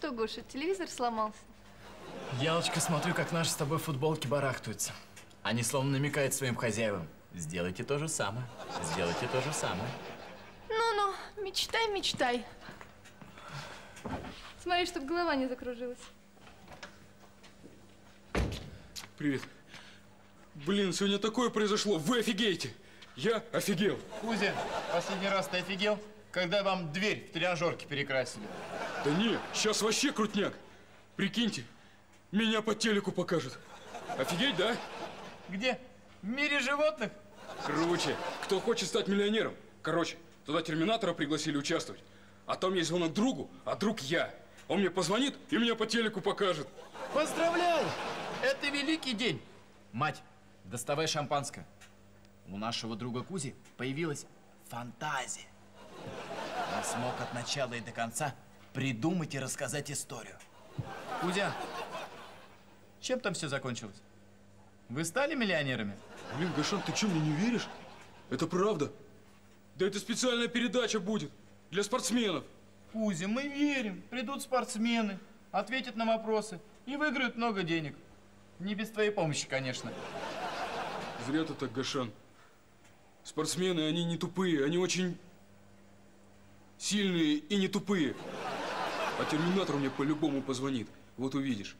что, Гоша, телевизор сломался? Ялочка, смотрю, как наши с тобой футболки барахтаются. Они словно намекают своим хозяевам. Сделайте то же самое. Сделайте то же самое. Ну-ну, мечтай, мечтай. Смотри, чтоб голова не закружилась. Привет. Блин, сегодня такое произошло. Вы офигеете. Я офигел. Кузя, последний раз ты офигел, когда вам дверь в тренажерке перекрасили? Да не, сейчас вообще крутняк. Прикиньте, меня по телеку покажут. Офигеть, да? Где? В мире животных? Круче. Кто хочет стать миллионером? Короче, туда Терминатора пригласили участвовать. А там есть звонок другу, а друг я. Он мне позвонит и меня по телеку покажет. Поздравляю! Это великий день. Мать, доставай шампанское. У нашего друга Кузи появилась фантазия. Он смог от начала и до конца придумать и рассказать историю. Кузя, чем там все закончилось? Вы стали миллионерами? Блин, Гошан, ты что, мне не веришь? Это правда. Да это специальная передача будет для спортсменов. Кузя, мы верим. Придут спортсмены, ответят на вопросы и выиграют много денег. Не без твоей помощи, конечно. Зря ты так, Гошан. Спортсмены, они не тупые, они очень сильные и не тупые. А Терминатор мне по-любому позвонит. Вот увидишь.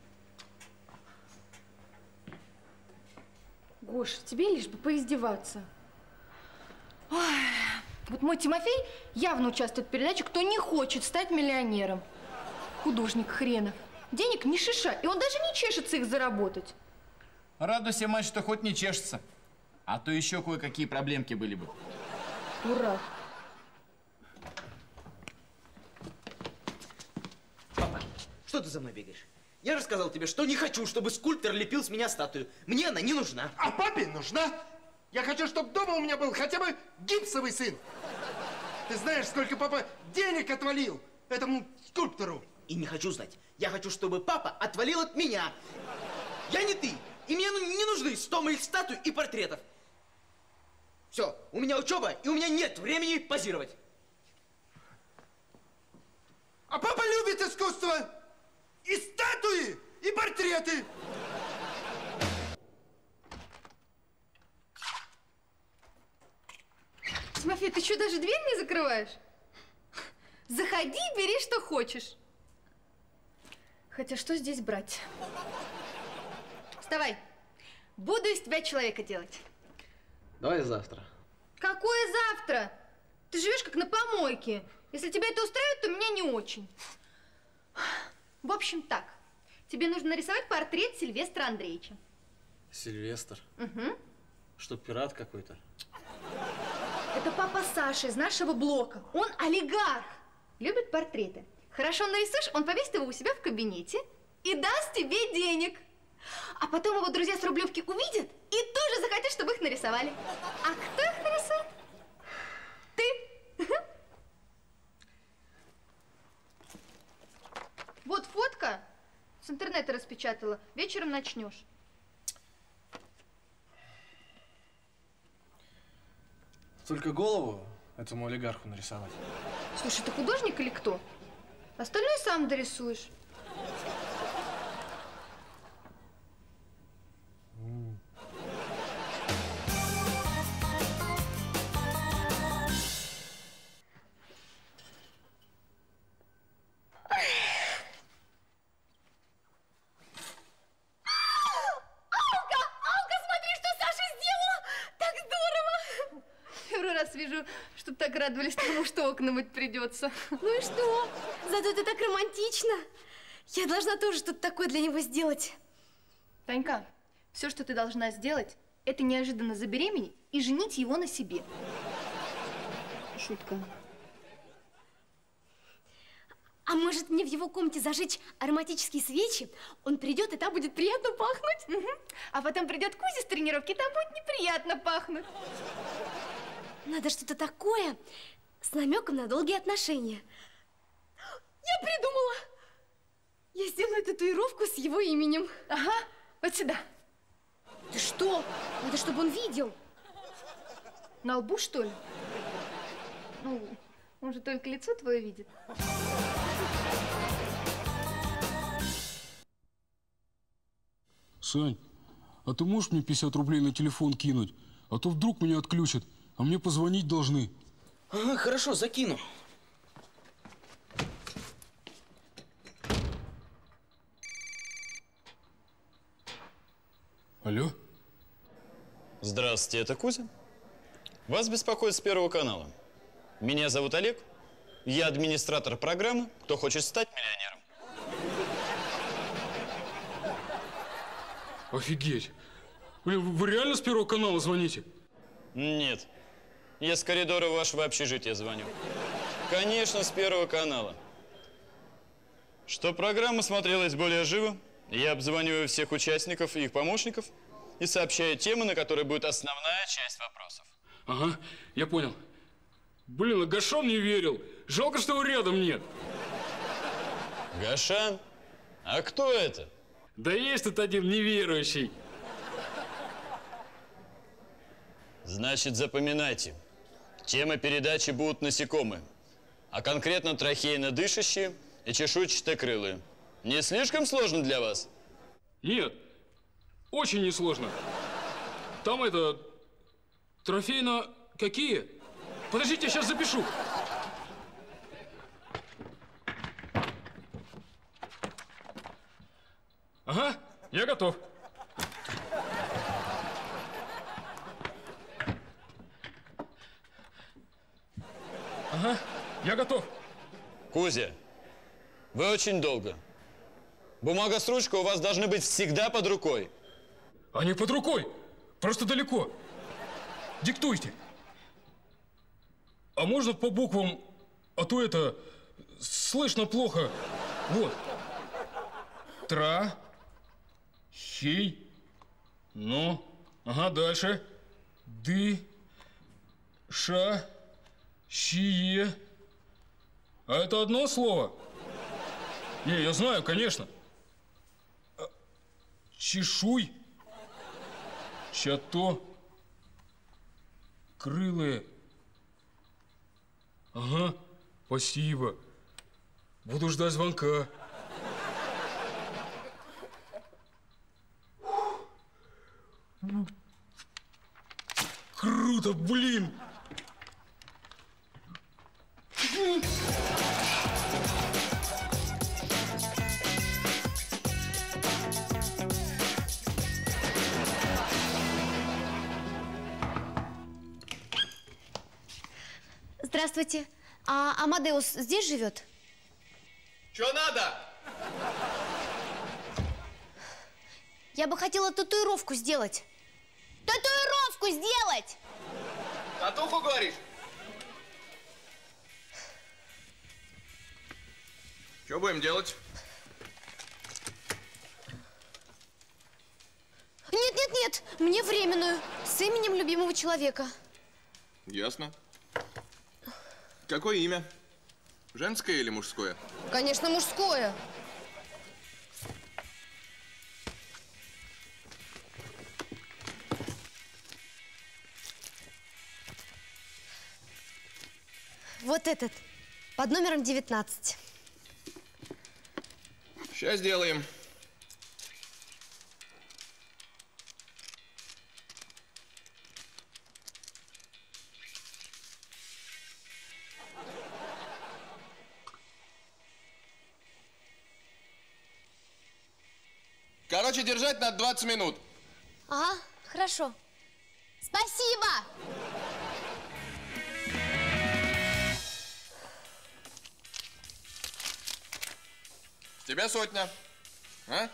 Гош, тебе лишь бы поиздеваться. Ой, вот мой Тимофей явно участвует в передаче «Кто не хочет стать миллионером». Художник хренов. Денег ни шиша, и он даже не чешется их заработать. Радуйся, мать, что хоть не чешется. А то еще кое-какие проблемки были бы. Дурак. Папа, что ты за мной бегаешь? Я же сказал тебе, что не хочу, чтобы скульптор лепил с меня статую. Мне она не нужна. А папе нужна? Я хочу, чтобы дома у меня был хотя бы гипсовый сын. Ты знаешь, сколько папа денег отвалил этому скульптору? И не хочу знать. Я хочу, чтобы папа отвалил от меня. Я не ты. И мне не нужны 100 моих статуй и портретов. Все, у меня учеба, и у меня нет времени позировать. А папа любит искусство. И статуи, и портреты. Тимофей, ты что, даже дверь не закрываешь? Заходи, бери, что хочешь. Хотя что здесь брать? Вставай. Буду из тебя человека делать. Давай завтра. Какое завтра? Ты живешь как на помойке. Если тебя это устраивает, то меня не очень. В общем, так. Тебе нужно нарисовать портрет Сильвестра Андреевича. Сильвестр? Угу. Что, пират какой-то? Это папа Саши из нашего блока. Он олигарх. Любит портреты. Хорошо нарисуешь, он повесит его у себя в кабинете и даст тебе денег. А потом его друзья с Рублевки увидят и тоже захотят, чтобы их нарисовали. А кто их нарисует? Ты. Вот фотка. С интернета распечатала. Вечером начнешь. Только голову этому олигарху нарисовать. Слушай, ты художник или кто? Остальное сам дорисуешь. Вижу, чтоб так радовались тому, что окна мыть придется. Ну и что? Зато это так романтично. Я должна тоже что-то такое для него сделать. Танька, все, что ты должна сделать, это неожиданно забеременеть и женить его на себе. Шутка. А может мне в его комнате зажечь ароматические свечи? Он придет, и там будет приятно пахнуть. Угу. А потом придет Кузя с тренировки, и там будет неприятно пахнуть. Надо что-то такое с намеком на долгие отношения. Я придумала! Я сделаю татуировку с его именем. Ага, вот сюда. Ты что? Надо, чтобы он видел. На лбу, что ли? Ну, он же только лицо твое видит. Сань, а ты можешь мне 50 рублей на телефон кинуть? А то вдруг меня отключат, а мне позвонить должны. Ага, хорошо, закину. Алло? Здравствуйте, это Кузя. Вас беспокоит с Первого канала. Меня зовут Олег. Я администратор программы «Кто хочет стать миллионером». Офигеть! Блин, вы реально с Первого канала звоните? Нет. Я с коридора вашего общежития звоню. Конечно, с Первого канала. Чтоб программа смотрелась более живо, я обзваниваю всех участников и их помощников и сообщаю темы, на которые будет основная часть вопросов. Ага, я понял. Блин, а Гашан не верил. Жалко, что его рядом нет. Гашан? А кто это? Да есть тут один неверующий. Значит, запоминайте. Темы передачи будут насекомые, а конкретно трахейно-дышащие и чешуйчатокрылые. Не слишком сложно для вас? Нет, очень несложно. Там это... Трофейно... Какие? Подождите, я сейчас запишу. Ага, я готов. Ага, я готов. Кузя, вы очень долго. Бумага с ручкой у вас должны быть всегда под рукой. А не под рукой, просто далеко. Диктуйте. А можно по буквам, а то это слышно плохо. Вот. Тра. Хей. Ну. Ага, дальше. Ды. Ша. Щие. А это одно слово? Не, я знаю, конечно. Чешуй. Чато. Крылые. Ага, спасибо. Буду ждать звонка. Круто, блин! Здравствуйте. А Амадеус здесь живет? Чё надо? Я бы хотела татуировку сделать. Татуировку сделать! Татуху говоришь? Что будем делать? Нет, мне временную, с именем любимого человека. Ясно. Какое имя? Женское или мужское? Конечно, мужское. Вот этот, под номером 19. Сейчас сделаем. Короче, держать на 20 минут. Ага, хорошо. Спасибо! С тебя 100. А?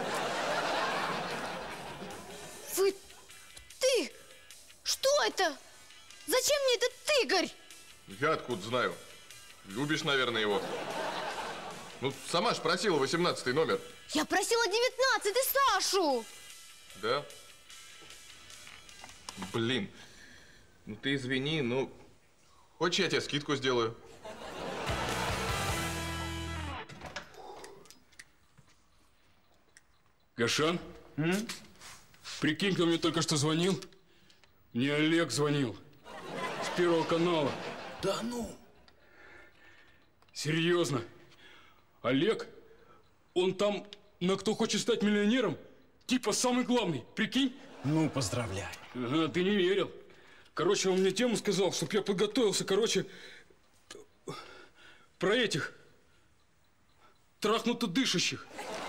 Ты? Что это? Зачем мне этот тыгарь? Я откуда знаю? Любишь, наверное, его. Ну, сама ж просила 18 номер. Я просила 19-й Сашу. Да? Блин. Ну ты извини, ну... Хочешь, я тебе скидку сделаю? Гашан? Прикинь, кто мне только что звонил? Мне Олег звонил. С Первого канала. Да ну? Серьезно. Олег, он там на «Кто хочет стать миллионером» Типа самый главный, прикинь? Ну, поздравляю. Ага, ты не верил. Короче, он мне тему сказал, чтоб я подготовился, короче, про этих трахнуто дышащих.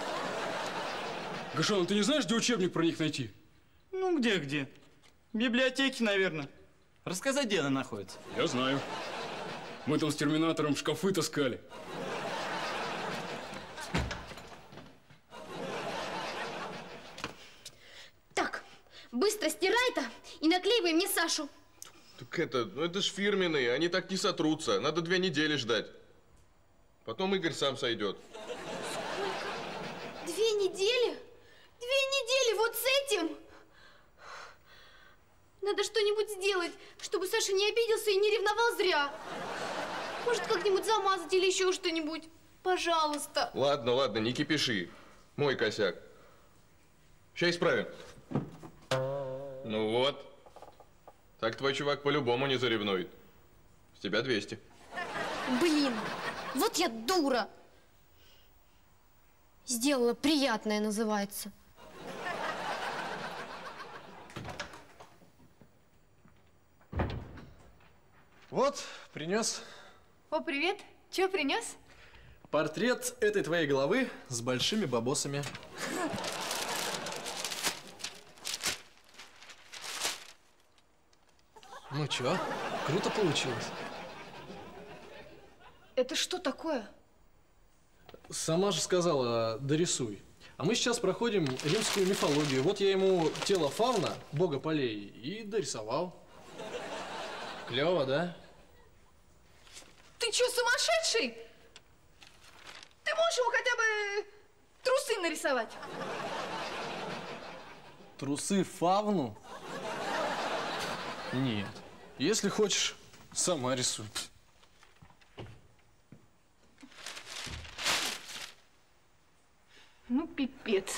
Гошан, ты не знаешь, где учебник про них найти? Ну, где-где? В библиотеке, наверное. Рассказать, где она находится. Я знаю. Мы там с терминатором шкафы таскали. Так, быстро стирай-то и наклеивай мне Сашу. Так это ж фирменные, они так не сотрутся. Надо 2 недели ждать. Потом Игорь сам сойдет. Сколько? 2 недели? 2 недели вот с этим? Надо что-нибудь сделать, чтобы Саша не обиделся и не ревновал зря. Может, как-нибудь замазать или еще что-нибудь? Пожалуйста. Ладно, ладно, не кипиши. Мой косяк. Сейчас исправим. Ну вот. Так твой чувак по-любому не заревнует. С тебя 200. Блин, вот я дура. Сделала приятное, называется. Вот, принес. О, привет. Чё принес? Портрет этой твоей головы с большими бабосами. Ну чё, круто получилось. Это что такое? Сама же сказала, дорисуй. А мы сейчас проходим римскую мифологию. Вот я ему тело Фавна, бога полей, и дорисовал. Клево, да? Ты чё, сумасшедший? Ты можешь ему хотя бы трусы нарисовать? Трусы Фавну? Нет. Если хочешь, сама рисуй. Ну, пипец.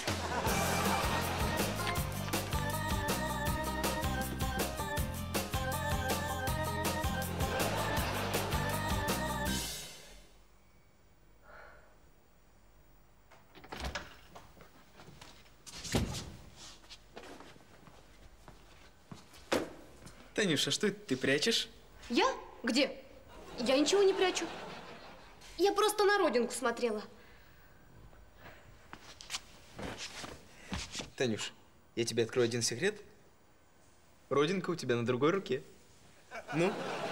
Танюша, что это ты прячешь? Я? Где? Я ничего не прячу. Я просто на родинку смотрела. Танюш, я тебе открою один секрет. Родинка у тебя на другой руке. Ну?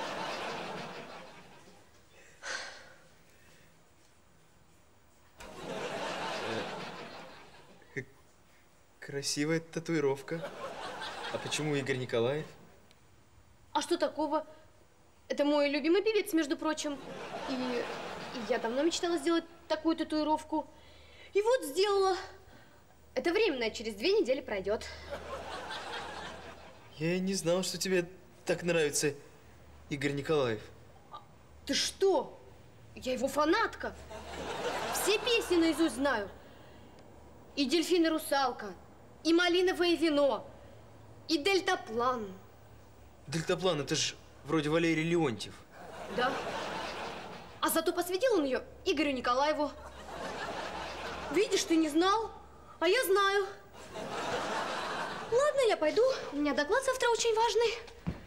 Красивая татуировка. А почему Игорь Николаев? А что такого? Это мой любимый певец, между прочим. И я давно мечтала сделать такую татуировку. И вот сделала. Это временно, через 2 недели пройдет. Я и не знал, что тебе так нравится Игорь Николаев. Ты что? Я его фанатка. Все песни наизусть знаю. И «Дельфин и русалка», и «Малиновое вино», и «Дельтаплан». Дельтаплан, это же вроде Валерий Леонтьев. Да. А зато посвятил он ее Игорю Николаеву. Видишь, ты не знал, а я знаю. Ладно, я пойду. У меня доклад завтра очень важный.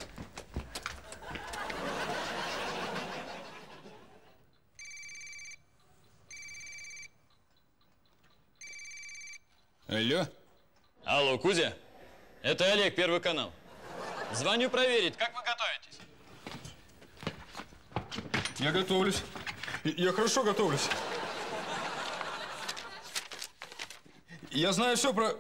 Алло? Алло, Кузя? Это Олег, Первый канал. Звоню проверить, как вы готовитесь? Я готовлюсь. Я хорошо готовлюсь. Я знаю все про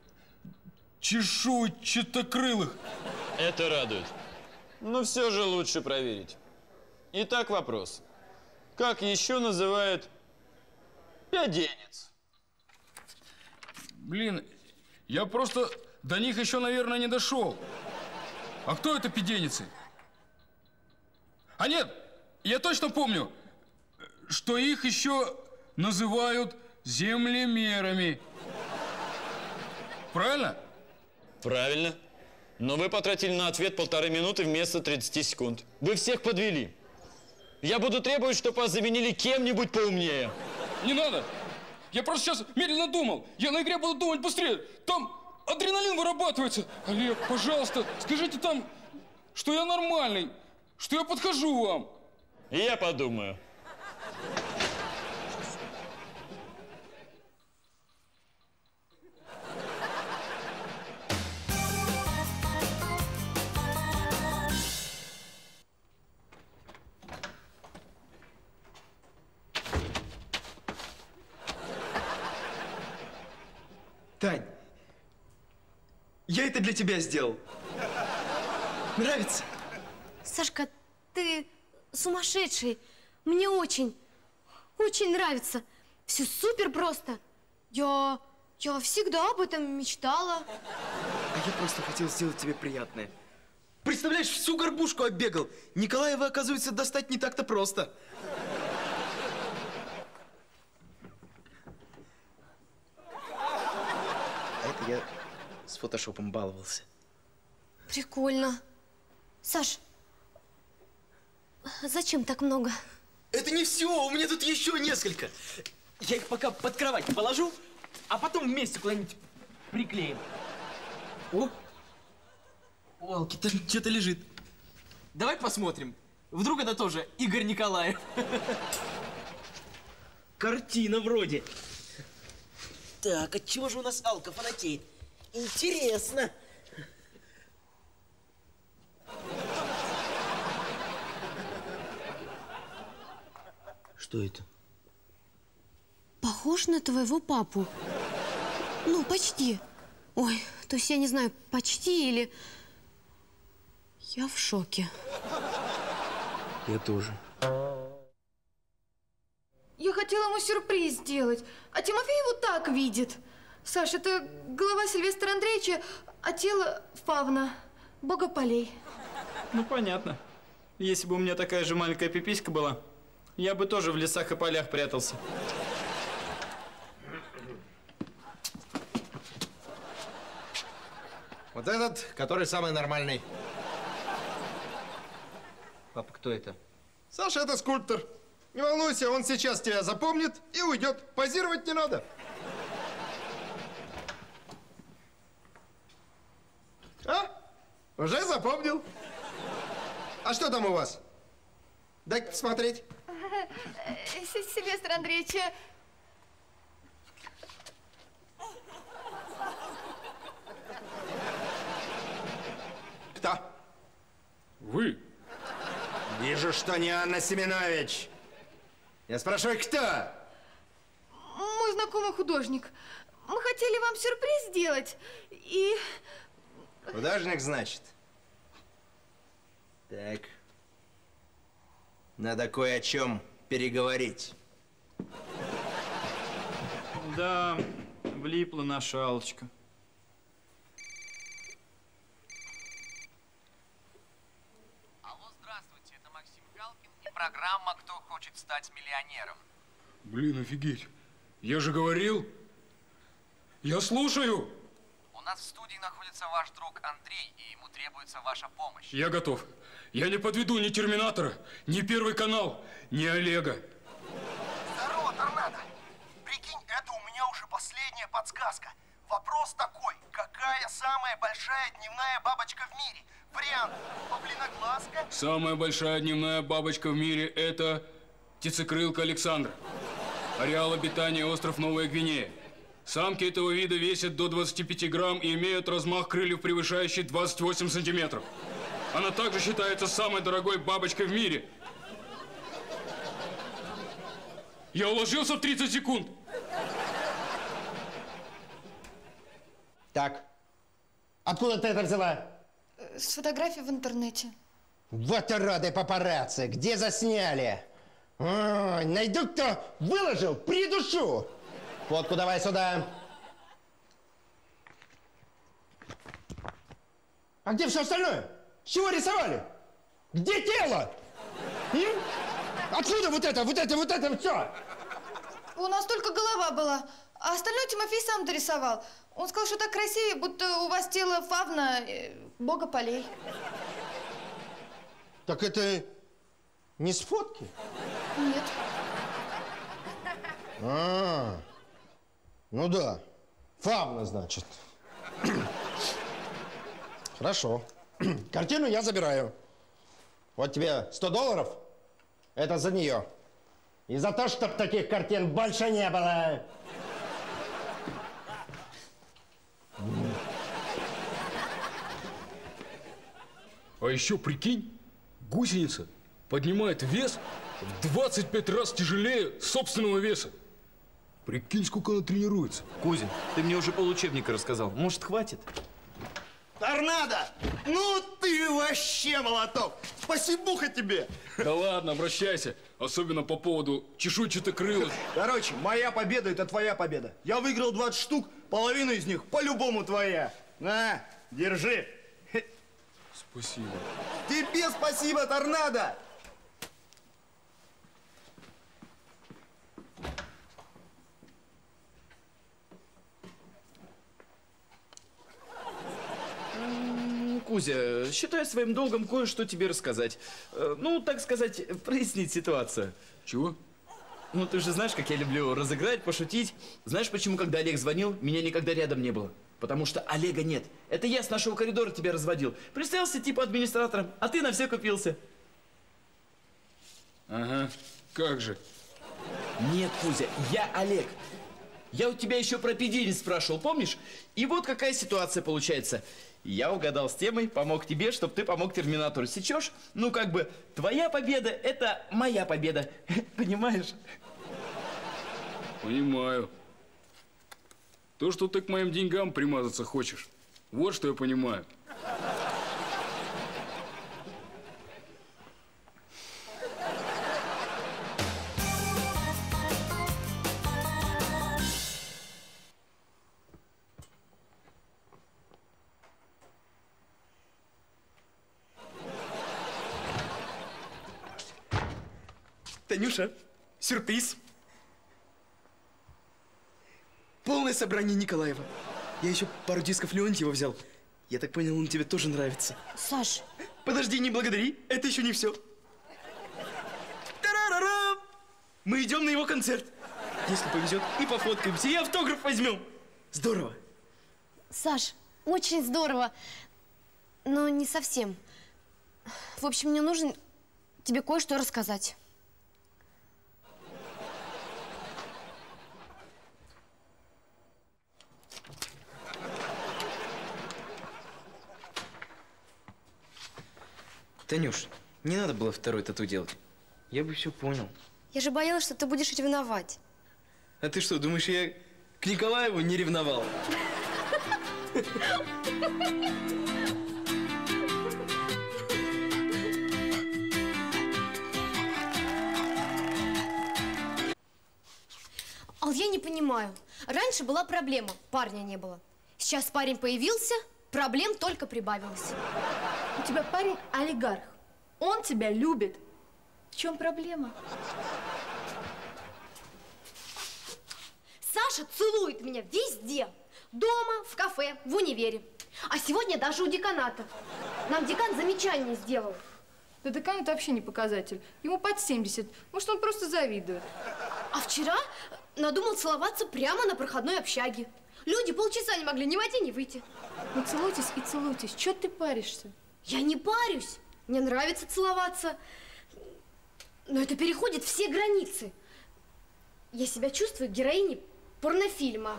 чешуйчатокрылых. Это радует. Но все же лучше проверить. Итак, вопрос. Как еще называют пяденец? Блин, я просто до них еще, наверное, не дошел. А кто это пяденицы? А нет, я точно помню, что их еще называют землемерами. Правильно? Правильно. Но вы потратили на ответ 1,5 минуты вместо 30 секунд. Вы всех подвели. Я буду требовать, чтобы вас заменили кем-нибудь поумнее. Не надо. Я просто сейчас медленно думал. Я на игре буду думать быстрее. Там адреналин вырабатывается. Олег, пожалуйста, скажите там, что я нормальный, что я подхожу вам. И я подумаю. Тань, я это для тебя сделал. Нравится? Сашка, ты сумасшедший. Мне очень нравится. Все супер просто. Я всегда об этом мечтала. А я просто хотел сделать тебе приятное. Представляешь, всю горбушку оббегал. Николаева, оказывается, достать не так-то просто. А это я с фотошопом баловался. Прикольно. Саш, зачем так много? Это не все, у меня тут еще несколько. Я их пока под кровать положу, а потом вместе куда-нибудь приклеим. О! У Алки там что-то лежит. Давай посмотрим. Вдруг это тоже Игорь Николаев. Картина вроде. Так, от чего же у нас Алка фанатеет? Интересно. Что это? Похож на твоего папу. Ну, почти. Ой, то есть я не знаю, почти или... Я в шоке. Я тоже. Я хотела ему сюрприз сделать, а Тимофей его так видит. Саш, это голова Сильвестра Андреевича, а тело фавна, бога полей. Ну, понятно. Если бы у меня такая же маленькая пиписька была, я бы тоже в лесах и полях прятался. Вот этот, который самый нормальный. Папа, кто это? Саша, это скульптор. Не волнуйся, он сейчас тебя запомнит и уйдет. Позировать не надо. А? Уже запомнил? А что там у вас? Дай-ка посмотреть. Сильвестр Андреевич, Кто? Вы? Вижу, что не Анна Семенович. Я спрашиваю, кто? мой знакомый художник. Мы хотели вам сюрприз сделать, и... Художник, значит? Так. Надо кое о чем переговорить. Да, влипла наша Аллочка. Алло, здравствуйте, это Максим Галкин и программа «Кто хочет стать миллионером». Блин, офигеть. Я же говорил. Я слушаю. У нас в студии находится ваш друг Андрей, и ему требуется ваша помощь. Я готов. Я не подведу ни Терминатора, ни Первый канал, ни Олега. Здорово, Торнадо. Прикинь, это у меня уже последняя подсказка. Вопрос такой. Какая самая большая дневная бабочка в мире? Вариант: павлиноглазка. Самая большая дневная бабочка в мире – это птицекрылка Александра. Ареал обитания – остров Новая Гвинея. Самки этого вида весят до 25 грамм и имеют размах крыльев, превышающий 28 сантиметров. Она также считается самой дорогой бабочкой в мире. Я уложился в 30 секунд. Так. Откуда ты это взяла? С фотографий в интернете. Вот уроды папарацци. Где засняли? Ой, найду, кто выложил, придушу. Фотку давай сюда. А где все остальное? С чего рисовали? Где тело? Откуда вот это все? У нас только голова была, а остальное Тимофей сам дорисовал. Он сказал, что так красивее, будто у вас тело фавна, бога полей. Так это не с фотки? Нет. Ну да. Фавна, значит. Хорошо. Картину я забираю. Вот тебе $100. Это за нее. И за то, чтобы таких картин больше не было. А еще прикинь, гусеница поднимает вес в 25 раз тяжелее собственного веса. Прикинь, сколько она тренируется. Кузя, ты мне уже получебника рассказал. Может, хватит? Торнадо! Ну ты вообще молоток! Спасибуха тебе! Да ладно, обращайся. Особенно по поводу чешуйчатокрылых. Короче, моя победа – это твоя победа. Я выиграл 20 штук, половина из них по-любому твоя. На, держи. Спасибо. Тебе спасибо, Торнадо! Кузя, считаю своим долгом кое-что тебе рассказать. Ну, так сказать, прояснить ситуацию. Чего? Ну, ты же знаешь, как я люблю разыграть, пошутить. Знаешь, почему, когда Олег звонил, меня никогда рядом не было? Потому что Олега нет. Это я с нашего коридора тебя разводил. Представился типа администратором, а ты на все купился. Ага, как же. Нет, Кузя, я Олег. Я у тебя еще про пединец спрашивал, помнишь? И вот какая ситуация получается. Я угадал с темой, помог тебе, чтобы ты помог Терминатору. Сечешь? Ну, как бы, твоя победа – это моя победа. Понимаешь? Понимаю. То, что ты к моим деньгам примазаться хочешь. Вот что я понимаю. Танюша, сюрприз. Полное собрание Николаева. Я еще пару дисков Леонтьева взял. Я так понял, он тебе тоже нравится. Саш. Подожди, не благодари. Это еще не все. Тарарарам! Мы идем на его концерт. Если повезет, и пофоткаемся, и автограф возьмем. Здорово. Саш, очень здорово. Но не совсем. В общем, мне нужно тебе кое-что рассказать. Танюш, не надо было второй тату делать. Я бы все понял. Я же боялась, что ты будешь ревновать. А ты что, думаешь, я к Николаеву не ревновал? Ал, я не понимаю. Раньше была проблема, парня не было. Сейчас парень появился, проблем только прибавилось. У тебя парень олигарх. Он тебя любит. В чем проблема? Саша целует меня везде. Дома, в кафе, в универе. А сегодня даже у деканата. Нам декан замечание сделал. Да декан это вообще не показатель. Ему под 70. Может, он просто завидует. А вчера надумал целоваться прямо на проходной общаге. Люди полчаса не могли ни войти, ни выйти. Ну целуйтесь и целуйтесь. Чего ты паришься? Я не парюсь. Мне нравится целоваться. Но это переходит все границы. Я себя чувствую героиней порнофильма.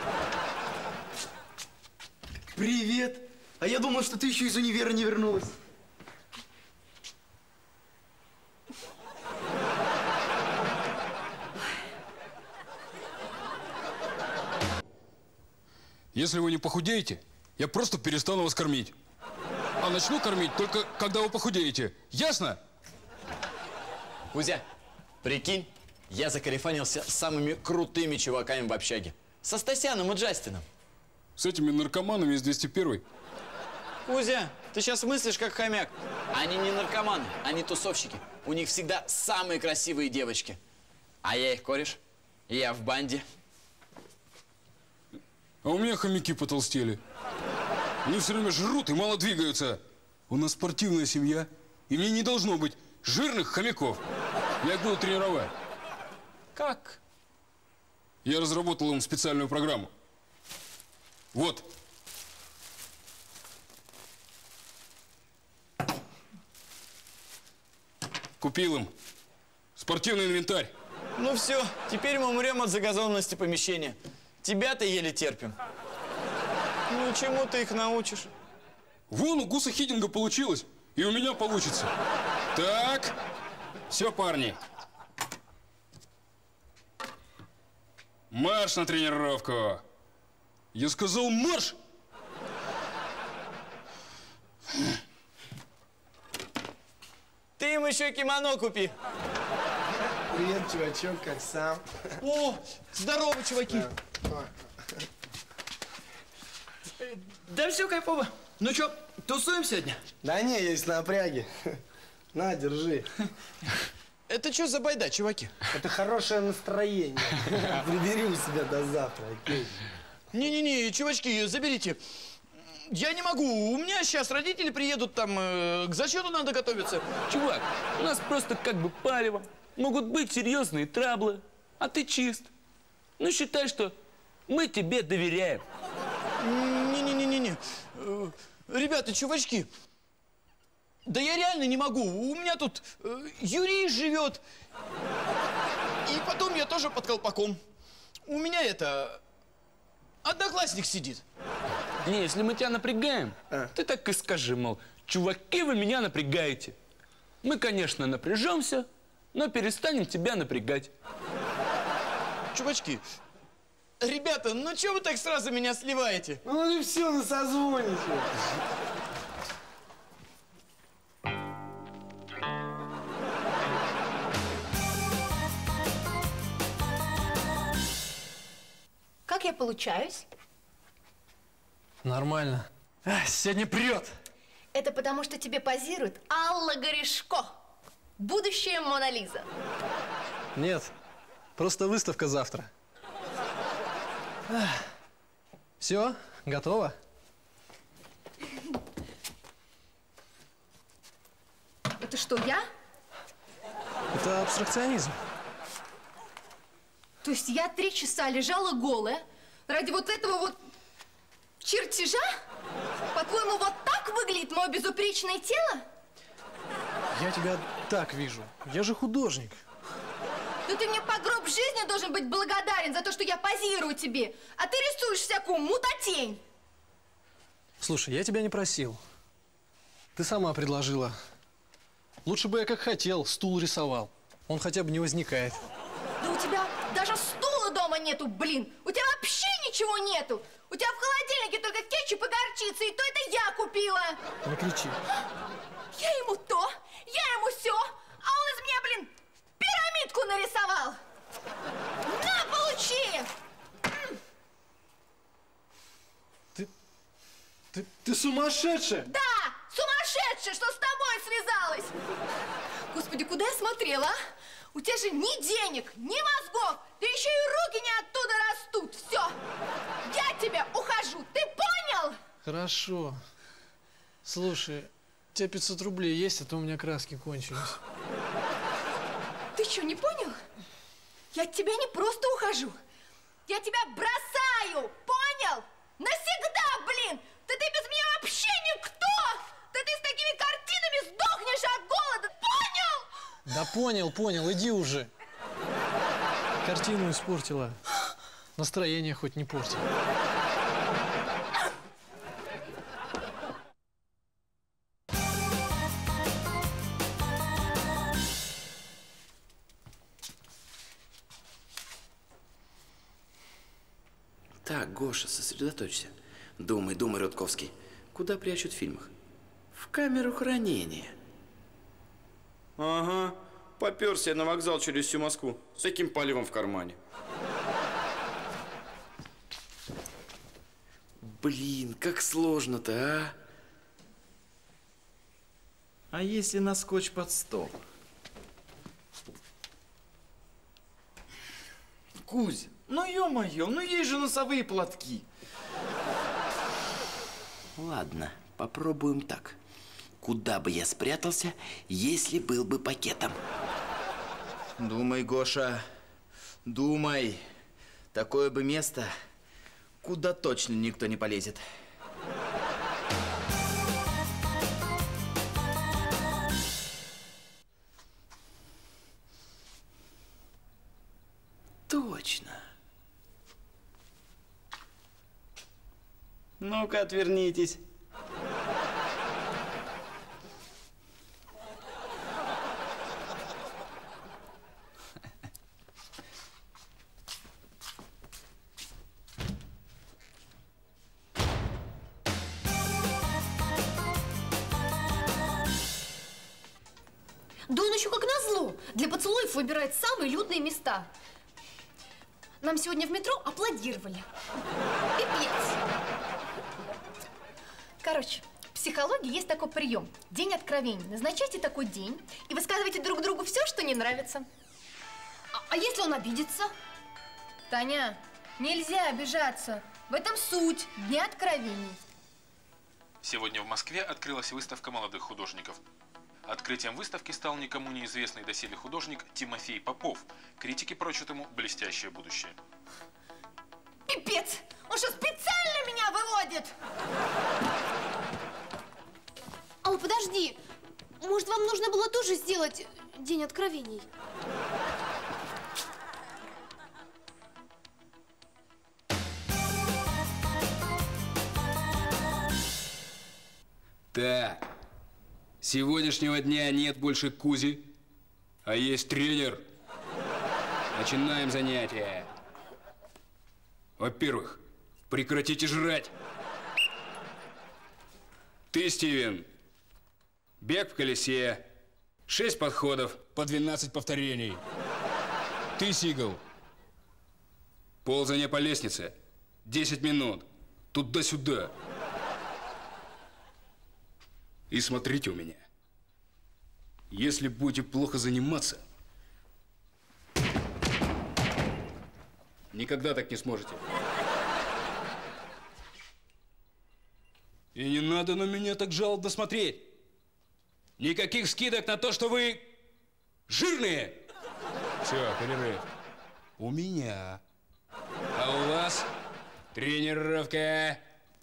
Привет! А я думал, что ты еще из универа не вернулась. Если вы не похудеете, я просто перестану вас кормить. А начну кормить только когда вы похудеете. Ясно? Кузя, прикинь, я закарифанился с самыми крутыми чуваками в общаге. Со Стасяном и Джастином. С этими наркоманами из 201-й. Кузя, ты сейчас мыслишь как хомяк. Они не наркоманы, они тусовщики. У них всегда самые красивые девочки. А я их кореш, и я в банде. А у меня хомяки потолстели. Они все время жрут и мало двигаются. У нас спортивная семья, и мне не должно быть жирных хомяков. Я их буду тренировать. Как? Я разработал им специальную программу. Вот. Купил им спортивный инвентарь. Ну все, теперь мы умрем от загазованности помещения. Тебя-то еле терпим. Ну чему ты их научишь? Вон у Гуса Хидинга получилось, и у меня получится. Так, все, парни. Марш на тренировку. Я сказал марш! Ты им еще кимоно купи. Привет, чувачок, как сам? О, здорово, чуваки. Да все кайфово. Ну что, тусуем сегодня? Да не, есть напряги. На, держи. Это что за байда, чуваки? Это хорошее настроение. Прибери у себя до завтра, окей? Не-не-не, чувачки, заберите. Я не могу. У меня сейчас родители приедут, там к зачету надо готовиться. Чувак, у нас просто как бы палево. Могут быть серьезные траблы, а ты чист. Ну, считай, что мы тебе доверяем. Не-не-не-не-не. Ребята, чувачки, да я реально не могу. У меня тут Юрий живет. И потом я тоже под колпаком. У меня одноклассник сидит. Не, если мы тебя напрягаем, ты так и скажи, мол, чуваки, вы меня напрягаете. Мы, конечно, напряжемся, но перестанем тебя напрягать. Чувачки, ребята, ну чего вы так сразу меня сливаете? Ну и все, ну созвонитесь. Как я получаюсь? Нормально. Сегодня прет. Это потому, что тебе позирует Алла Горешко, будущая Мона Лиза. Нет, просто выставка завтра. Все, готово? Это что, я? Это абстракционизм. То есть я 3 часа лежала голая ради вот этого вот чертежа? По-твоему, вот так выглядит мое безупречное тело? Я тебя так вижу. Я же художник. Да ты мне по гроб жизни должен быть благодарен за то, что я позирую тебе, а ты рисуешь всякую мутатень. Слушай, я тебя не просил. Ты сама предложила. Лучше бы я как хотел, стул рисовал. Он хотя бы не возникает. Да у тебя даже стула дома нету, блин. У тебя вообще ничего нету. У тебя в холодильнике только кетчуп и горчица, и то это я купила. Не кричи. Я ему то, я ему сё, а он из меня, блин, пирамидку нарисовал. На, получи! Ты сумасшедшая! Да, сумасшедшая, что с тобой связалась. Господи, куда я смотрела, а? У тебя же ни денег, ни мозгов, да еще и руки не оттуда растут. Все, я от тебя ухожу, ты понял? Хорошо. Слушай, у тебя 500 рублей есть, а то у меня краски кончились. Ты что, не понял? Я от тебя не просто ухожу. Я тебя бросаю, понял? Навсегда, блин! Да ты без меня вообще никто! Да ты с такими картинами сдохнешь от голода, понял? Да понял, иди уже. Картину испортила. Настроение хоть не порти. Так, Гоша, сосредоточься. Думай, Рудковский. Куда прячут в фильмах? В камеру хранения. Ага, попёрся я на вокзал через всю Москву с таким палевом в кармане. Блин, как сложно-то, а? А если на скотч под стол? Кузя, ну ё-моё, ну есть же носовые платки. Ладно, попробуем так. Куда бы я спрятался, если был бы пакетом? Думай, Гоша, думай. Такое бы место, куда точно никто не полезет. Точно. Ну-ка, отвернитесь. Да он еще как назло для поцелуев выбирает самые людные места. Нам сегодня в метро аплодировали. Пипец. Короче, в психологии есть такой прием. День откровений. Назначайте такой день и высказывайте друг другу все, что не нравится. А если он обидится? Таня, нельзя обижаться. В этом суть Дня откровений. Сегодня в Москве открылась выставка молодых художников. Открытием выставки стал никому неизвестный доселе художник Тимофей Попов. Критики прочат ему блестящее будущее. Пипец! Он что, специально меня выводит? Алла, подожди. Может, вам нужно было тоже сделать День откровений? Так, с сегодняшнего дня нет больше Кузи, а есть тренер. Начинаем занятия. Во-первых, прекратите жрать. Ты, Стивен, бег в колесе, 6 подходов по 12 повторений. Ты, Сигал, ползание по лестнице, 10 минут, туда-сюда. И смотрите у меня. Если будете плохо заниматься, никогда так не сможете. И не надо на меня так жалобно смотреть. Никаких скидок на то, что вы жирные. Все, перерыв. У меня. А у вас тренировка.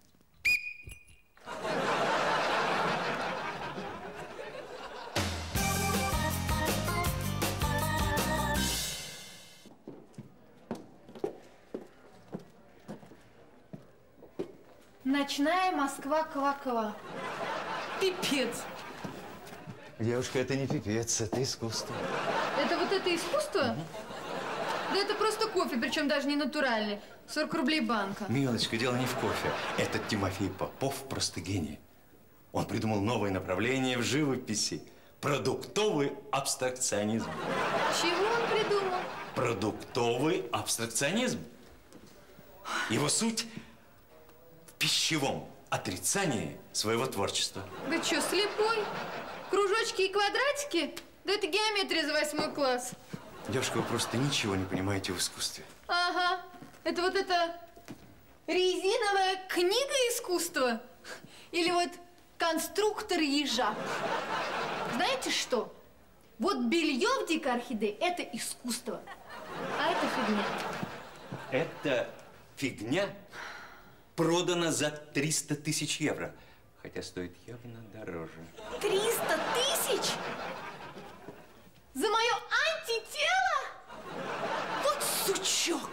Ночная Москва ква-ква. Пипец. Девушка, это не пипец, это искусство. Это вот это искусство? Да это просто кофе, причем даже не натуральный. 40 рублей банка. Милочка, дело не в кофе. Этот Тимофей Попов просто гений. Он придумал новое направление в живописи. Продуктовый абстракционизм. Чего он придумал? Продуктовый абстракционизм. Его суть в пищевом отрицании своего творчества. Вы что, слепой? Кружочки и квадратики? Да это геометрия за 8 класс. Девушка, вы просто ничего не понимаете в искусстве. Ага. Это вот эта резиновая книга искусства? Или вот конструктор ежа? Знаете что? Вот белье в дикой орхидее – это искусство, а это фигня. Эта фигня продана за 300 тысяч евро. Хотя стоит явно дороже. 300 тысяч? За мое антитело? Вот сучок!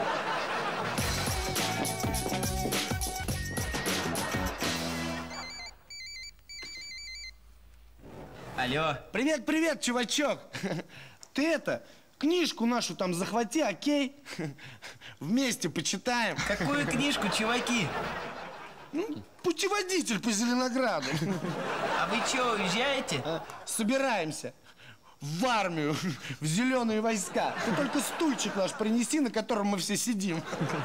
Алло. Привет, привет, чувачок. Ты это, книжку нашу там захвати, окей? Вместе почитаем. Какую книжку, чуваки? Ну, путеводитель по Зеленограду. А вы что, уезжаете? Собираемся. В армию, в зеленые войска. Ты только стульчик наш принеси, на котором мы все сидим.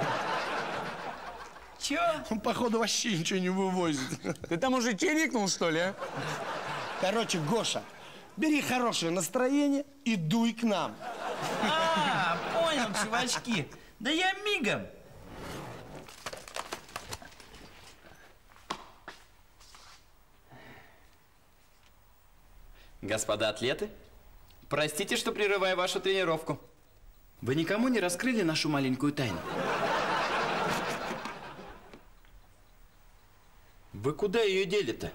Чё? Он, походу, вообще ничего не вывозит. Ты там уже чирикнул, что ли, а? Короче, Гоша, бери хорошее настроение и дуй к нам. А, понял, чувачки. Да я мигом. Господа атлеты, простите, что прерываю вашу тренировку. Вы никому не раскрыли нашу маленькую тайну? Вы куда ее дели-то?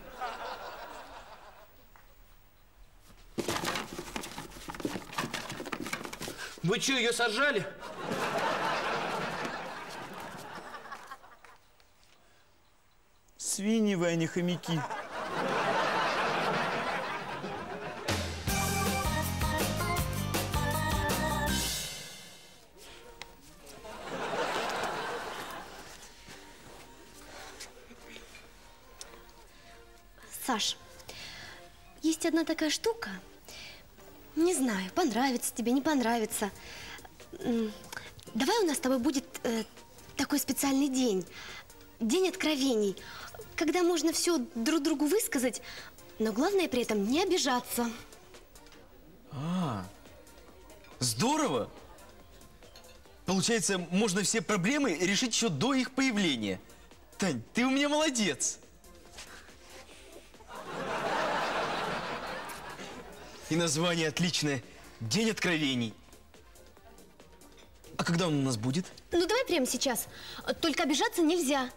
Вы что, ее сожрали? Свиньи вы, а не хомяки. Саш, есть одна такая штука. Не знаю, понравится тебе, не понравится. Давай у нас с тобой будет такой специальный день. День откровений, когда можно все друг другу высказать, но главное при этом не обижаться. Здорово! Получается, можно все проблемы решить еще до их появления. Тань, ты у меня молодец! И название отличное. День откровений. А когда он у нас будет? Ну, давай прямо сейчас. Только обижаться нельзя.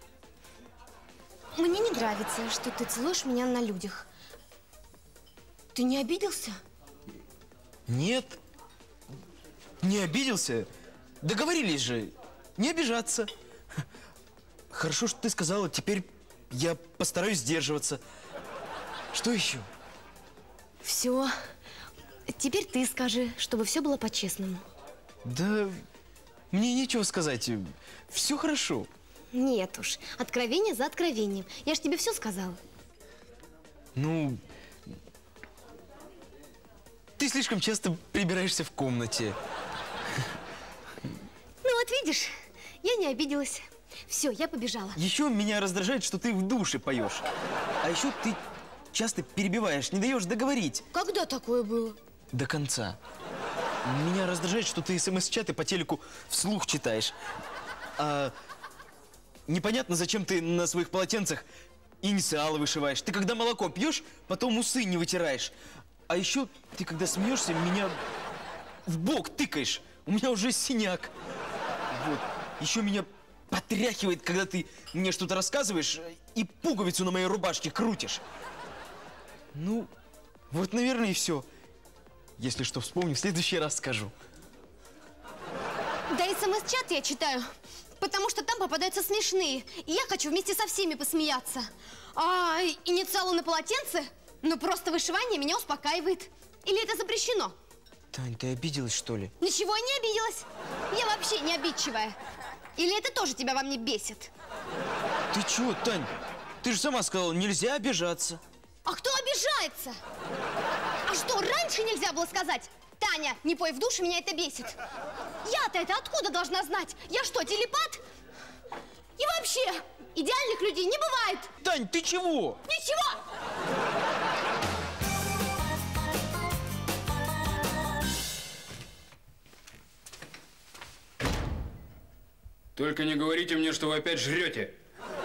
Мне не нравится, что ты целуешь меня на людях. Ты не обиделся? Нет. Не обиделся. Договорились же. Не обижаться. Хорошо, что ты сказала. Теперь я постараюсь сдерживаться. Что еще? Все. Теперь ты скажи, чтобы все было по-честному. Да мне нечего сказать. Все хорошо. Нет уж. Откровение за откровением. Я ж тебе все сказала. Ну, ты слишком часто прибираешься в комнате. Ну вот видишь, я не обиделась. Все, я побежала. Еще меня раздражает, что ты в душе поешь. А еще ты часто перебиваешь, не даешь договорить. Когда такое было? До конца. Меня раздражает, что ты смс-чаты по телеку вслух читаешь. А непонятно, зачем ты на своих полотенцах инициалы вышиваешь. Ты когда молоко пьешь, потом усы не вытираешь. А еще ты, когда смеешься, меня в бок тыкаешь. У меня уже синяк. Вот. Еще меня потряхивает, когда ты мне что-то рассказываешь и пуговицу на моей рубашке крутишь. Ну, вот, наверное, и все. Если что вспомню, в следующий раз скажу. Да и смс-чат я читаю, потому что там попадаются смешные. И я хочу вместе со всеми посмеяться. А инициалы на полотенце? Ну, просто вышивание меня успокаивает. Или это запрещено? Тань, ты обиделась, что ли? Ничего, не обиделась. Я вообще не обидчивая. Или это тоже тебя во мне бесит? Ты чего, Тань? Ты же сама сказала, нельзя обижаться. А кто обижается? А что, раньше нельзя было сказать? Таня, не пой в душ, меня это бесит. Я-то это откуда должна знать? Я что, телепат? И вообще, идеальных людей не бывает. Тань, ты чего? Ничего! Только не говорите мне, что вы опять жрете.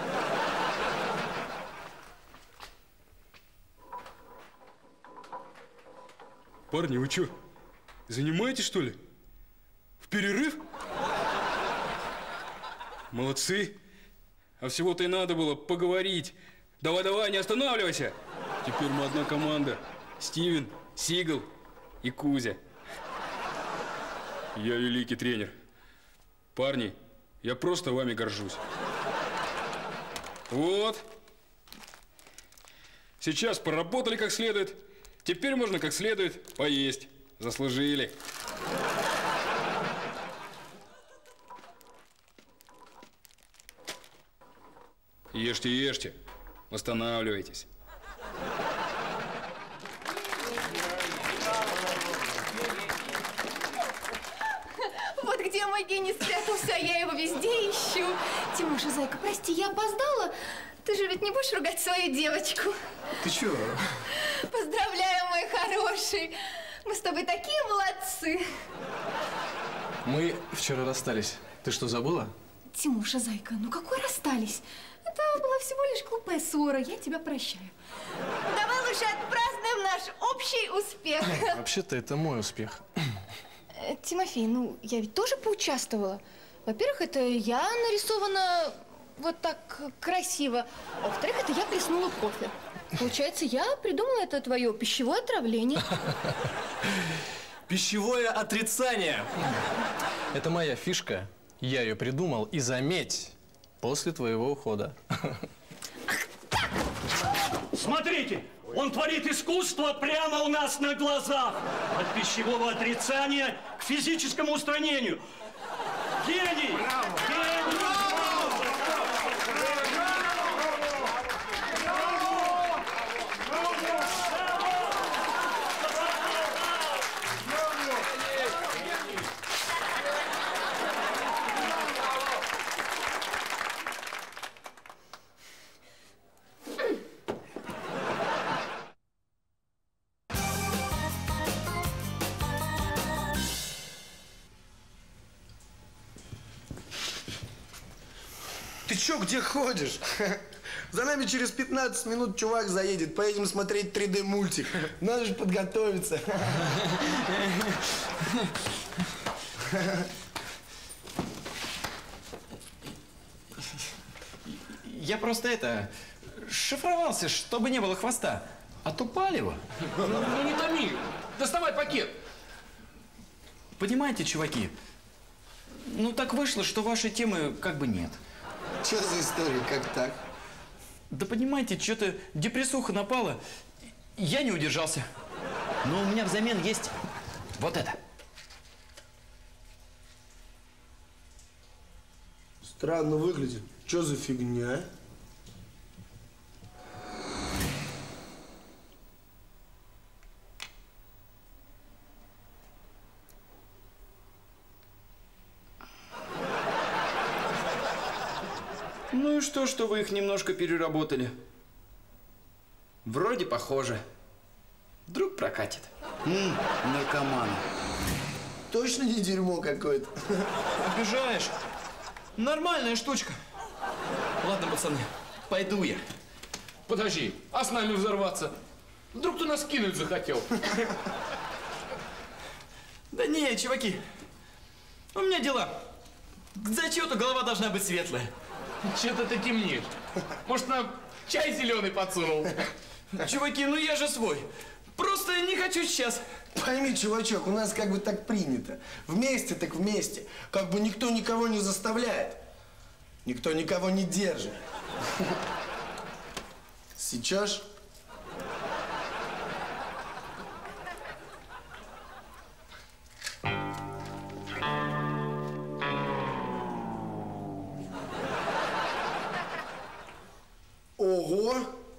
Парни, вы что, занимаетесь, что ли? В перерыв? Молодцы. А всего-то и надо было поговорить. Давай-давай, не останавливайся. Теперь мы одна команда. Стивен, Сигал и Кузя. Я великий тренер. Парни, я просто вами горжусь. Вот. Сейчас поработали как следует. Теперь можно как следует поесть. Заслужили. Ешьте, ешьте. Восстанавливайтесь. Вот где мой гений спрятался, а я его везде ищу. Тимоша, зайка, прости, я опоздала. Ты же ведь не будешь ругать свою девочку? Ты чё? Поздравляю, мой хороший. Мы с тобой такие молодцы. Мы вчера расстались. Ты что, забыла? Тимоша, зайка, ну какой расстались? Это была всего лишь глупая ссора, я тебя прощаю. Давай лучше отпразднуем наш общий успех. Вообще-то это мой успех. Тимофей, ну, я ведь тоже поучаствовала. Во-первых, это я нарисована вот так красиво. А во-вторых, это я плеснула кофе. Получается, я придумала это твое пищевое отравление. Пищевое отрицание. Это моя фишка. Я ее придумал, и заметь, после твоего ухода. Смотрите, он творит искусство прямо у нас на глазах. От пищевого отрицания к физическому устранению. Гений! Гений! Ты чё, где ходишь? За нами через 15 минут чувак заедет. Поедем смотреть 3D-мультик. Надо же подготовиться. Я просто шифровался, чтобы не было хвоста. А то палево. Ну не томи. Доставай пакет. Понимаете, чуваки, ну так вышло, что вашей темы как бы нет. Что за история, как так? Да понимаете, что-то депрессуха напала. Я не удержался. Но у меня взамен есть вот это. Странно выглядит. Что за фигня? Ну и что вы их немножко переработали? Вроде похоже. Вдруг прокатит. Наркоманы. Точно не дерьмо какое-то? Обижаешь. Нормальная штучка. Ладно, пацаны, пойду я. Подожди, а с нами взорваться? Вдруг кто нас кинуть захотел? Да не, чуваки. У меня дела. К зачету голова должна быть светлая. Че-то ты темнеешь. Может, нам чай зеленый подсунул? Чуваки, ну я же свой. Просто не хочу сейчас. Пойми, чувачок, у нас как бы так принято. Вместе так вместе. Как бы никто никого не заставляет. Никто никого не держит. Сейчас? Ого!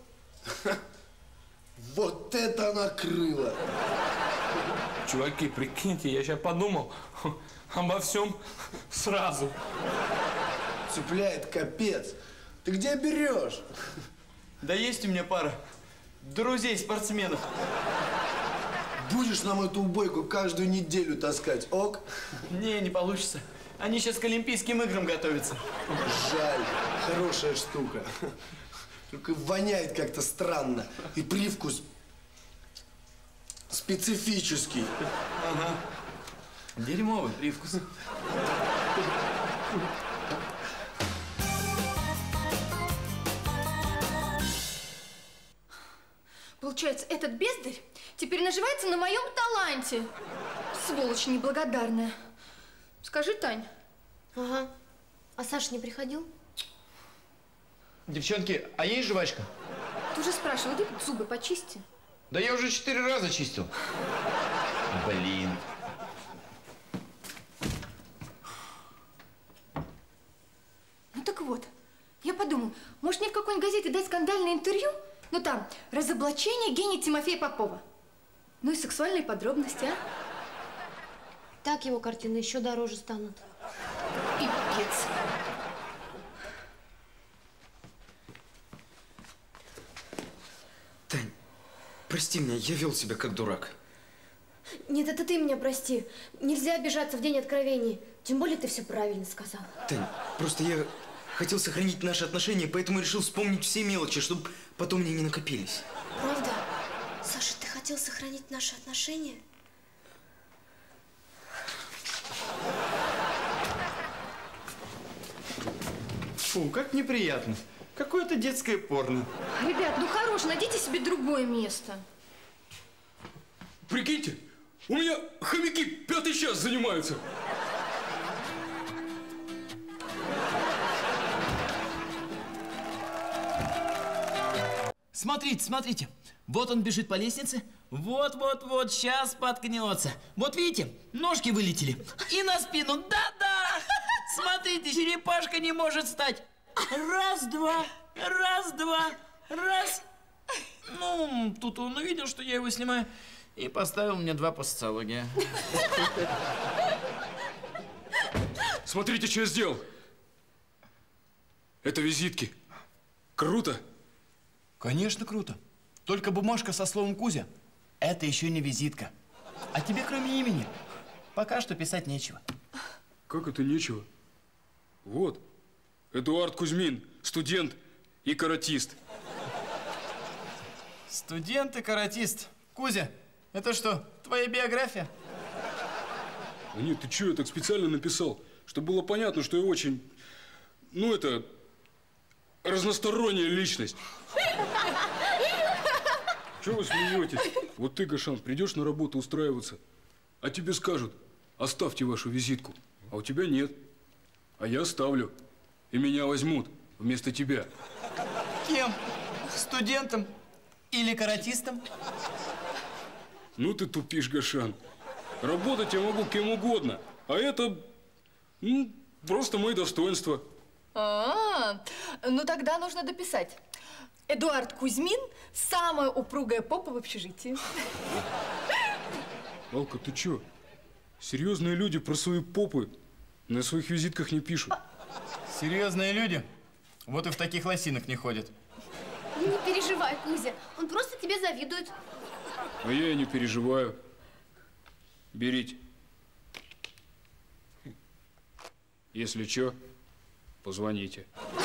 Вот это накрыло! Чуваки, прикиньте, я сейчас подумал обо всем сразу. Цепляет капец. Ты где берешь? Да есть у меня пара друзей-спортсменов. Будешь нам эту убойку каждую неделю таскать, ок? Не получится. Они сейчас к Олимпийским играм готовятся. Жаль. Хорошая штука. Только воняет как-то странно. И привкус специфический. Ага. Дерьмовый привкус. Получается, этот бездарь теперь наживается на моем таланте. Сволочь неблагодарная. Скажи, Тань. Ага. А Саша не приходил? Девчонки, а есть жвачка? Ты уже спрашивал, иди зубы почисти. Да я уже 4 раза чистил. Блин. Ну так вот, я подумал, может мне в какой-нибудь газете дать скандальное интервью? Ну там, разоблачение гения Тимофея Попова. Ну и сексуальные подробности, а? Так его картины еще дороже станут. Пипец. Тань, прости меня, я вел себя как дурак. Нет, это ты меня прости. Нельзя обижаться в день откровений. Тем более ты все правильно сказал. Тань, просто я хотел сохранить наши отношения, поэтому решил вспомнить все мелочи, чтобы потом мне не накопились. Правда? Саша, ты хотел сохранить наши отношения? Фу, как неприятно. Какое-то детское порно. Ребят, ну хорош, найдите себе другое место. Прикиньте, у меня хомяки 5-й час занимаются. Смотрите, смотрите. Вот он бежит по лестнице. Вот, сейчас споткнется. Вот видите, ножки вылетели. И на спину. Да-да! Смотрите, черепашка не может встать. Раз, два, раз. Ну, тут он увидел, что я его снимаю, и поставил мне 2 по социологии. Смотрите, что я сделал. Это визитки. Круто? Конечно, круто. Только бумажка со словом Кузя – это еще не визитка. А тебе, кроме имени, пока что писать нечего. Как это нечего? Вот, Эдуард Кузьмин, студент и каратист. Студент и каратист. Кузя, это что, твоя биография? Да нет, ты что, я так специально написал, чтобы было понятно, что я очень, ну это, разносторонняя личность. Чего вы смеетесь? Вот ты, Гошан, придешь на работу устраиваться, а тебе скажут, оставьте вашу визитку, а у тебя нет. А я оставлю, и меня возьмут вместо тебя. Кем? Студентом или каратистом? Ну ты тупишь, Гошан. Работать я могу кем угодно, а это, ну, просто мои достоинства. Ну тогда нужно дописать. Эдуард Кузьмин – самая упругая попа в общежитии. Алка, ты чё? Серьезные люди про свои попы на своих визитках не пишут. Серьезные люди? Вот и в таких лосинах не ходят. Не переживай, Кузя, он просто тебе завидует. А я и не переживаю. Берите. Если чё, позвоните.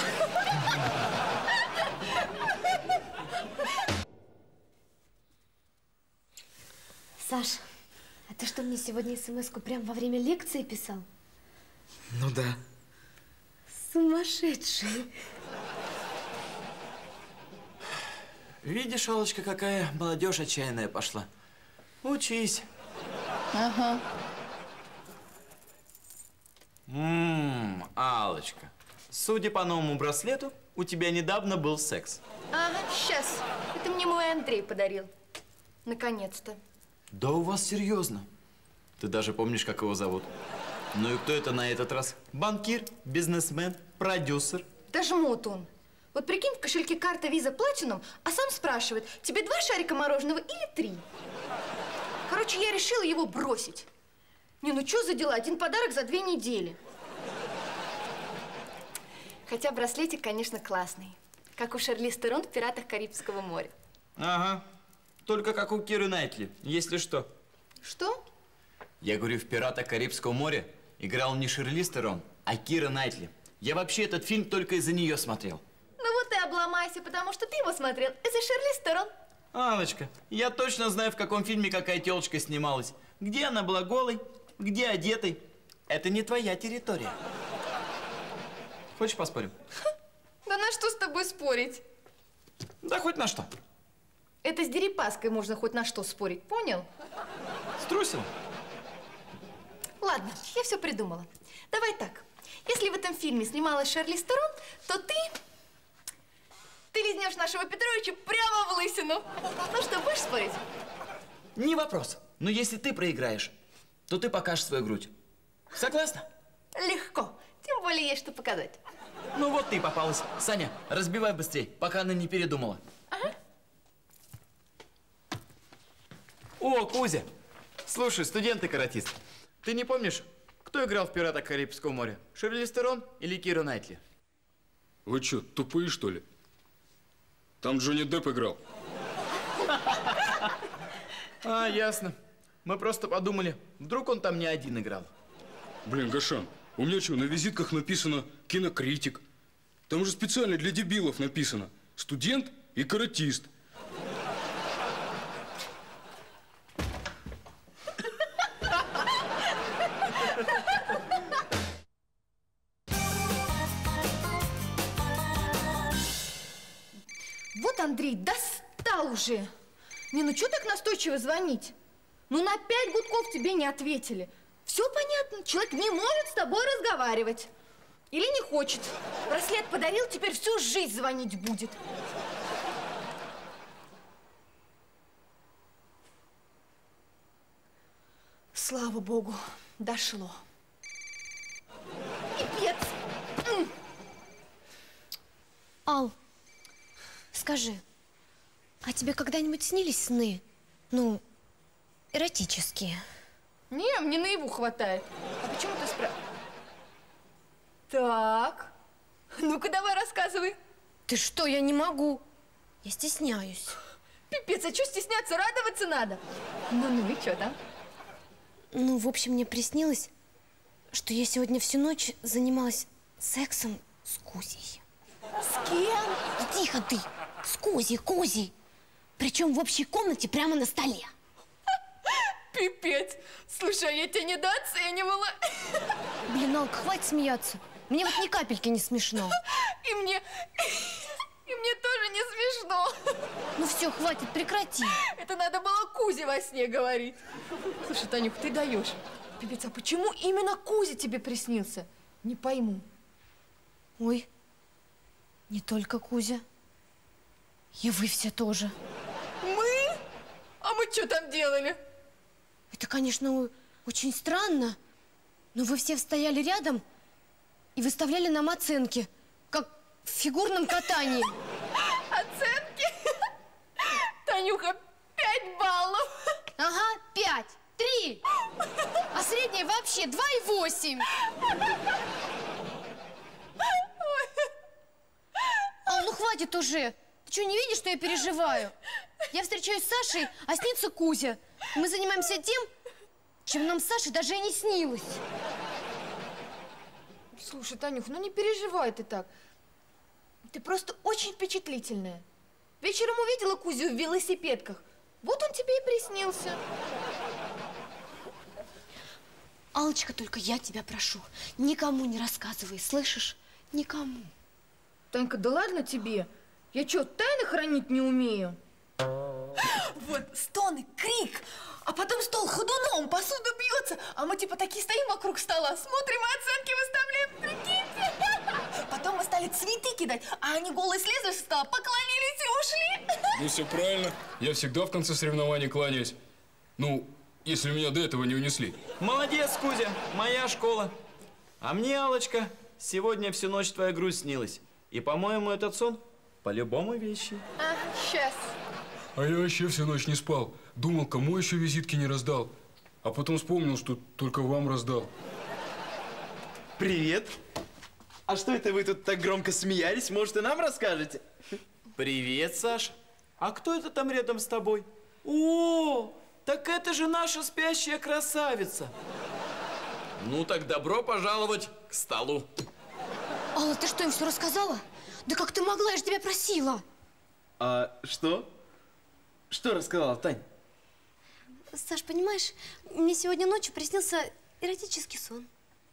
Саш, а ты что, мне сегодня смс-ку прямо во время лекции писал? Ну да. Сумасшедший. Видишь, Аллочка, какая молодежь отчаянная пошла. Учись. Ага. Аллочка, судя по новому браслету, у тебя недавно был секс. Ага, сейчас. Это мне мой Андрей подарил. Наконец-то. Да у вас серьезно. Ты даже помнишь, как его зовут. Ну и кто это на этот раз? Банкир, бизнесмен, продюсер? Да жмот он. Вот прикинь, в кошельке карта Visa Platinum, а сам спрашивает, тебе 2 шарика мороженого или 3? Короче, я решила его бросить. Не, ну что за дела? 1 подарок за 2 недели. Хотя браслетик, конечно, классный. Как у Шарлиз Терон в «Пиратах Карибского моря». Ага. Только как у Киры Найтли, если что. Что? Я говорю, в «Пиратах Карибского моря» играл не Шарлиз Терон, а Кира Найтли. Я вообще этот фильм только из-за нее смотрел. Ну вот и обломайся, потому что ты его смотрел из-за Шарлиз Терон. Аллочка, я точно знаю, в каком фильме какая телочка снималась. Где она была голой, где одетой. Это не твоя территория. Хочешь поспорим? Да на что с тобой спорить? Да хоть на что. Это с Дерипаской можно хоть на что спорить, понял? Струсил? Ладно, я все придумала. Давай так. Если в этом фильме снималась Шарлиз Терон, то ты лизнешь нашего Петровича прямо в лысину. Ну что, будешь спорить? Не вопрос. Но если ты проиграешь, то ты покажешь свою грудь. Согласна? Легко. Тем более есть что показать. Ну вот ты попалась. Саня, разбивай быстрей, пока она не передумала. Ага. О, Кузя! Слушай, студент и каратист, ты не помнишь, кто играл в «Пиратах Карибского моря»? Шарлиз Терон или Кира Найтли? Вы что, тупые, что ли? Там Джонни Депп играл. А, ясно. Мы просто подумали, вдруг он там не один играл. Блин, Гошан, у меня что, на визитках написано «кинокритик». Там же специально для дебилов написано «студент и каратист». Вот, Андрей, достал уже. Не, ну что так настойчиво звонить? Ну на 5 гудков тебе не ответили. Все понятно, человек не может с тобой разговаривать. Или не хочет. Браслет подарил, теперь всю жизнь звонить будет. Слава богу, дошло. Пипец. Ал, скажи, а тебе когда-нибудь снились сны? Ну, эротические? Не, мне наяву хватает. А почему ты Так, ну-ка давай рассказывай. Ты что, я не могу. Я стесняюсь. Пипец, а что стесняться? Радоваться надо. Ну, и что там? Ну, в общем, мне приснилось, что я сегодня всю ночь занималась сексом с Кузей. С кем? Да тихо ты! С Кузей. Причем в общей комнате прямо на столе. Пипец! Слушай, а я тебя недооценивала. Блин, Алка, хватит смеяться. Мне вот ни капельки не смешно. И мне тоже не смешно. Ну все, хватит, прекрати. Это надо было Кузе во сне говорить. Слушай, Танюк, ты даешь. Пипец, а почему именно Кузя тебе приснился? Не пойму. Ой, не только Кузя. И вы все тоже. Мы? А мы что там делали? Это, конечно, очень странно, но вы все стояли рядом и выставляли нам оценки, как в фигурном катании. Оценки? Танюха, 5 баллов. Ага, 5, 3. А средняя вообще 2,8. А ну хватит уже. Ты что, не видишь, что я переживаю? Я встречаюсь с Сашей, а снится Кузя. Мы занимаемся тем, чем нам с Сашей даже и не снилось. Слушай, Танюх, ну не переживай ты так. Ты просто очень впечатлительная. Вечером увидела Кузю в велосипедках. Вот он тебе и приснился. Аллочка, только я тебя прошу, никому не рассказывай, слышишь? Никому. Танька, да ладно тебе. Я что, тайны хранить не умею? Вот стоны, крик, а потом стол ходуном, посуда бьется, а мы типа такие стоим вокруг стола, смотрим и оценки выставляем, прикиньте. Потом мы стали цветы кидать, а они голые слезли со стола, поклонились и ушли. Ну все правильно, я всегда в конце соревнований кланяюсь. Ну, если меня до этого не унесли. Молодец, Кузя, моя школа. А мне, Аллочка, сегодня всю ночь твоя грусть снилась. И, по-моему, этот сон по-любому вещи. А, сейчас. А я вообще всю ночь не спал. Думал, кому еще визитки не раздал. А потом вспомнил, что только вам раздал. Привет. А что это вы тут так громко смеялись? Может, и нам расскажете? Привет, Саш. А кто это там рядом с тобой? О, так это же наша спящая красавица. Ну так добро пожаловать к столу. Алла, ты что, им все рассказала? Да как ты могла, я же тебя просила. А что? Что рассказала, Тань? Саш, понимаешь, мне сегодня ночью приснился эротический сон.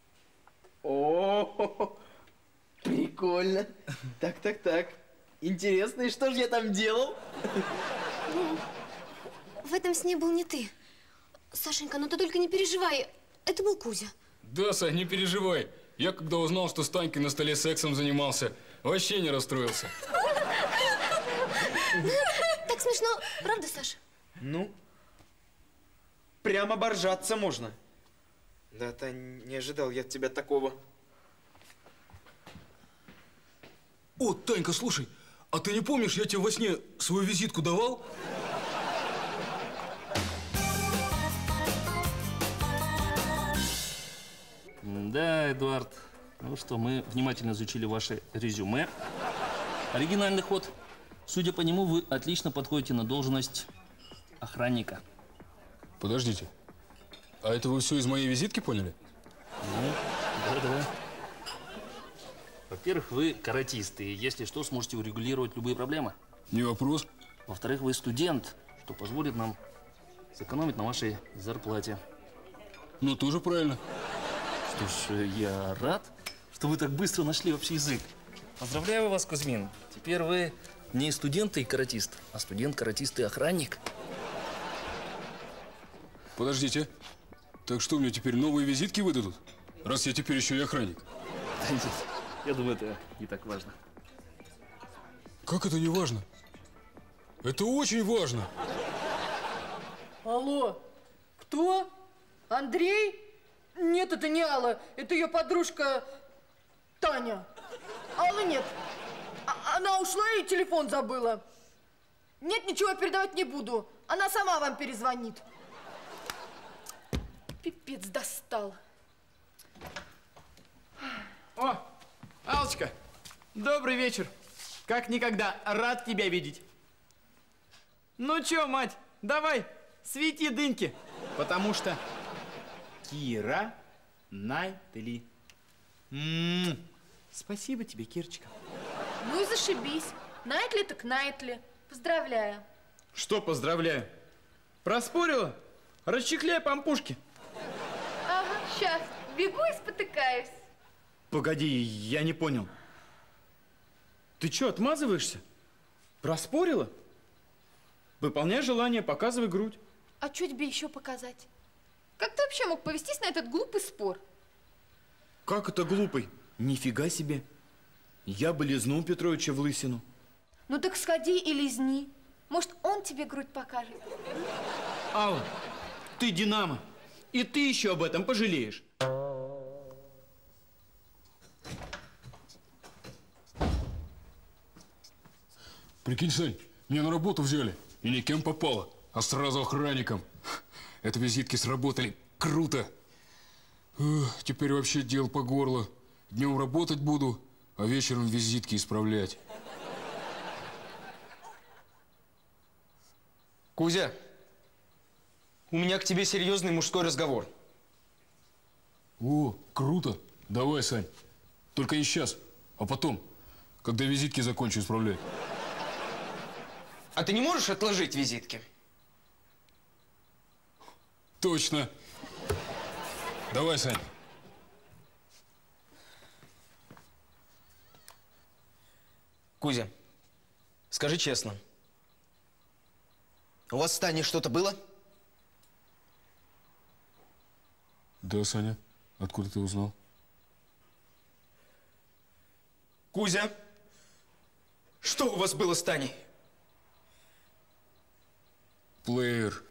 О, прикольно. Так. Интересно, и что же я там делал? Ну, в этом сне был не ты. Сашенька, ну ты только не переживай. Это был Кузя. Да, Сань, не переживай. Я когда узнал, что с Танькой на столе сексом занимался, вообще не расстроился. Так смешно, правда, Саша? Ну, прямо оборжаться можно. Да, Тань, не ожидал я от тебя такого. О, Танька, слушай, а ты не помнишь, я тебе во сне свою визитку давал? Да, Эдуард. Ну что, мы внимательно изучили ваше резюме. Оригинальный ход. Судя по нему, вы отлично подходите на должность охранника. Подождите. А это вы все из моей визитки поняли? Ну, да. Во-первых, вы каратист, и если что, сможете урегулировать любые проблемы. Не вопрос. Во-вторых, вы студент, что позволит нам сэкономить на вашей зарплате. Ну, тоже правильно. Что ж, я рад, что вы так быстро нашли общий язык. Поздравляю вас, Кузьмин. Теперь вы Не студент и каратист, а студент, каратист и охранник. Подождите. Так что, мне теперь новые визитки выдадут? Раз я теперь еще и охранник. Да нет, я думаю, это не так важно. Как это не важно? Это очень важно. Алло, кто? Андрей? Нет, это не Алла, это ее подружка Таня. Аллы нет. Она ушла и телефон забыла. Нет, ничего передавать не буду. Она сама вам перезвонит. Пипец достал. О, Аллочка, добрый вечер. Как никогда рад тебя видеть. Ну чё, мать, давай, свети дыньки. Потому что Кира Найтли. Спасибо тебе, Кирочка. Ну и зашибись. Найтли так Найтли. Поздравляю. Что поздравляю? Проспорила? Расчехляй пампушки. Ага, сейчас. Бегу и спотыкаюсь. Погоди, я не понял. Ты чё, отмазываешься? Проспорила? Выполняй желание, показывай грудь. А что тебе еще показать? Как ты вообще мог повестись на этот глупый спор? Как это глупый? Нифига себе. Я бы лизнул Петровича в лысину. Ну так сходи и лизни. Может, он тебе грудь покажет? Алла, ты Динамо. И ты еще об этом пожалеешь. Прикинь, Сань, меня на работу взяли. И не кем попало, а сразу охранником. Это визитки сработали. Круто. Теперь вообще дел по горло. Днем работать буду, а вечером визитки исправлять. Кузя, у меня к тебе серьезный мужской разговор. О, круто. Давай, Сань. Только не сейчас, а потом, когда визитки закончу исправлять. А ты не можешь отложить визитки? Точно. Давай, Сань. Кузя, скажи честно, у вас с Таней что-то было? Да, Саня. Откуда ты узнал? Кузя, что у вас было с Таней? Плеер.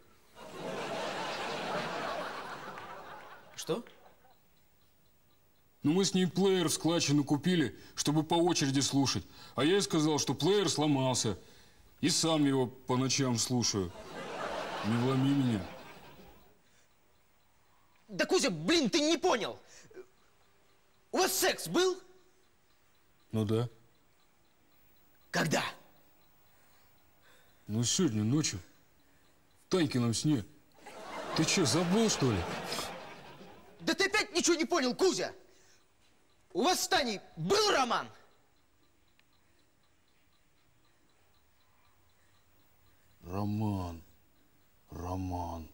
Что? Ну, мы с ней плеер в складчину купили, чтобы по очереди слушать. А я ей сказал, что плеер сломался. И сам его по ночам слушаю. Не вломи меня. Да, Кузя, блин, ты не понял. У вас секс был? Ну да. Когда? Ну, сегодня ночью. В Танькином сне. Ты что, забыл, что ли? Да ты опять ничего не понял, Кузя! У вас с Таней был роман? Роман.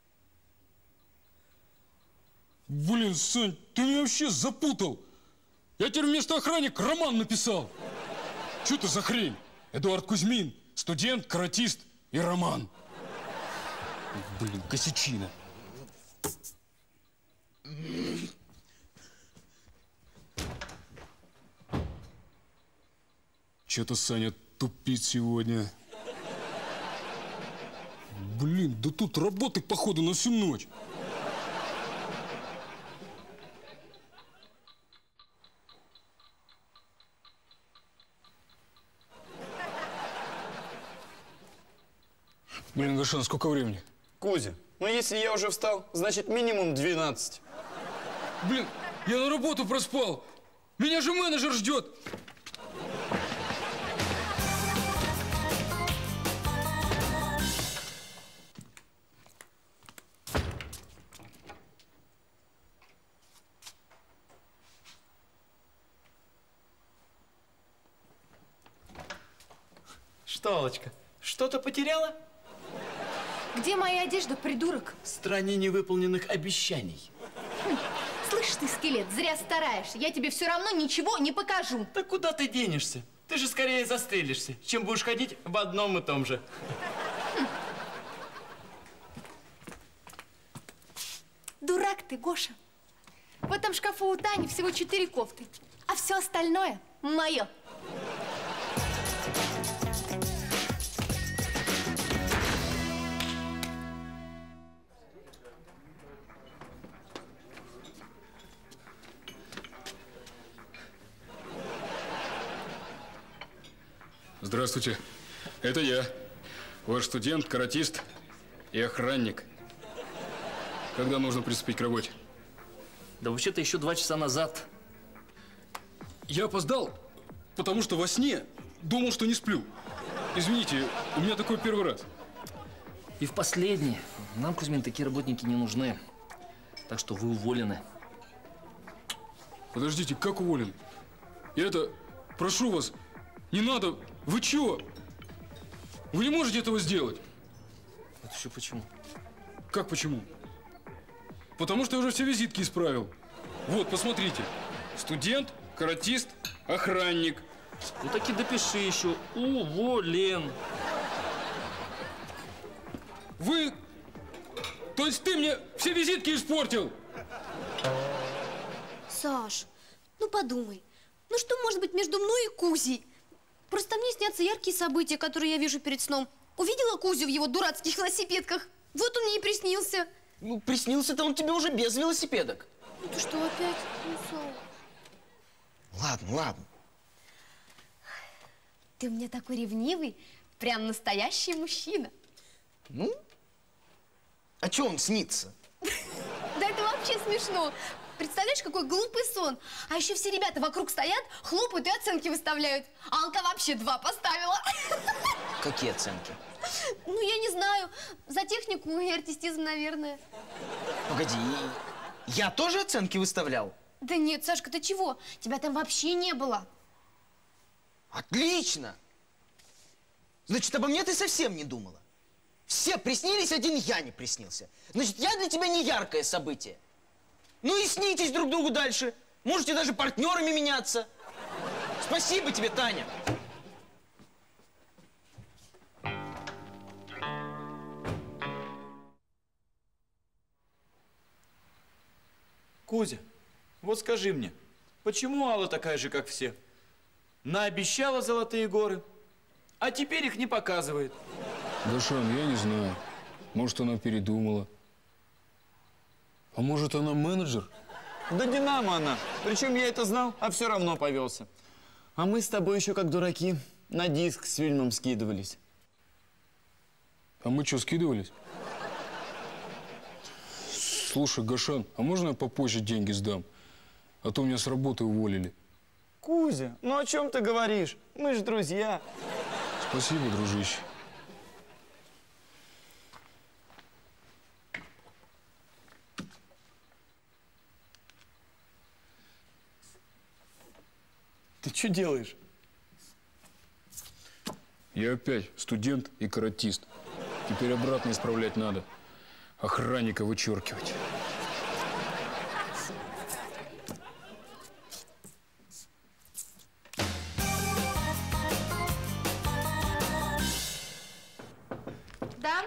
Блин, Сань, ты меня вообще запутал. Я теперь вместо охранника роман написал. Что это за хрень? Эдуард Кузьмин, студент, каратист и роман. Блин, косячина. Что-то Саня тупит сегодня. Блин, да тут работы, походу, на всю ночь. Блин, Гошан, сколько времени? Кузя, ну если я уже встал, значит минимум 12. Блин, я на работу проспал. Меня же менеджер ждет. Что, Аллочка, что-то потеряла? Где моя одежда, придурок? В стране невыполненных обещаний. Слышь ты, скелет, зря стараешься. Я тебе все равно ничего не покажу. Да куда ты денешься? Ты же скорее застрелишься, чем будешь ходить в одном и том же. Дурак ты, Гоша. В этом шкафу у Тани всего 4 кофты, а все остальное мое. Здравствуйте. Это я, ваш студент, каратист и охранник. Когда нужно приступить к работе? Да вообще-то еще 2 часа назад. Я опоздал, потому что во сне думал, что не сплю. Извините, у меня такой первый раз. И в последний. Нам, Кузьмин, такие работники не нужны. Так что вы уволены. Подождите, как уволен? Я это, прошу вас, не надо. Вы чего? Вы не можете этого сделать. Это еще почему? Как почему? Потому что я уже все визитки исправил. Вот, посмотрите. Студент, каратист, охранник. Ну так и допиши еще. Уволен. Вы... То есть ты мне все визитки испортил? Саш, ну подумай. Ну что может быть между мной и Кузей? Просто мне снятся яркие события, которые я вижу перед сном. Увидела Кузю в его дурацких велосипедках. Вот он мне и приснился. Ну, приснился-то он тебе уже без велосипедок. Ну ты что опять? Ну, Саш. Ладно, ладно. Ты у меня такой ревнивый, прям настоящий мужчина. Ну, а чё он снится? Да это вообще смешно. Представляешь, какой глупый сон. А еще все ребята вокруг стоят, хлопают и оценки выставляют. А Алка вообще 2 поставила. Какие оценки? Ну, я не знаю. За технику и артистизм, наверное. Погоди, я тоже оценки выставлял? Да нет, Сашка, ты чего? Тебя там вообще не было. Отлично! Значит, обо мне ты совсем не думала. Все приснились, один я не приснился. Значит, я для тебя не яркое событие. Ну и снитесь друг другу дальше. Можете даже партнерами меняться. Спасибо тебе, Таня. Кузя, вот скажи мне, почему Алла такая же, как все? Наобещала золотые горы, а теперь их не показывает. Гошан, я не знаю. Может, она передумала. А может, она менеджер? Да Динамо она. Причем я это знал, а все равно повелся. А мы с тобой еще как дураки на диск с фильмом скидывались. А мы что, скидывались? Слушай, Гошан, а можно я попозже деньги сдам? А то меня с работы уволили. Кузя, ну о чем ты говоришь? Мы же друзья. Спасибо, дружище. Ты что делаешь? Я опять студент и каратист. Теперь обратно исправлять надо. Охранника вычеркивать. Да?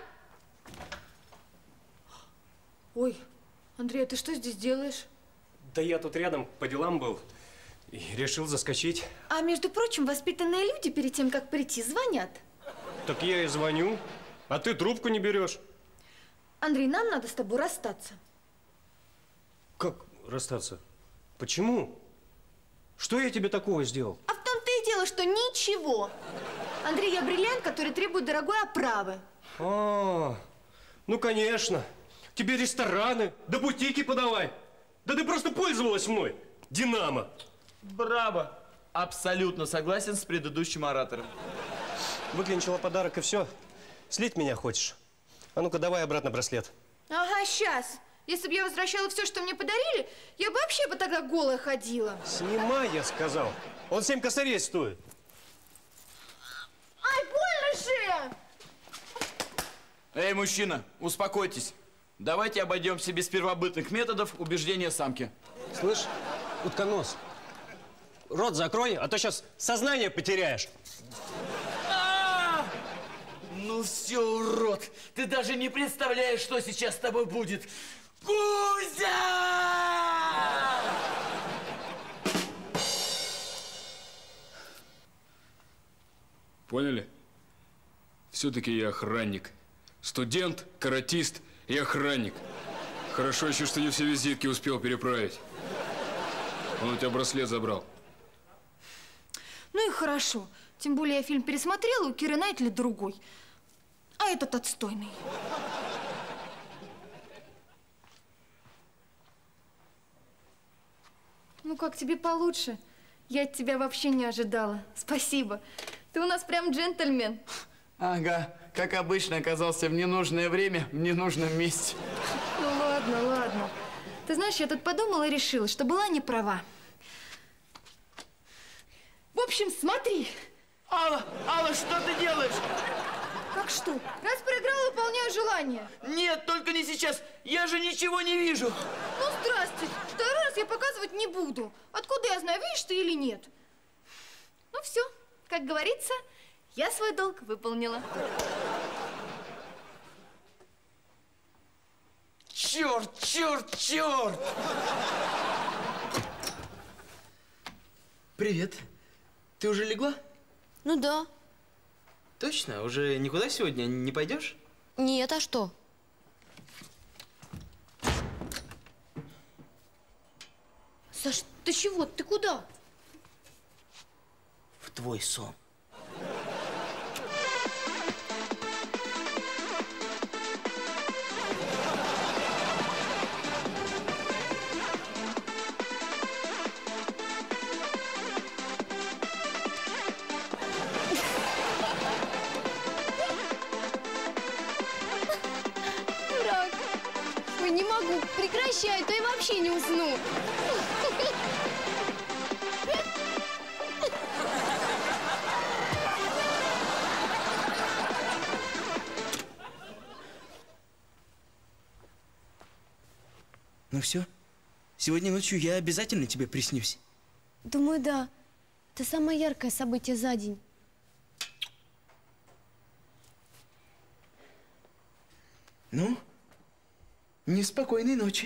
Ой, Андрей, а ты что здесь делаешь? Да я тут рядом по делам был и решил заскочить. А между прочим, воспитанные люди перед тем, как прийти, звонят. Так я и звоню, а ты трубку не берешь. Андрей, нам надо с тобой расстаться. Как расстаться? Почему? Что я тебе такого сделал? А в том-то и дело, что ничего. Андрей, я бриллиант, который требует дорогой оправы. А, ну конечно. Тебе рестораны, да бутики подавай. Да ты просто пользовалась мной, Динамо. Браво! Абсолютно согласен с предыдущим оратором. Выклинчила подарок и все. Слить меня хочешь? А ну-ка, давай обратно браслет. Ага, сейчас. Если бы я возвращала все, что мне подарили, я бы вообще бы тогда голая ходила. Снимай, я сказал. Он 7 косарей стоит. Ай, больно же! Эй, мужчина, успокойтесь. Давайте обойдемся без первобытных методов убеждения самки. Слышь, утконос, рот закрой, а то сейчас сознание потеряешь. Ну все, урод, ты даже не представляешь, что сейчас с тобой будет. Кузя! Поняли? Все-таки я охранник. Студент, каратист и охранник. Хорошо еще, что не все визитки успел переправить. Он у тебя браслет забрал. Ну и хорошо. Тем более я фильм пересмотрела, у Киры Найтли другой. А этот отстойный. Ну как, тебе получше? Я от тебя вообще не ожидала. Спасибо. Ты у нас прям джентльмен. Ага, как обычно, оказался в ненужное время, в ненужном месте. Ну ладно, ладно. Ты знаешь, я тут подумала и решила, что была не права. В общем, смотри. Алла, что ты делаешь? Как что? Раз проиграла, выполняю желание. Нет, только не сейчас. Я же ничего не вижу. Ну, здрасте. Второй раз я показывать не буду. Откуда я знаю, видишь ты или нет? Ну, все. Как говорится, я свой долг выполнила. Черт, черт, черт! Привет. Ты уже легла? Ну да. Точно? Уже никуда сегодня не пойдешь? Нет, а что? Саш, ты чего? Ты куда? В твой сон. Дурак. Ой, не могу. Прекращай, то я вообще не усну. Ну все, сегодня ночью я обязательно тебе приснюсь. Думаю, да. Это самое яркое событие за день. Ну, неспокойной ночи.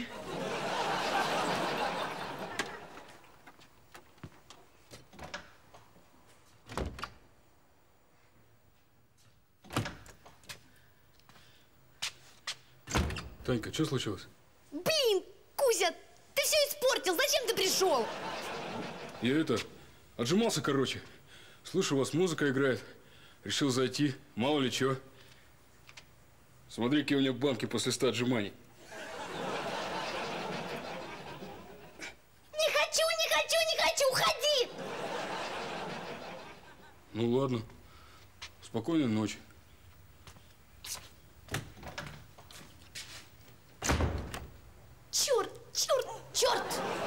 Танька, что случилось? Блин, Кузя, ты все испортил. Зачем ты пришел? Я отжимался, короче. Слышу, у вас музыка играет. Решил зайти, мало ли чего. Смотри, какие у меня банки после 100 отжиманий. Не хочу, не хочу, не хочу, уходи! Ну ладно. Спокойной ночи. Черт, черт, черт!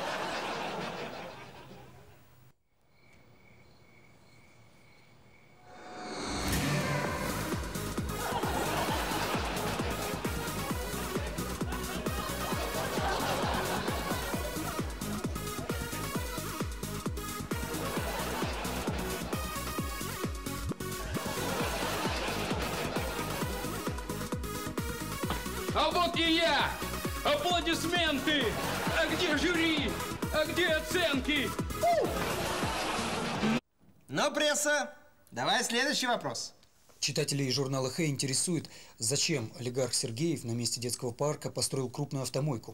А вот и я! Аплодисменты! А где жюри? А где оценки? Ну, пресса, давай следующий вопрос. Читателей журнала «Хэ» интересует, зачем олигарх Сергеев на месте детского парка построил крупную автомойку.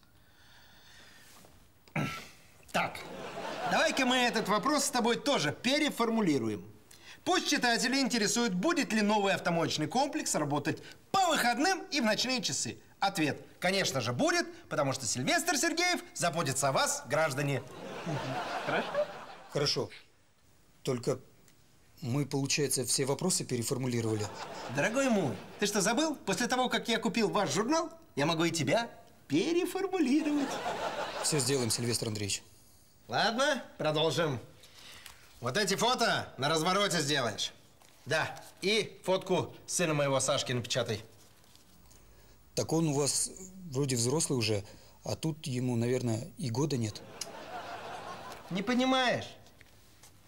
Так, давай-ка мы этот вопрос с тобой тоже переформулируем. Пусть читатели интересует, будет ли новый автомоечный комплекс работать по выходным и в ночные часы. Ответ, конечно же, будет, потому что Сильвестр Сергеев заботится о вас, граждане. Хорошо? Хорошо. Только мы, получается, все вопросы переформулировали. Дорогой мой, ты что, забыл? После того, как я купил ваш журнал, я могу и тебя переформулировать. Все сделаем, Сильвестр Андреевич. Ладно, продолжим. Вот эти фото на развороте сделаешь. Да, и фотку сына моего Сашки напечатай. Так он у вас вроде взрослый уже, а тут ему, наверное, и года нет. Не понимаешь?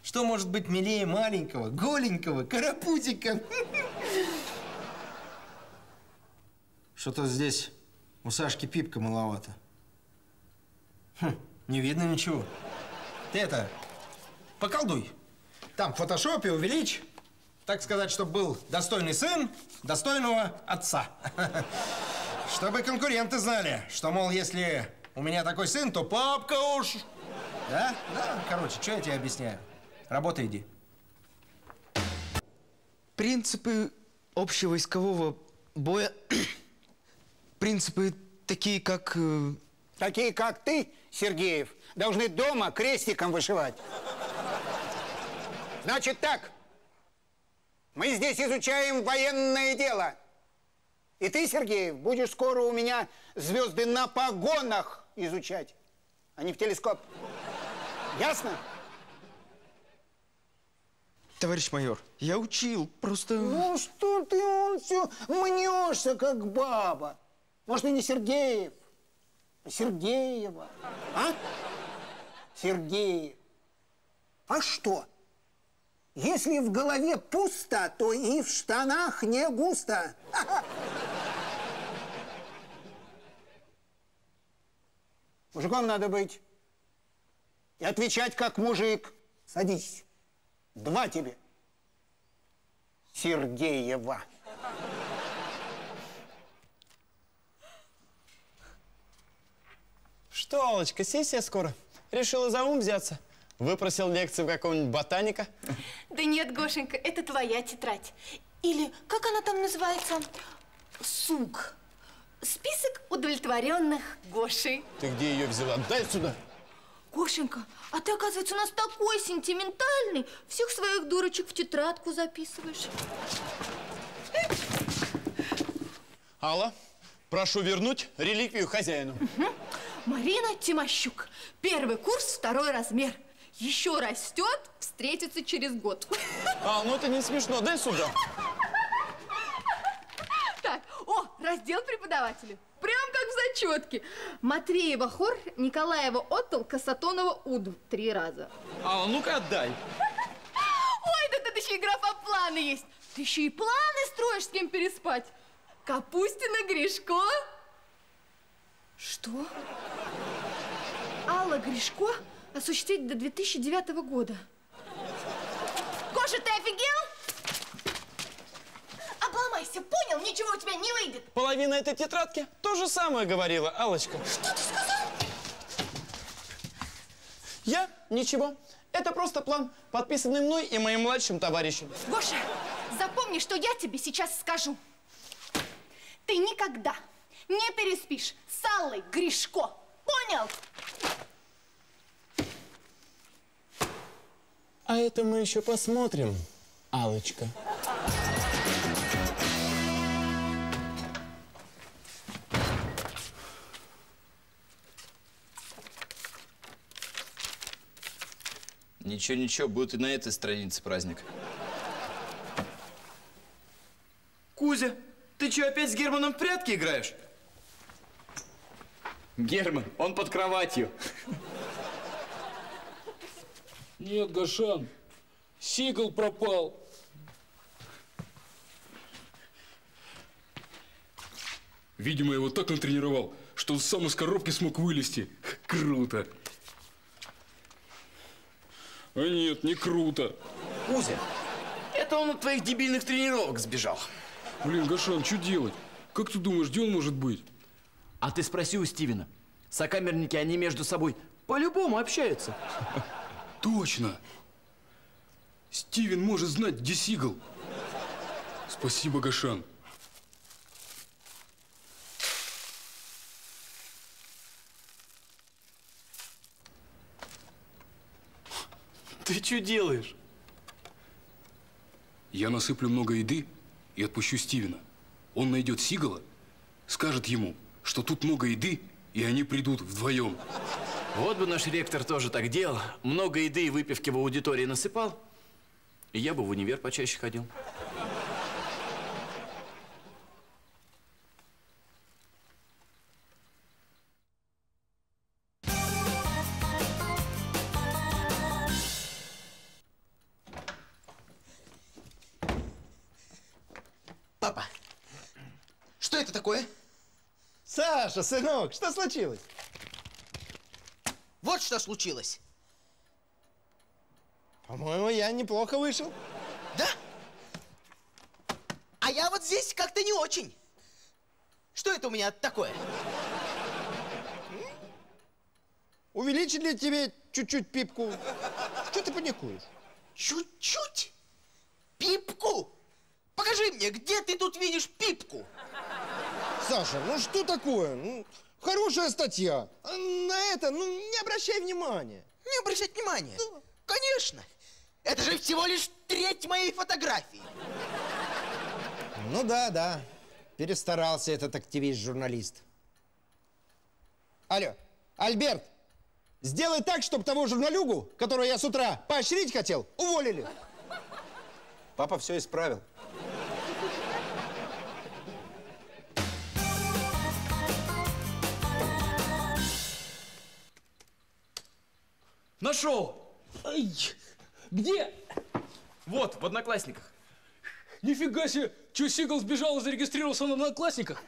Что может быть милее маленького, голенького, карапузика? Что-то здесь у Сашки пипка маловато. Не видно ничего. Ты это, поколдуй. Там в фотошопе увеличь. Так сказать, чтобы был достойный сын достойного отца. Чтобы конкуренты знали, что, мол, если у меня такой сын, то папка уж. Да? Да, короче, что я тебе объясняю? Работай, иди. Принципы общевойскового боя, принципы такие, как... Такие, как ты, Сергеев, должны дома крестиком вышивать. Значит так, мы здесь изучаем военное дело. И ты, Сергеев, будешь скоро у меня звезды на погонах изучать, а не в телескоп. Ясно? Товарищ майор, я учил, просто... Ну что ты, он все мнешься, как баба. Может, и не Сергеев, а Сергеева. А? Сергеев. А что? Если в голове пусто, то и в штанах не густо. Мужиком надо быть. И отвечать как мужик. Садись. 2 тебе. Сергеева. Что, Аллочка, сессия скоро? Решила за ум взяться? Выпросил лекцию какого-нибудь ботаника? Да нет, Гошенька, это твоя тетрадь. Или, как она там называется? СУГ. Список удовлетворенных Гошей. Ты где ее взяла? Дай сюда. Гошенька, а ты, оказывается, у нас такой сентиментальный. Всех своих дурочек в тетрадку записываешь. Алла, прошу вернуть реликвию хозяину. Марина Тимощук. 1 курс, 2 размер. Еще растет, встретится через год. А, ну это не смешно. Дай сюда. Так, раздел преподавателя. Прям как в зачетке. Матвеева хор, Николаева оттал, Касатонова уд 3 раза. А, ну-ка отдай. Ой, да тут еще и графопланы есть. Ты еще и планы строишь, с кем переспать. Капустина, Гришко. Что? Алла Гришко осуществить до 2009 года. Гоша, ты офигел? Обломайся, понял? Ничего у тебя не выйдет. Половина этой тетрадки то же самое говорила, Аллочка. Что ты сказал? Я? Ничего. Это просто план, подписанный мной и моим младшим товарищем. Гоша, запомни, что я тебе сейчас скажу. Ты никогда не переспишь с Аллой Гришко. Понял? А это мы еще посмотрим, Аллочка. Ничего, будет и на этой странице праздник. Кузя, ты что, опять с Германом в прятки играешь? Герман, он под кроватью. Нет, Гошан, Сигал пропал. Видимо, я его так натренировал, что он сам из коробки смог вылезти. Круто. А нет, не круто. Кузя, это он от твоих дебильных тренировок сбежал. Блин, Гошан, что делать? Как ты думаешь, где он может быть? А ты спроси у Стивена. Сокамерники, они между собой по-любому общаются. Точно! Стивен может знать, где Сигал. Спасибо, Гошан. Ты что делаешь? Я насыплю много еды и отпущу Стивена. Он найдет Сигала, скажет ему, что тут много еды, и они придут вдвоем. Вот бы наш ректор тоже так делал. Много еды и выпивки в аудитории насыпал, и я бы в универ почаще ходил. Папа, что это такое? Саша, сынок, что случилось? Вот что случилось. По-моему, я неплохо вышел. Да? А я вот здесь как-то не очень. Что это у меня такое? Увеличили тебе чуть-чуть пипку. Что ты паникуешь? Чуть-чуть? Пипку? Покажи мне, где ты тут видишь пипку? Саша, ну что такое? Ну, хорошая статья. А на это, ну, не обращай внимания. Не обращать внимания? Да. Конечно. Это же всего лишь треть моей фотографии. Ну да. Перестарался этот активист-журналист. Алло, Альберт, сделай так, чтобы того журналюгу, которого я с утра поощрить хотел, уволили. Папа все исправил. Нашел! Ай, где? Вот, в Одноклассниках. Нифига себе! Че, Сигал сбежал и зарегистрировался на Одноклассниках?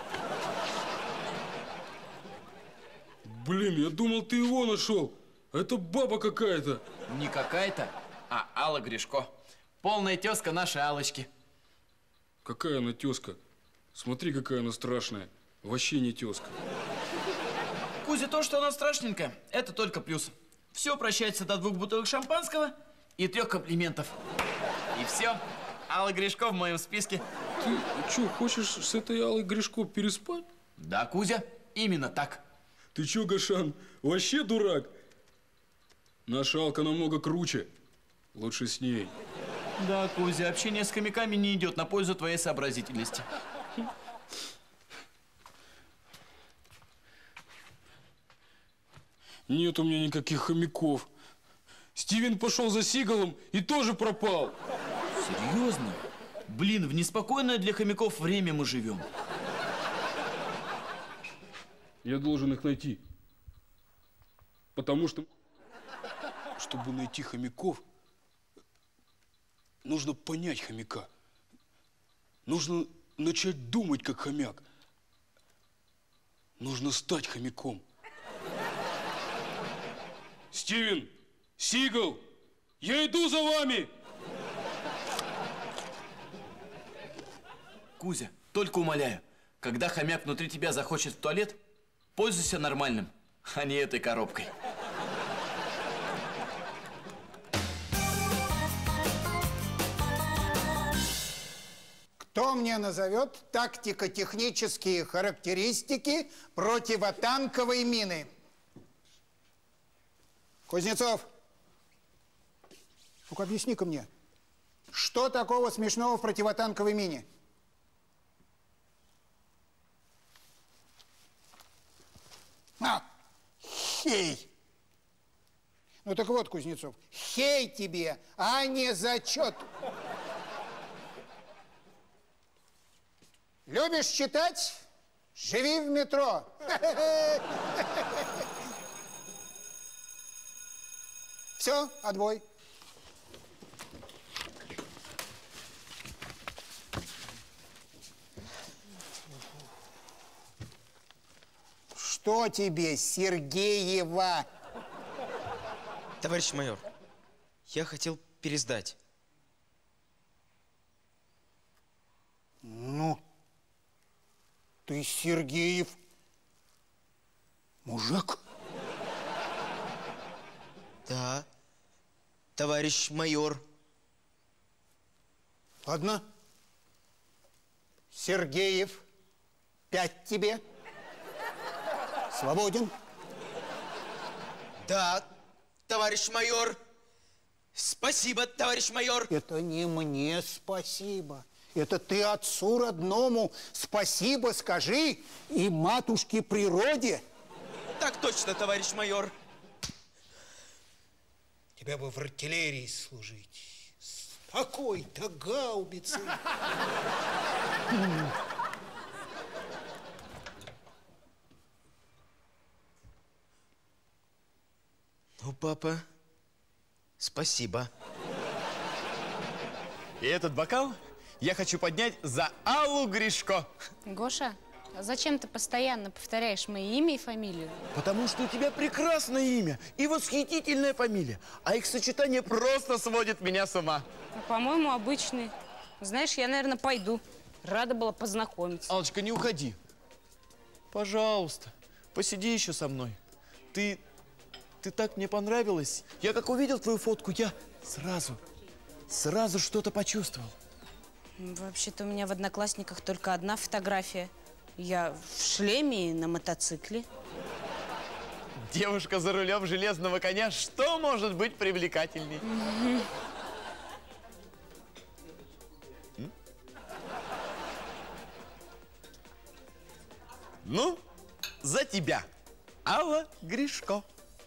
Блин, я думал, ты его нашел. Это баба какая-то. Не какая-то, а Алла Гришко. Полная тезка нашей Аллочки. Какая она тезка? Смотри, какая она страшная. Вообще не тезка. Кузя, то, что она страшненькая, это только плюс. Все прощается до 2 бутылок шампанского и 3 комплиментов. И все. Алла Гришко в моем списке. Ты что, хочешь с этой Аллой Гришко переспать? Да, Кузя, именно так. Ты что, Гашан, вообще дурак? Наша Алка намного круче. Лучше с ней. Да, Кузя, общение с хомяками не идет на пользу твоей сообразительности. Нет у меня никаких хомяков. Стивен пошел за Сигалом и тоже пропал. Серьезно? Блин, в неспокойное для хомяков время мы живем. Я должен их найти. Потому что, чтобы найти хомяков, нужно понять хомяка. Нужно начать думать как хомяк. Нужно стать хомяком. Стивен! Сигал! Я иду за вами! Кузя, только умоляю, когда хомяк внутри тебя захочет в туалет, пользуйся нормальным, а не этой коробкой. Кто мне назовет тактико-технические характеристики противотанковой мины? Кузнецов, ну-ка объясни-ка мне, что такого смешного в противотанковой мине? Хей! Ну так вот, Кузнецов, хей тебе, а не зачет. Любишь читать? Живи в метро. Все, отбой. Что тебе, Сергеева? Товарищ майор, я хотел пересдать. Ну, ты, Сергеев, мужик? Да, товарищ майор. Ладно. Сергеев, 5 тебе. Свободен. Да, товарищ майор. Спасибо, товарищ майор. Это не мне спасибо. Это ты отцу родному спасибо скажи и матушке природе. Так точно, товарищ майор. Тебя бы в артиллерии служить. С такой-то гаубицей. Ну, папа, спасибо. И этот бокал я хочу поднять за Аллу Гришко. Гоша, а зачем ты постоянно повторяешь мое имя и фамилию? Потому что у тебя прекрасное имя и восхитительная фамилия. А их сочетание просто сводит меня с ума. Ну, по-моему, обычный. Знаешь, я, наверное, пойду. Рада была познакомиться. Аллочка, не уходи. Пожалуйста, посиди еще со мной. Ты так мне понравилась. Я как увидел твою фотку, я сразу что-то почувствовал. Вообще-то у меня в Одноклассниках только одна фотография. Я в шлеме и на мотоцикле. Девушка за рулем железного коня, что может быть привлекательней? Ну, за тебя, Алла Гришко.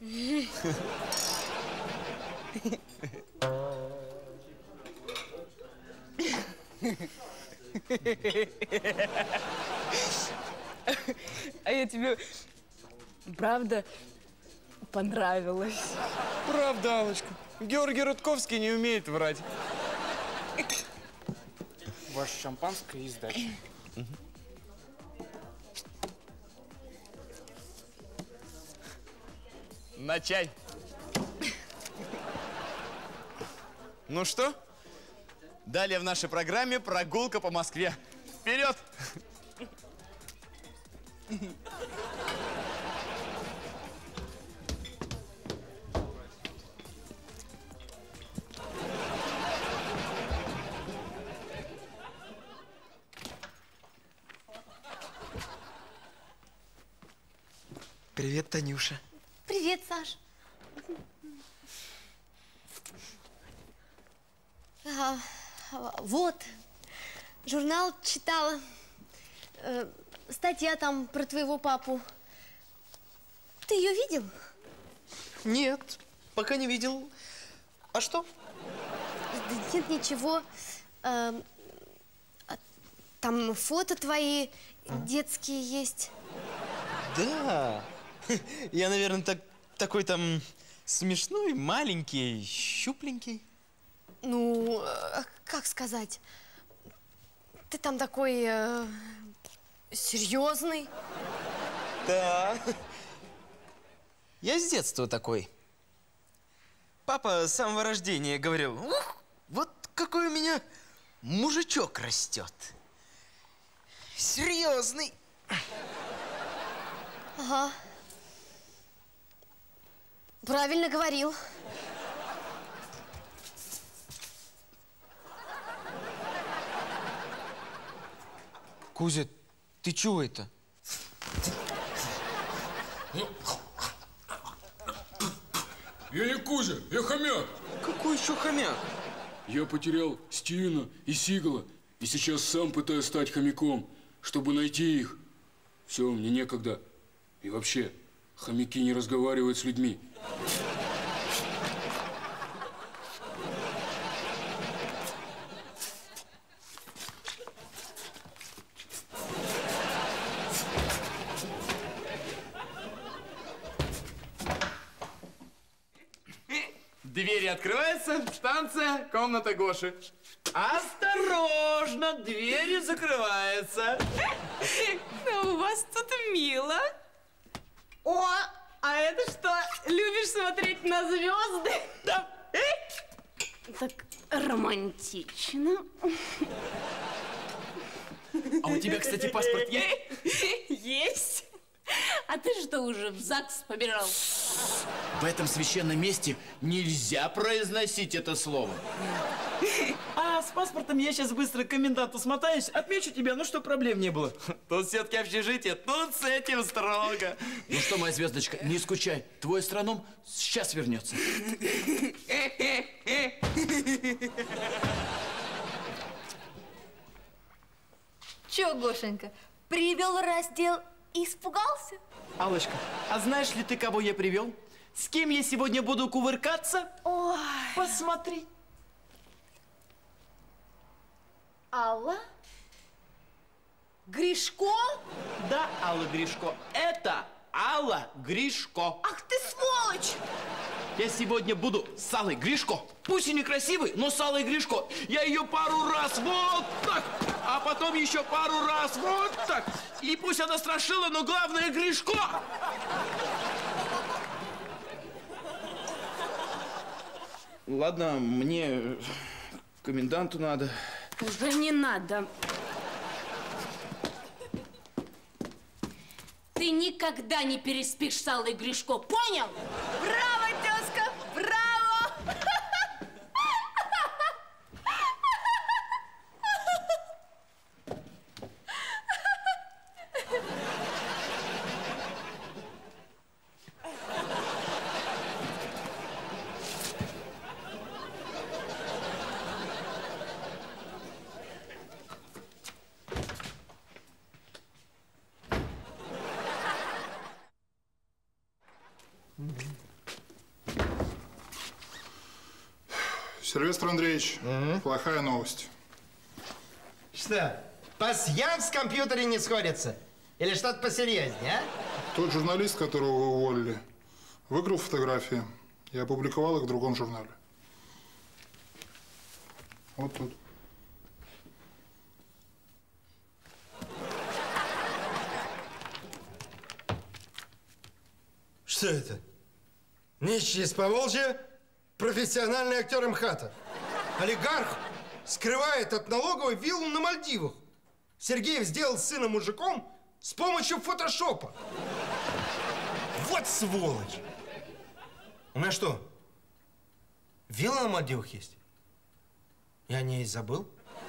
А я тебе правда понравилась. Правда, Аллочка. Георгий Рудковский не умеет врать. Ваше шампанское и сдача. На чай. Ну что? Далее в нашей программе прогулка по Москве. Вперед! Привет, Танюша. Привет, Саш. Вот, журнал читала. Статья там про твоего папу. Ты ее видел? Нет, пока не видел. А что? Да нет, ничего. Там фото твои детские есть. Да. Я, наверное, такой там смешной, маленький, щупленький. Ну, как сказать? Ты там такой серьезный. Да. Я с детства такой. Папа с самого рождения говорил: ух, вот какой у меня мужичок растет. Серьезный. Ага. Правильно говорил. Кузя, ты чего это? Я не Кузя, я хомяк. Какой еще хомяк? Я потерял Стивена и Сигала, и сейчас сам пытаюсь стать хомяком, чтобы найти их. Все, мне некогда. И вообще, хомяки не разговаривают с людьми. Двери открываются, станция, комната Гоши. Осторожно, двери закрываются. Ну, у вас тут мило. О, а это что, любишь смотреть на звезды? Да. Так романтично. А у тебя, кстати, паспорт есть? Есть. А ты что, уже в ЗАГС побежал? В этом священном месте нельзя произносить это слово. А с паспортом я сейчас быстро к коменданту смотаюсь, отмечу тебя, ну что, проблем не было. Тут все-таки общежитие, тут с этим строго. Ну что, моя звездочка, не скучай, твой астроном сейчас вернется. Чё, Гошенька, привел раздел и испугался? Аллочка, а знаешь ли ты, кого я привел? С кем я сегодня буду кувыркаться? Ой. Посмотри. Алла? Гришко? Да, Алла Гришко. Это Алла Гришко. Ах ты сволочь! Я сегодня буду с Аллой Гришко. Пусть и некрасивый, но с Аллой Гришко. Я ее пару раз вот так, а потом еще пару раз вот так. И пусть она страшила, но главное Гришко. Ладно, мне к коменданту надо. Уже не надо. Ты никогда не переспишь с Аллой Гришко, понял? Браво, тезка, браво! Сильвестр Андреевич, плохая новость. Что, пасьянс в компьютере не сходится? Или что-то посерьезнее, а? Тот журналист, которого вы уволили, выиграл фотографии и опубликовал их в другом журнале. Вот тут. Что это? Нищий из Поволжья, профессиональный актер МХАТа. Олигарх скрывает от налоговой виллу на Мальдивах. Сергеев сделал сына мужиком с помощью фотошопа. Вот сволочь! У меня что, вилла на Мальдивах есть? Я о ней забыл.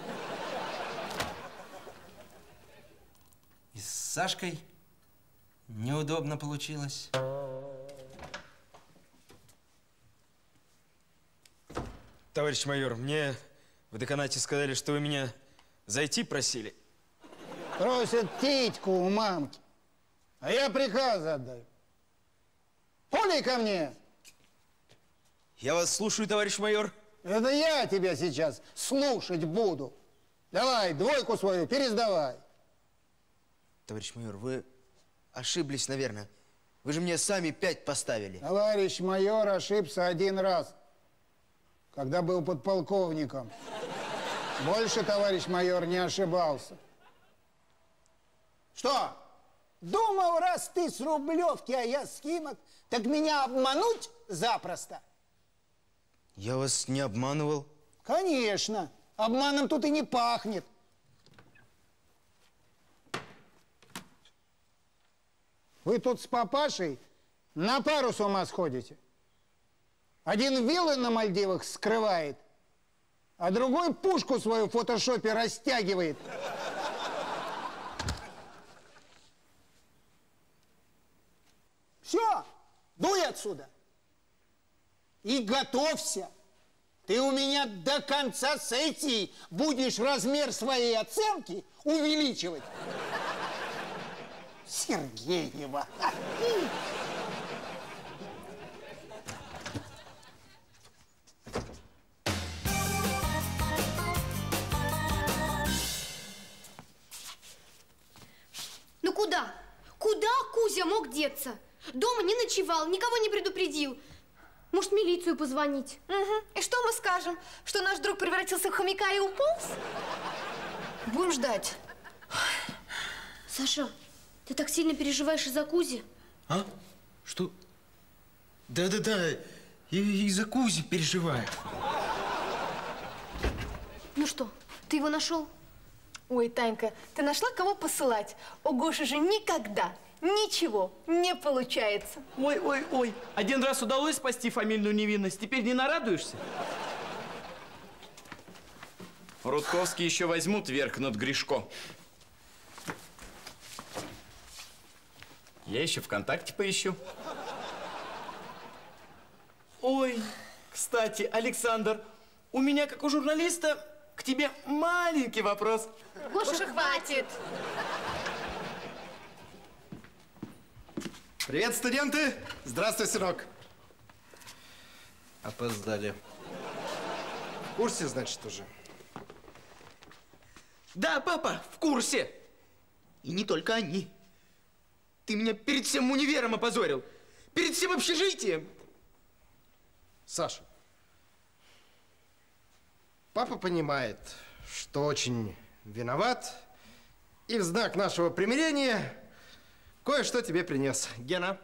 И с Сашкой неудобно получилось. Товарищ майор, мне в деканате сказали, что вы меня зайти просили. Просят титьку у мамки, а я приказы отдаю. Пулей ко мне! Я вас слушаю, товарищ майор. Это я тебя сейчас слушать буду. Давай, двойку свою пересдавай. Товарищ майор, вы ошиблись, наверное. Вы же мне сами 5 поставили. Товарищ майор ошибся 1 раз, когда был подполковником. Больше товарищ майор не ошибался. Что? Думал, раз ты с Рублевки, а я с Химок, так меня обмануть запросто? Я вас не обманывал. Конечно. Обманом тут и не пахнет. Вы тут с папашей на пару с ума сходите. Один виллы на Мальдивах скрывает, а другой пушку свою в фотошопе растягивает. Все, дуй отсюда. И готовься. Ты у меня до конца сессии будешь размер своей оценки увеличивать. Сергеева. Ну куда? Куда Кузя мог деться? Дома не ночевал, никого не предупредил. Может, в милицию позвонить? Угу. И что мы скажем? Что наш друг превратился в хомяка и уполз? Будем ждать. Саша, ты так сильно переживаешь из-за Кузи? А? Что? Да-да-да, из-за Кузи переживаю. Ну что, ты его нашел? Ой, Танька, ты нашла, кого посылать? У Гоши же никогда ничего не получается. Ой, ой, ой. 1 раз удалось спасти фамильную невинность, теперь не нарадуешься? Рудковские еще возьмут верх над Гришко. Я еще ВКонтакте поищу. Ой, кстати, Александр, у меня, как у журналиста, к тебе маленький вопрос. Гоша, хватит. Привет, студенты! Здравствуй, сынок. Опоздали. В курсе, значит, уже? Да, папа, в курсе. И не только они. Ты меня перед всем универом опозорил. Перед всем общежитием. Саша, папа понимает, что очень виноват, и в знак нашего примирения кое-что тебе принес. Гена.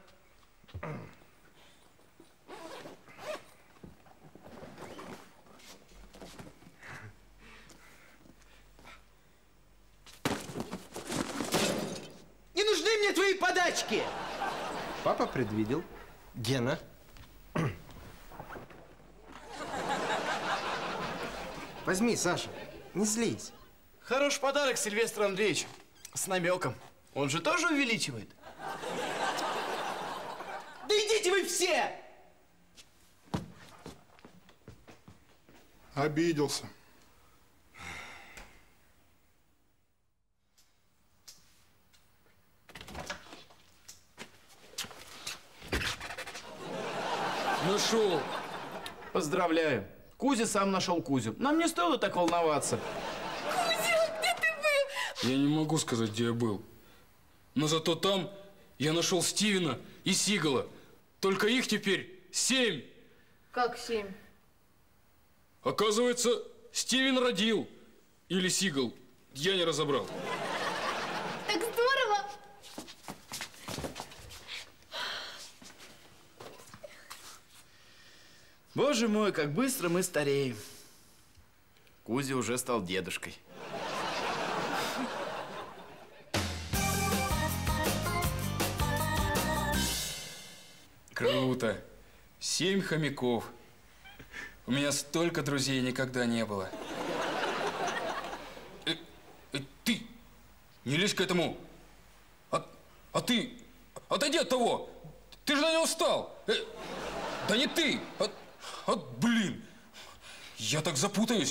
Не нужны мне твои подачки! Папа предвидел. Гена. Возьми, Саша, не злись. Хороший подарок, Сильвестр Андреевич. С намеком. Он же тоже увеличивает. Да идите вы все! Обиделся. Нашел. Поздравляю. Кузя сам нашел Кузю. Нам не стоило так волноваться. Кузя, где ты был? Я не могу сказать, где я был. Но зато там я нашел Стивена и Сигала. Только их теперь 7. Как 7? Оказывается, Стивен родил. Или Сигал. Я не разобрал. Так здорово! Боже мой, как быстро мы стареем. Кузя уже стал дедушкой. Круто. 7 хомяков. У меня столько друзей никогда не было. Ты не лезь к этому. А ты отойди от того. Ты же на него встал. Да не ты. Блин. Я так запутаюсь.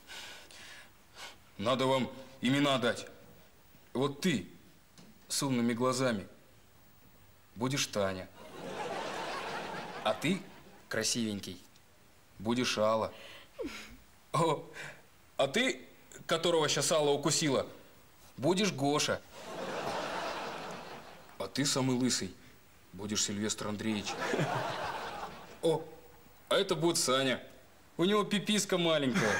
Надо вам имена дать. Вот ты с умными глазами будешь Таня. А ты, красивенький, будешь Алла. О, а ты, которого сейчас Алла укусила, будешь Гоша. А ты, самый лысый, будешь Сильвестр Андреевич. О, а это будет Саня. У него пиписка маленькая.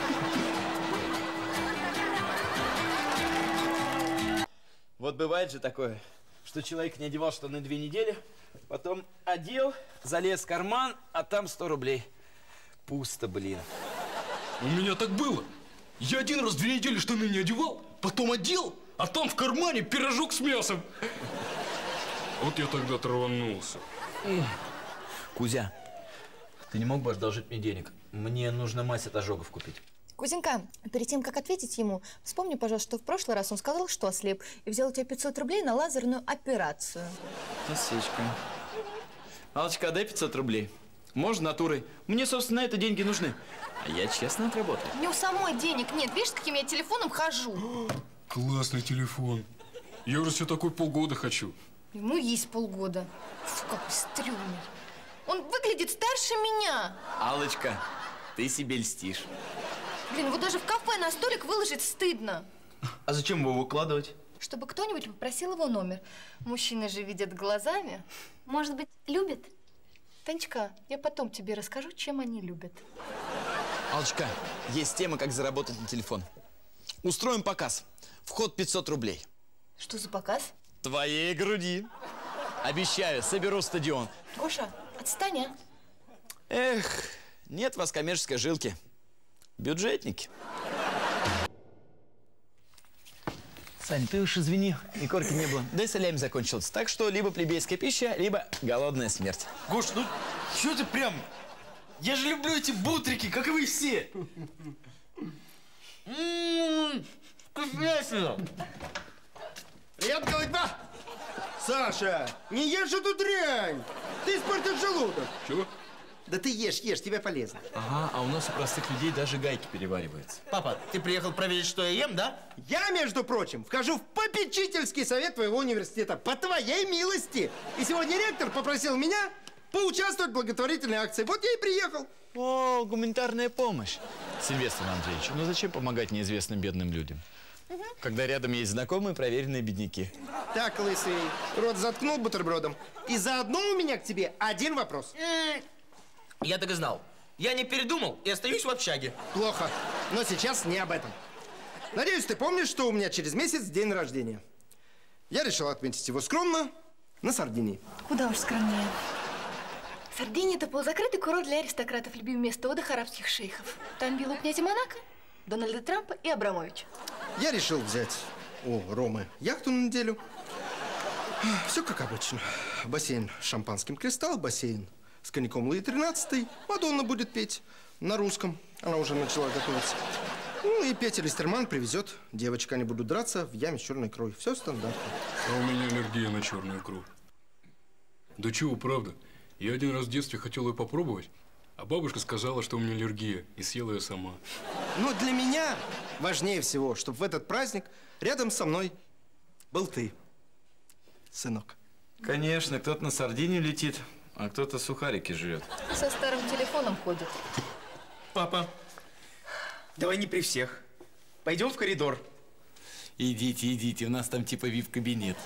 Вот бывает же такое, что человек не одевал штаны 2 недели, потом одел, залез в карман, а там 100 рублей. Пусто, блин. У меня так было. Я 1 раз 2 недели штаны не одевал, потом одел, а там в кармане пирожок с мясом. Вот я тогда траванулся. Кузя, ты не мог бы одолжить мне денег? Мне нужно мазь от ожогов купить. Кузенька, перед тем, как ответить ему, вспомни, пожалуйста, что в прошлый раз он сказал, что ослеп, и взял у тебя 500 рублей на лазерную операцию. Косичка. Аллочка, дай 500 рублей. Можно натурой. Мне, собственно, на это деньги нужны. А я честно отработаю. У него самой денег нет. Видишь, с каким я телефоном хожу? Классный телефон. Я уже все такой полгода хочу. Ему есть полгода. Фу, какой стрёмный. Он выглядит старше меня. Аллочка, ты себе льстишь. Блин, его даже в кафе на столик выложить стыдно. А зачем его выкладывать? Чтобы кто-нибудь попросил его номер. Мужчины же видят глазами. Может быть, любит? Танечка, я потом тебе расскажу, чем они любят. Аллочка, есть тема, как заработать на телефон. Устроим показ. Вход 500 рублей. Что за показ? Твоей груди. Обещаю, соберу стадион. Гоша, отстань, а? Эх, нет у вас коммерческой жилки. Бюджетники. Сань, ты уж извини, и корки не было. Да и солями закончилось. Так что либо плебейская пища, либо голодная смерть. Гош, ну что ты прям... Я же люблю эти бутрики, как и вы все. Вкуснятина! Привет, голодьба! Саша, не ешь эту дрянь! Ты испортишь желудок. Чего? Да ты ешь, тебе полезно. Ага, а у нас у простых людей даже гайки перевариваются. Папа, ты приехал проверить, что я ем, да? Я, между прочим, вхожу в попечительский совет твоего университета по твоей милости. И сегодня ректор попросил меня поучаствовать в благотворительной акции. Вот я и приехал. О, гуманитарная помощь. Сильвестр Андреевич, ну зачем помогать неизвестным бедным людям? Когда рядом есть знакомые проверенные бедняки. Так, лысый, рот заткнул бутербродом. И заодно у меня к тебе один вопрос. Я так и знал. Я не передумал и остаюсь в общаге. Плохо. Но сейчас не об этом. Надеюсь, ты помнишь, что у меня через месяц день рождения. Я решил отметить его скромно на Сардинии. Куда уж скромнее. Сардиния – это полузакрытый курорт для аристократов, любимое место отдыха арабских шейхов. Там виллу князя Монако, Дональда Трампа и Абрамовича. Я решил взять у Ромы яхту на неделю. Все как обычно. Бассейн с шампанским «Кристалл», бассейн с коньяком Луи XIII. Мадонна будет петь на русском. Она уже начала готовиться. Ну и Петя Листерман привезет девочек. Они будут драться в яме с черной икрой. Все стандартно. А у меня аллергия на черную икру. Да чего, правда? Я один раз в детстве хотел ее попробовать, а бабушка сказала, что у меня аллергия, и съела ее сама. Но для меня важнее всего, чтобы в этот праздник рядом со мной был ты, сынок. Конечно, кто-то на Сардинию летит, а кто-то сухарики жрет. Со старым телефоном ходит. Папа, давай не при всех. Пойдем в коридор. Идите, идите, у нас там типа VIP-кабинет.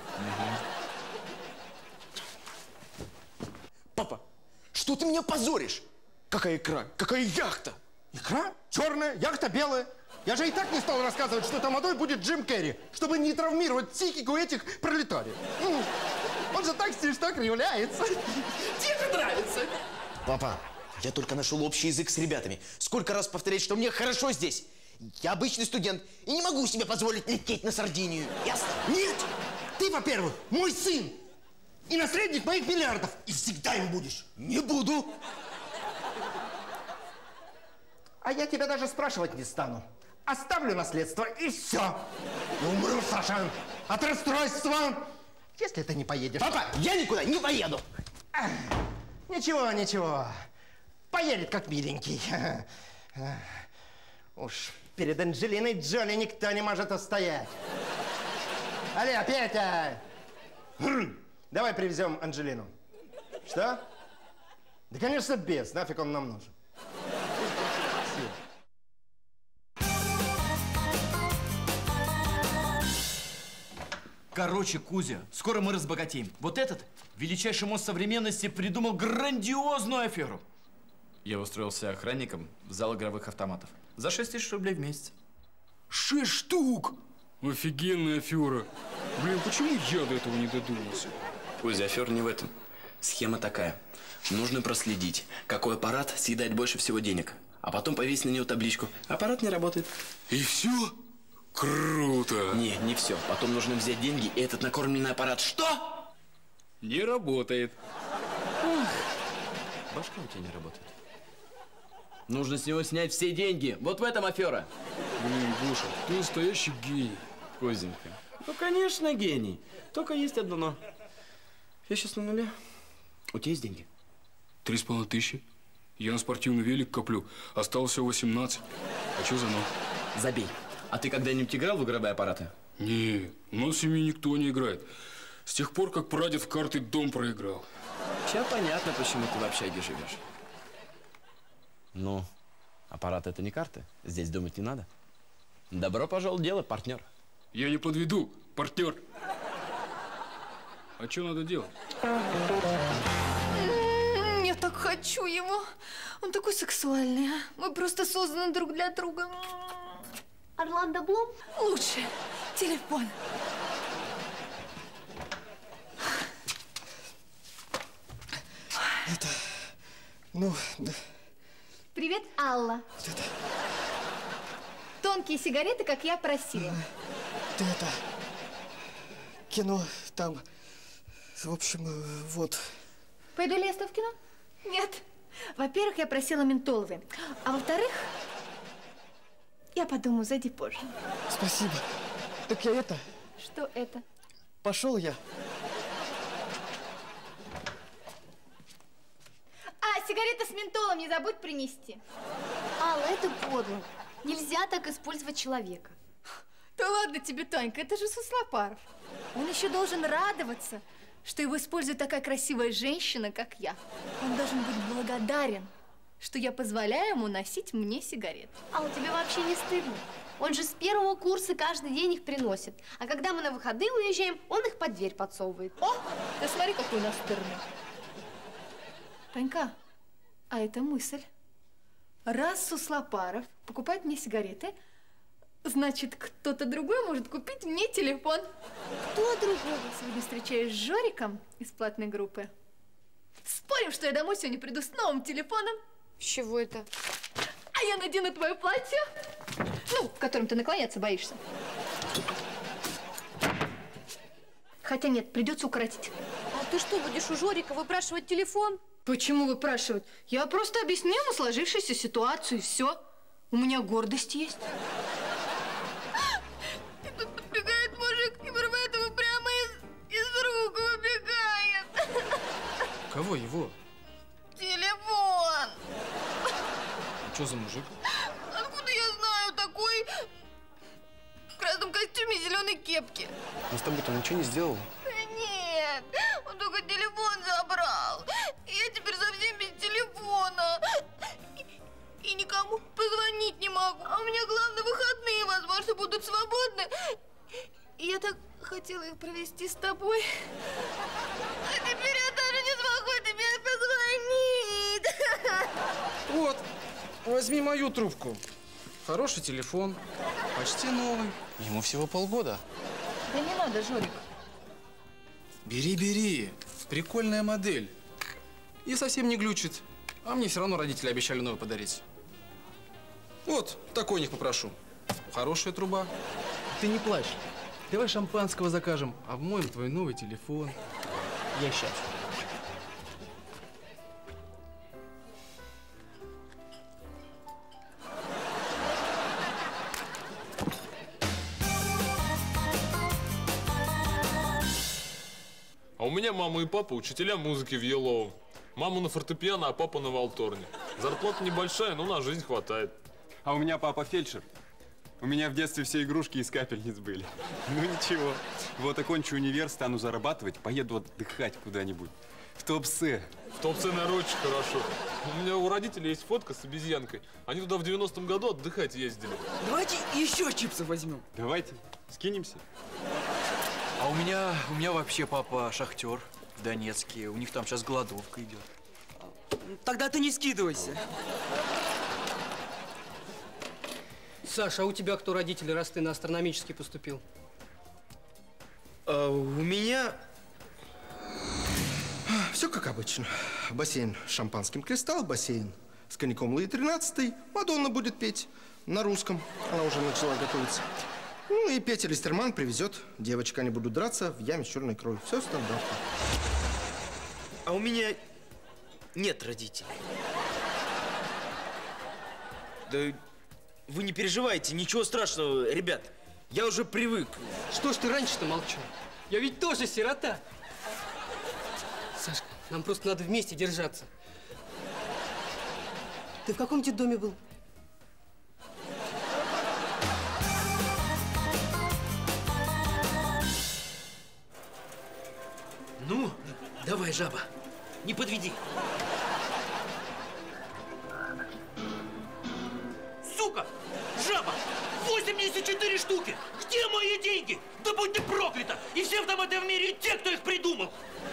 Папа, что ты меня позоришь? Какая икра? Какая яхта? Икра? Черная, яхта белая. Я же и так не стал рассказывать, что там водой будет Джим Керри, чтобы не травмировать психику этих пролетариев. Он же так смешно кривляется. Тебе нравится. Папа, я только нашел общий язык с ребятами. Сколько раз повторять, что мне хорошо здесь? Я обычный студент и не могу себе позволить лететь на Сардинию. Ясно? Нет! Ты, во-первых, мой сын. И наследник моих миллиардов. И всегда им будешь. Не буду. А я тебя даже спрашивать не стану. Оставлю наследство и все. И умру, Саша, от расстройства, если ты не поедешь. Папа, я никуда не поеду. Ничего, ничего. Поедет как миленький. Уж перед Анджелиной Джоли никто не может устоять. Алло, Петя! Давай привезем Анджелину. Что? Да, конечно, без. Нафиг он нам нужен. Короче, Кузя, скоро мы разбогатеем. Вот этот, величайший мозг современности, придумал грандиозную аферу. Я устроился охранником в зал игровых автоматов. За 6 тысяч рублей в месяц. 6 штук! Офигенная афера. Блин, почему я до этого не додумался? Кузя, афера не в этом. Схема такая. Нужно проследить, какой аппарат съедает больше всего денег. А потом повесить на него табличку. Аппарат не работает. И все? Круто! Не все. Потом нужно взять деньги, и этот накормленный аппарат что? Не работает. Башка у тебя не работает. Нужно с него снять все деньги. Вот в этом афера. Блин, Гоша, ты настоящий гений. Кузенька. Ну, конечно, гений. Только есть одно но. Я сейчас на нуле. У тебя есть деньги? 3500. Я на спортивный велик коплю. Осталось всего 18. А что за но? Забей. А ты когда-нибудь играл в игровые аппараты? Не, у нас в семье никто не играет. С тех пор, как прадед в карты дом проиграл. Сейчас понятно, почему ты в общаге живешь. Ну, аппарат это не карты. Здесь думать не надо. Добро пожаловать в дело, партнер. Я не подведу, партнер. А что надо делать? Я так хочу его. Он такой сексуальный. Мы просто созданы друг для друга. Орландо Блум? Лучше. Телефон. Это... Ну, да. Привет, Алла. Вот это... Тонкие сигареты, как я просила. Ты это... Кино там... В общем, вот... Пойду ли я с тобой в кино? Нет. Во-первых, я просила ментоловые. А во-вторых, я подумаю, зайди позже. Спасибо. Так я это... Что это? Пошел я. А, сигареты с ментолом не забудь принести. Алла, это подло. Нельзя так использовать человека. Да ладно тебе, Танька, это же Суслопаров. Он еще должен радоваться, что его использует такая красивая женщина, как я. Он должен быть благодарен, что я позволяю ему носить мне сигареты. Алла, тебе вообще не стыдно? Он же с первого курса каждый день их приносит. А когда мы на выходные уезжаем, он их под дверь подсовывает. О, ты смотри, какой настырный. Танька, А это мысль. Раз Суслопаров покупает мне сигареты, значит, кто-то другой может купить мне телефон. Кто другой? Сегодня встречаюсь с Жориком из платной группы. Спорим, что я домой сегодня приду с новым телефоном? С чего это? А я надену твое платье, ну, в котором ты наклоняться боишься. Хотя нет, придется укоротить. А ты что, будешь у Жорика выпрашивать телефон? Почему выпрашивать? Я просто объясню ему сложившуюся ситуацию, и все. У меня гордость есть. И тут подбегает мужик и вырывает его прямо из рук, убегает. Кого его? Телефон. Что за мужик? Откуда я знаю, такой в красном костюме и зеленой кепке? Но с тобой-то ничего не сделал. Нет, он только телефон забрал. Я теперь совсем без телефона. И никому позвонить не могу. А у меня, главное, выходные, возможно, будут свободны. И я так хотела их провести с тобой. А теперь я даже не смогу тебе позвонить. Вот, возьми мою трубку. Хороший телефон, почти новый. Ему всего полгода. Да не надо, Жорик. Бери, бери. Прикольная модель. И совсем не глючит. А мне все равно родители обещали новый подарить. Вот, такой у них попрошу. Хорошая труба. Ты не плачь. Давай шампанского закажем, обмоем твой новый телефон. Я сейчас. А у меня мама и папа учителя музыки в Еловом. Мама на фортепиано, а папа на валторне. Зарплата небольшая, но на жизнь хватает. А у меня папа фельдшер. У меня в детстве все игрушки из капельниц были. Ну ничего. Вот окончу универ, стану зарабатывать, поеду отдыхать куда-нибудь. В Туапсе. В Туапсе, наверное, очень хорошо. У меня у родителей есть фотка с обезьянкой. Они туда в 90-м году отдыхать ездили. Давайте еще чипсы возьмем. Давайте, скинемся. А у меня вообще папа шахтер в Донецке. У них там сейчас голодовка идет. Тогда ты не скидывайся. Саша, а у тебя кто родители, раз ты на астрономический поступил? У меня все как обычно. Бассейн с шампанским «Кристалл», бассейн с коньяком Луи XIII. Мадонна будет петь на русском. Она уже начала готовиться. Ну и Петя Листерман привезет девочек. Они будут драться в яме с черной кровью. Все стандартно. А у меня нет родителей. Да вы не переживайте, ничего страшного, ребят. Я уже привык. Что ж ты раньше-то молчал? Я ведь тоже сирота. Сашка, нам просто надо вместе держаться. Ты в каком детдоме был? Ну, давай, жаба, не подведи. Сука! Жаба! 84 штуки! Где мои деньги? Да будь ты проклята! И все автоматы в мире, и те, кто их придумал!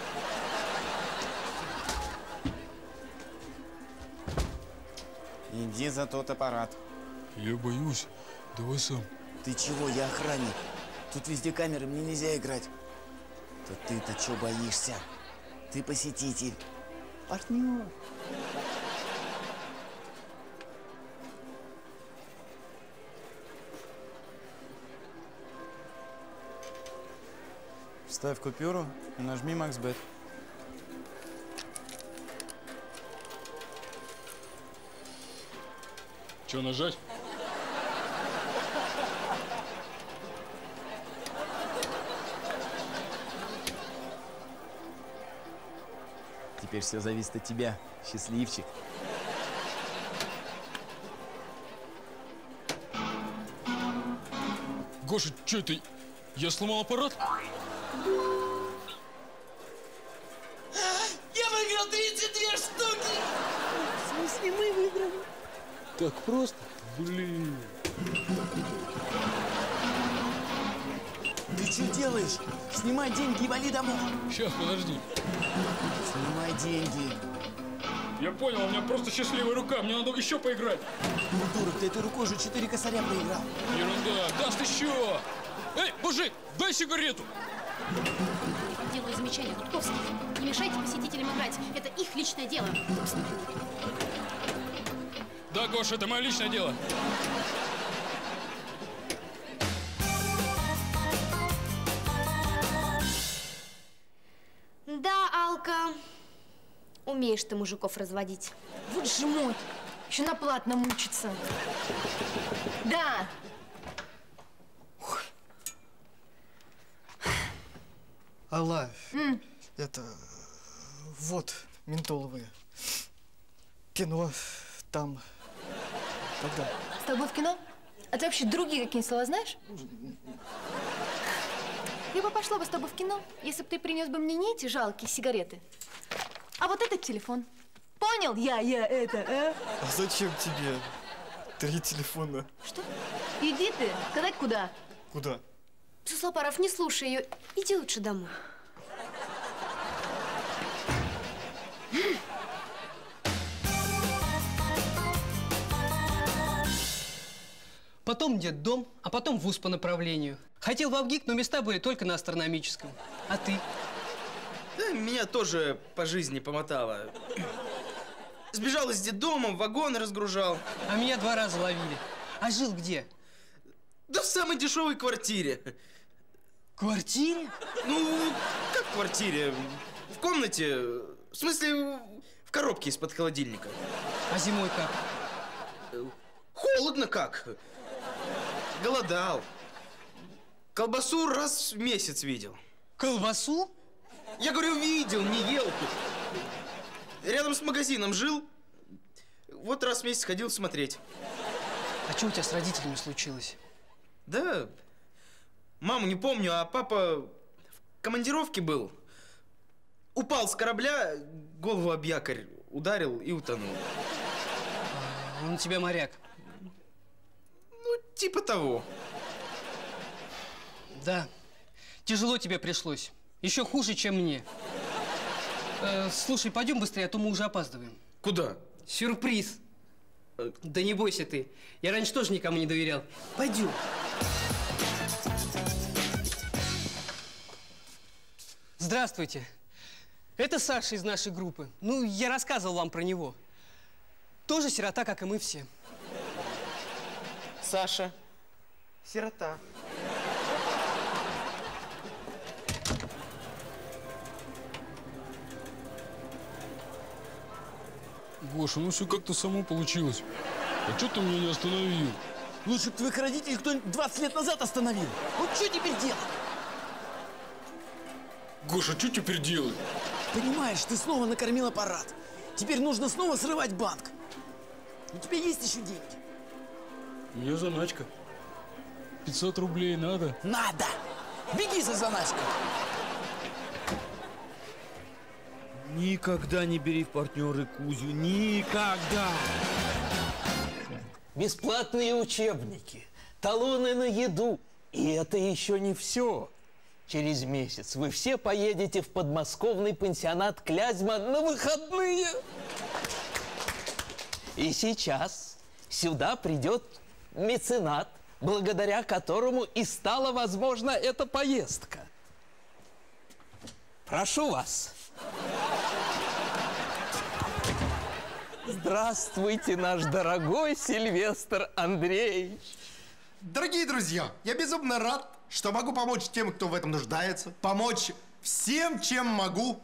Иди за тот аппарат. Я боюсь. Давай сам. Ты чего? Я охранник. Тут везде камеры, мне нельзя играть. Да ты-то чего боишься? Ты посетитель. Партнер. Вставь купюру и нажми MaxBet. Че, нажать? Теперь все зависит от тебя, счастливчик. Гоша, что это? Я сломал аппарат? Я выиграл 32 штуки! В смысле, мы выиграли? Так просто? Блин. Ты что делаешь? Снимай деньги и вали домой. Сейчас, подожди. Снимай деньги. Я понял, у меня просто счастливая рука, мне надо еще поиграть. Придурок, ты этой рукой уже 4 косаря проиграл. Ерунда, даст еще. Эй, мужик, дай сигарету. Делаю замечание, Гудковский. Не мешайте посетителям играть. Это их личное дело. Да, Гоша, это мое личное дело. Да, Алка. Умеешь ты мужиков разводить. Вот же мой. Еще на платно мучиться. Да. Алла, это... Вот, ментоловые. Кино там... Когда? С тобой в кино? А ты вообще другие какие слова знаешь? Я бы пошла бы с тобой в кино, если бы ты принес бы мне не эти жалкие сигареты, а вот этот телефон. Понял? Я это, а? А зачем тебе 3 телефона? Что? Иди ты. Сказать куда? Куда? Суслопаров, не слушай ее. Иди лучше домой. Потом детдом, а потом вуз по направлению. Хотел в Авгик, но места были только на астрономическом. А ты? Да, меня тоже по жизни помотало. Сбежал из детдома, вагоны разгружал. А меня 2 раза ловили. А жил где? Да в самой дешевой квартире. Квартире? Ну, как в квартире? В комнате. В смысле, в коробке из-под холодильника. А зимой как? Холодно как. Голодал. Колбасу раз в месяц видел. Колбасу? Я говорю, видел, не ел. Рядом с магазином жил. Вот раз в месяц ходил смотреть. А что у тебя с родителями случилось? Да, маму не помню, а папа в командировке был. Упал с корабля, голову об якорь ударил и утонул. Он у тебя моряк? Ну, типа того. Да, тяжело тебе пришлось. Еще хуже, чем мне. Слушай, пойдем быстрее, а то мы уже опаздываем. Куда? Сюрприз. Да не бойся ты. Я раньше тоже никому не доверял. Пойдем. Здравствуйте. Это Саша из нашей группы. Ну, я рассказывал вам про него. Тоже сирота, как и мы все. Саша. Сирота. Гоша, ну все как-то само получилось. А что ты меня не остановил? Лучше бы твоих родителей кто-нибудь 20 лет назад остановил. Вот что теперь делать? Гоша, что теперь делать? Понимаешь, ты снова накормил аппарат. Теперь нужно снова срывать банк. У тебя есть еще деньги? У меня заначка. 500 рублей надо? Надо! Беги за заначкой! Никогда не бери в партнеры Кузю. Никогда! Бесплатные учебники, талоны на еду. И это еще не все. Через месяц вы все поедете в подмосковный пансионат Клязьма на выходные. И сейчас сюда придет меценат, благодаря которому и стала возможна эта поездка. Прошу вас. Здравствуйте, наш дорогой Сильвестр Андреевич. Дорогие друзья, я безумно рад, что могу помочь тем, кто в этом нуждается. Помочь всем, чем могу.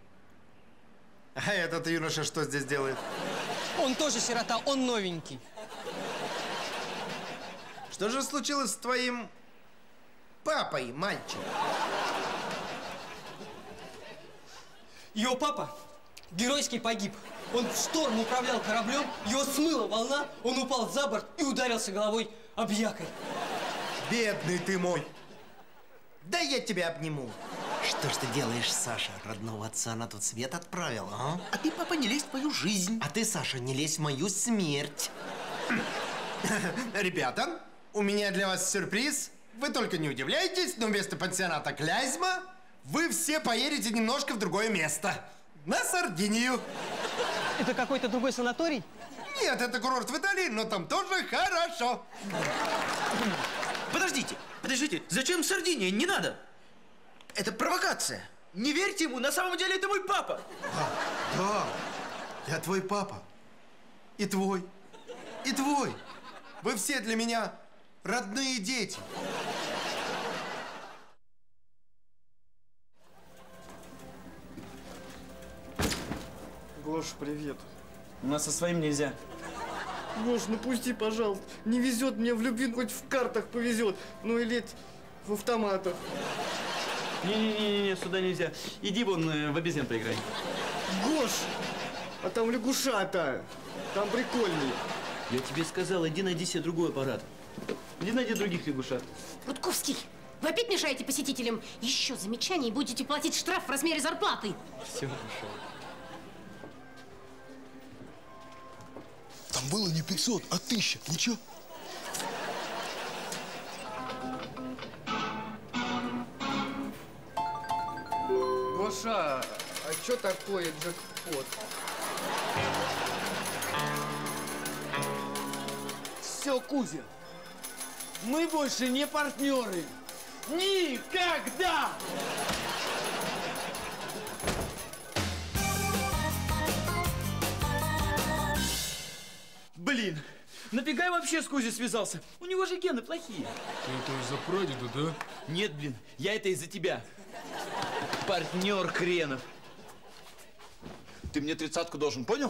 А этот юноша что здесь делает? Он тоже сирота, он новенький. Что же случилось с твоим папой, мальчик? Его папа геройски погиб. Он в шторм управлял кораблем, его смыла волна, он упал за борт и ударился головой об якорь. Бедный ты мой. Да я тебя обниму. Что ж ты делаешь, Саша? Родного отца на тот свет отправил, а? А ты, папа, не лезь в мою жизнь. А ты, Саша, не лезь в мою смерть. Ребята, у меня для вас сюрприз. Вы только не удивляйтесь, но вместо пансионата Клязьма вы все поедете немножко в другое место. На Сардинию. Это какой-то другой санаторий? Нет, это курорт в Италии, но там тоже хорошо. Подождите, зачем Сардиния? Не надо. Это провокация. Не верьте ему, на самом деле это мой папа. Да, я твой папа. И твой. И твой. Вы все для меня родные дети. Гош, привет. У нас со своим нельзя. Гош, ну пусти, пожалуйста. Не везет мне в любви, хоть в картах повезет. Ну или в автоматах. Не-не-не, сюда нельзя. Иди вон в обезьян поиграй. Гош, а там лягушата. Там прикольнее. Я тебе сказал, иди найди себе другой аппарат. Иди найди других лягушат. Рудковский, вы опять мешаете посетителям? Еще замечание и будете платить штраф в размере зарплаты. Все хорошо. Там было не 500, а 1000. Ничего? Гоша, а что такое джекпот? Все, Кузя, мы больше не партнеры. Никогда! Блин, нафига я вообще с Кузей связался? У него же гены плохие. Ты это из-за прадеда, да? Нет, блин, я это из-за тебя. Партнер хренов. Ты мне 30-ку должен, понял?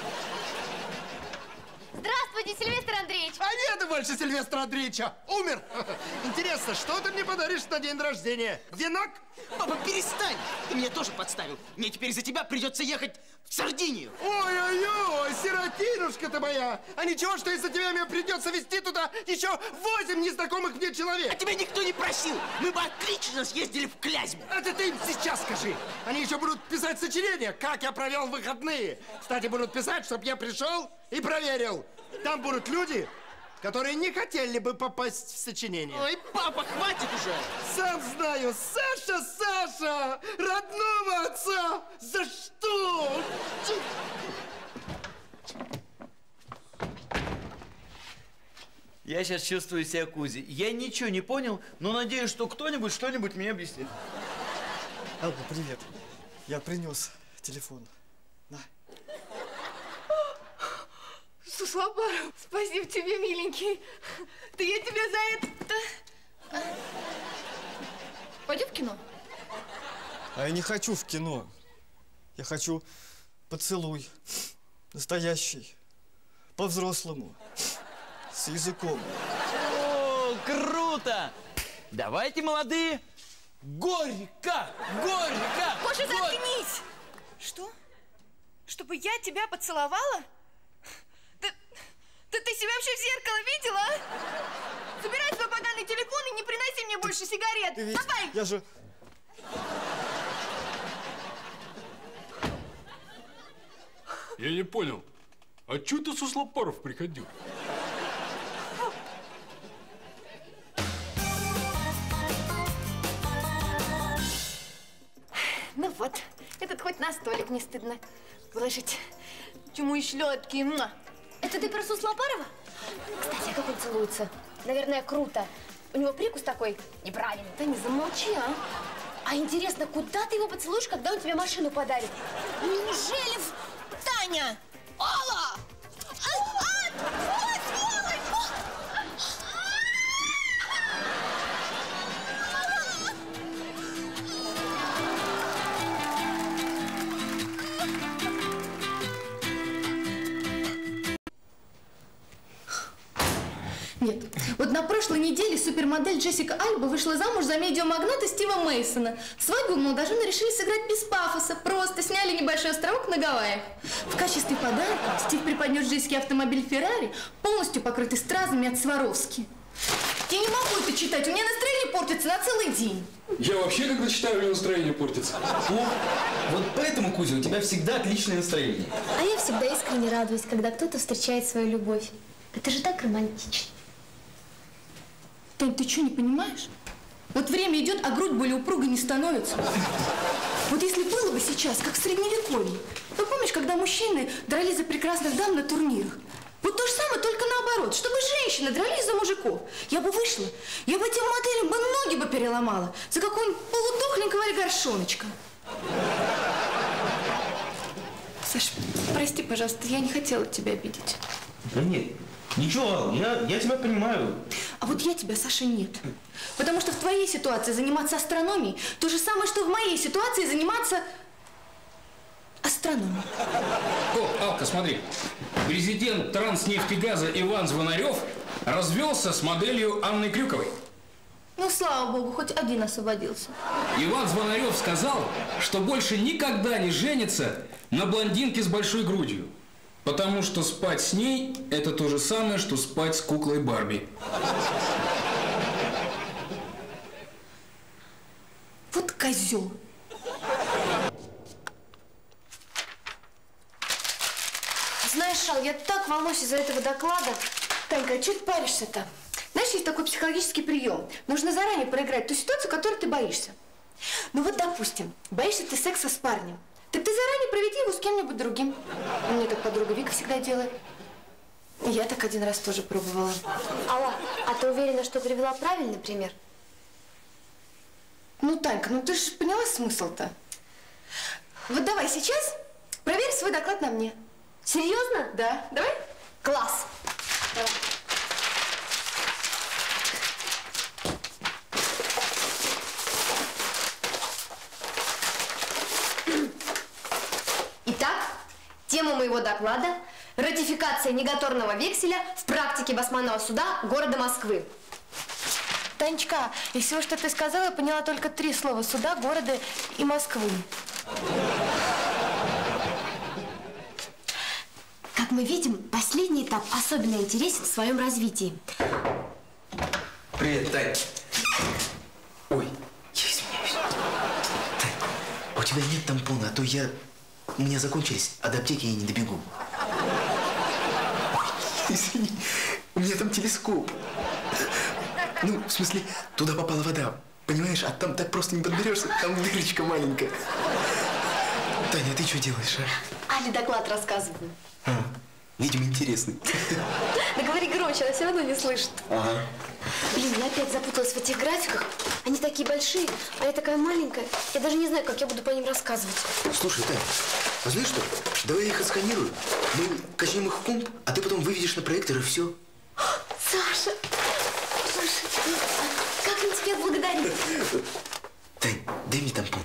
Здравствуйте, Сильвестр Андреевич! А нет больше Сильвестра Андреевича! Умер! Интересно, что ты мне подаришь на день рождения? Венок? Папа, перестань! Ты меня тоже подставил. Мне теперь за тебя придется ехать в Сардинию. Ой-ой-ой, сиротинушка ты моя! А ничего, что из-за тебя мне придется везти туда еще 8 незнакомых мне человек! А тебя никто не просил! Мы бы отлично съездили в Клязьму! Это ты им сейчас скажи! Они еще будут писать сочинения, как я провел выходные! Кстати, будут писать, чтобы я пришел и проверил! Там будут люди, которые не хотели бы попасть в сочинение. Ой, папа, хватит уже! Сам знаю, Саша! Родного отца! За что? Я сейчас чувствую себя Кузей. Я ничего не понял, но надеюсь, что кто-нибудь что-нибудь мне объяснит. Алла, привет. Я принес телефон. На. Суслопаров, спасибо тебе, миленький. Да я тебе за это... Пойдем в кино? А я не хочу в кино. Я хочу поцелуй. Настоящий. По-взрослому. С языком. О, круто! Давайте, молодые, горько! Гоша, заткнись! Что? Чтобы я тебя поцеловала? Ты себя вообще в зеркало видела, а? Забирай свой поганый телефон и не приноси мне больше сигарет. Давай! Я же... Я не понял, а чё ты Суслопаров приходил? Ну вот, этот хоть на столик не стыдно положить. Чему и шлётки. Это ты про Суслопарова? Кстати, а как он целуется? Наверное, круто. У него прикус такой неправильный. Да не замолчи, а. А интересно, куда ты его поцелуешь, когда он тебе машину подарит? Неужели Таня? Алла! Ой, сволочь! Нет. Вот на прошлой неделе супермодель Джессика Альба вышла замуж за медиамагната Стива Мейсона. Свадьбу молодожены решили сыграть без пафоса. Просто сняли небольшой островок на Гавайях. В качестве подарка Стив преподнес Джессике автомобиль Феррари, полностью покрытый стразами от Сваровски. Я не могу это читать, у меня настроение портится на целый день. Я вообще, когда читаю, у меня настроение портится. Вот поэтому, Кузя, у тебя всегда отличное настроение. А я всегда искренне радуюсь, когда кто-то встречает свою любовь. Это же так романтично. Тань, ты что, не понимаешь? Вот время идет, а грудь более упругой не становится. Вот если было бы сейчас, как в Средневековье. Ну, помнишь, когда мужчины дрались за прекрасных дам на турнирах? Вот то же самое, только наоборот. Чтобы женщины дрались за мужиков. Я бы вышла, я бы этим моделям ноги бы переломала. За какого-нибудь полудохленького олигаршоночка. Саш, прости, пожалуйста, я не хотела тебя обидеть. Да нет, ничего, Алла, я тебя понимаю. А вот я тебя, Саша, нет. Потому что в твоей ситуации заниматься астрономией то же самое, что в моей ситуации заниматься астрономией. О, Алка, смотри. Президент Транснефтегаза Иван Звонарев развелся с моделью Анной Крюковой. Ну, слава богу, хоть один освободился. Иван Звонарев сказал, что больше никогда не женится на блондинке с большой грудью. Потому что спать с ней – это то же самое, что спать с куклой Барби. Вот козел. Знаешь, Шал, я так волнуюсь из-за этого доклада. Танька, а что ты паришься-то? Знаешь, есть такой психологический прием. Нужно заранее проиграть ту ситуацию, которой ты боишься. Ну вот, допустим, боишься ты секса с парнем. Так ты заранее проведи его с кем-нибудь другим. У меня так подруга Вика всегда делает. И я так один раз тоже пробовала. Алла, а ты уверена, что привела правильный пример? Ну, Танька, ну ты же поняла смысл-то? Вот давай сейчас проверь свой доклад на мне. Серьезно? Да. Давай? Класс. Давай. Итак, тема моего доклада – ратификация негаторного векселя в практике Басманного суда города Москвы. Танечка, из всего, что ты сказала, я поняла только 3 слова: суда, города и Москвы. Как мы видим, последний этап особенно интересен в своем развитии. Привет, Тань. Ой, я извиняюсь. Тань, а у тебя нет тампона, а то у меня закончились, а до аптеки я не добегу. Ой, извини, у меня там телескоп. Ну, в смысле, туда попала вода, понимаешь? А там так просто не подберешься, там дырочка маленькая. Таня, а ты что делаешь, а? Али доклад рассказываю. Видимо, интересный. Да говори громче, она все равно не слышит. Ага. Блин, я опять запуталась в этих графиках. Они такие большие, а я такая маленькая. Я даже не знаю, как я буду по ним рассказывать. Слушай, Тань, а знаешь что? Давай я их отсканирую. Мы качнем их в комп, а ты потом выведешь на проектор и все. Саша, слушай, как мне тебя благодарить? Тань, дай мне тампон.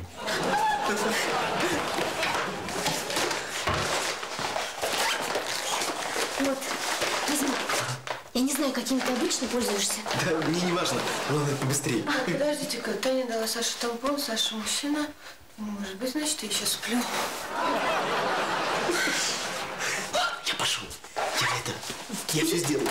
Вот, возьми. Я не знаю, каким ты обычно пользуешься. Да, мне не важно. Главное, побыстрее. Подождите-ка, Таня дала Саше тампон, Саша мужчина. Может быть, значит, я еще сплю. Я пошел. Я все сделаю.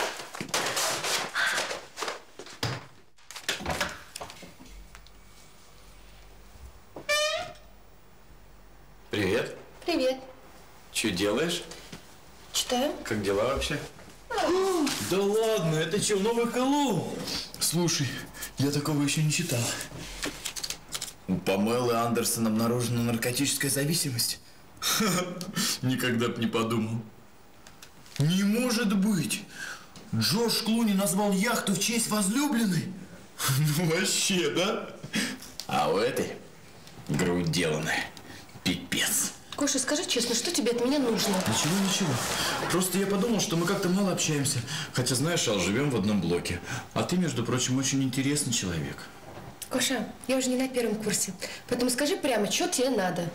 Привет. Привет. Что делаешь? Читаю. Как дела вообще? Да ладно, это что, новый Хэллоу? Слушай, я такого еще не читал. У Памелы Андерсон обнаружена наркотическая зависимость. Никогда б не подумал. Не может быть! Джордж Клуни назвал яхту в честь возлюбленной? Ну вообще, да? А у этой грудь деланная. Пипец. Коша, скажи честно, что тебе от меня нужно? Ничего. Просто я подумал, что мы как-то мало общаемся. Хотя, знаешь, Ал, живем в одном блоке. А ты, между прочим, очень интересный человек. Коша, я уже не на первом курсе. Поэтому скажи прямо, что тебе надо?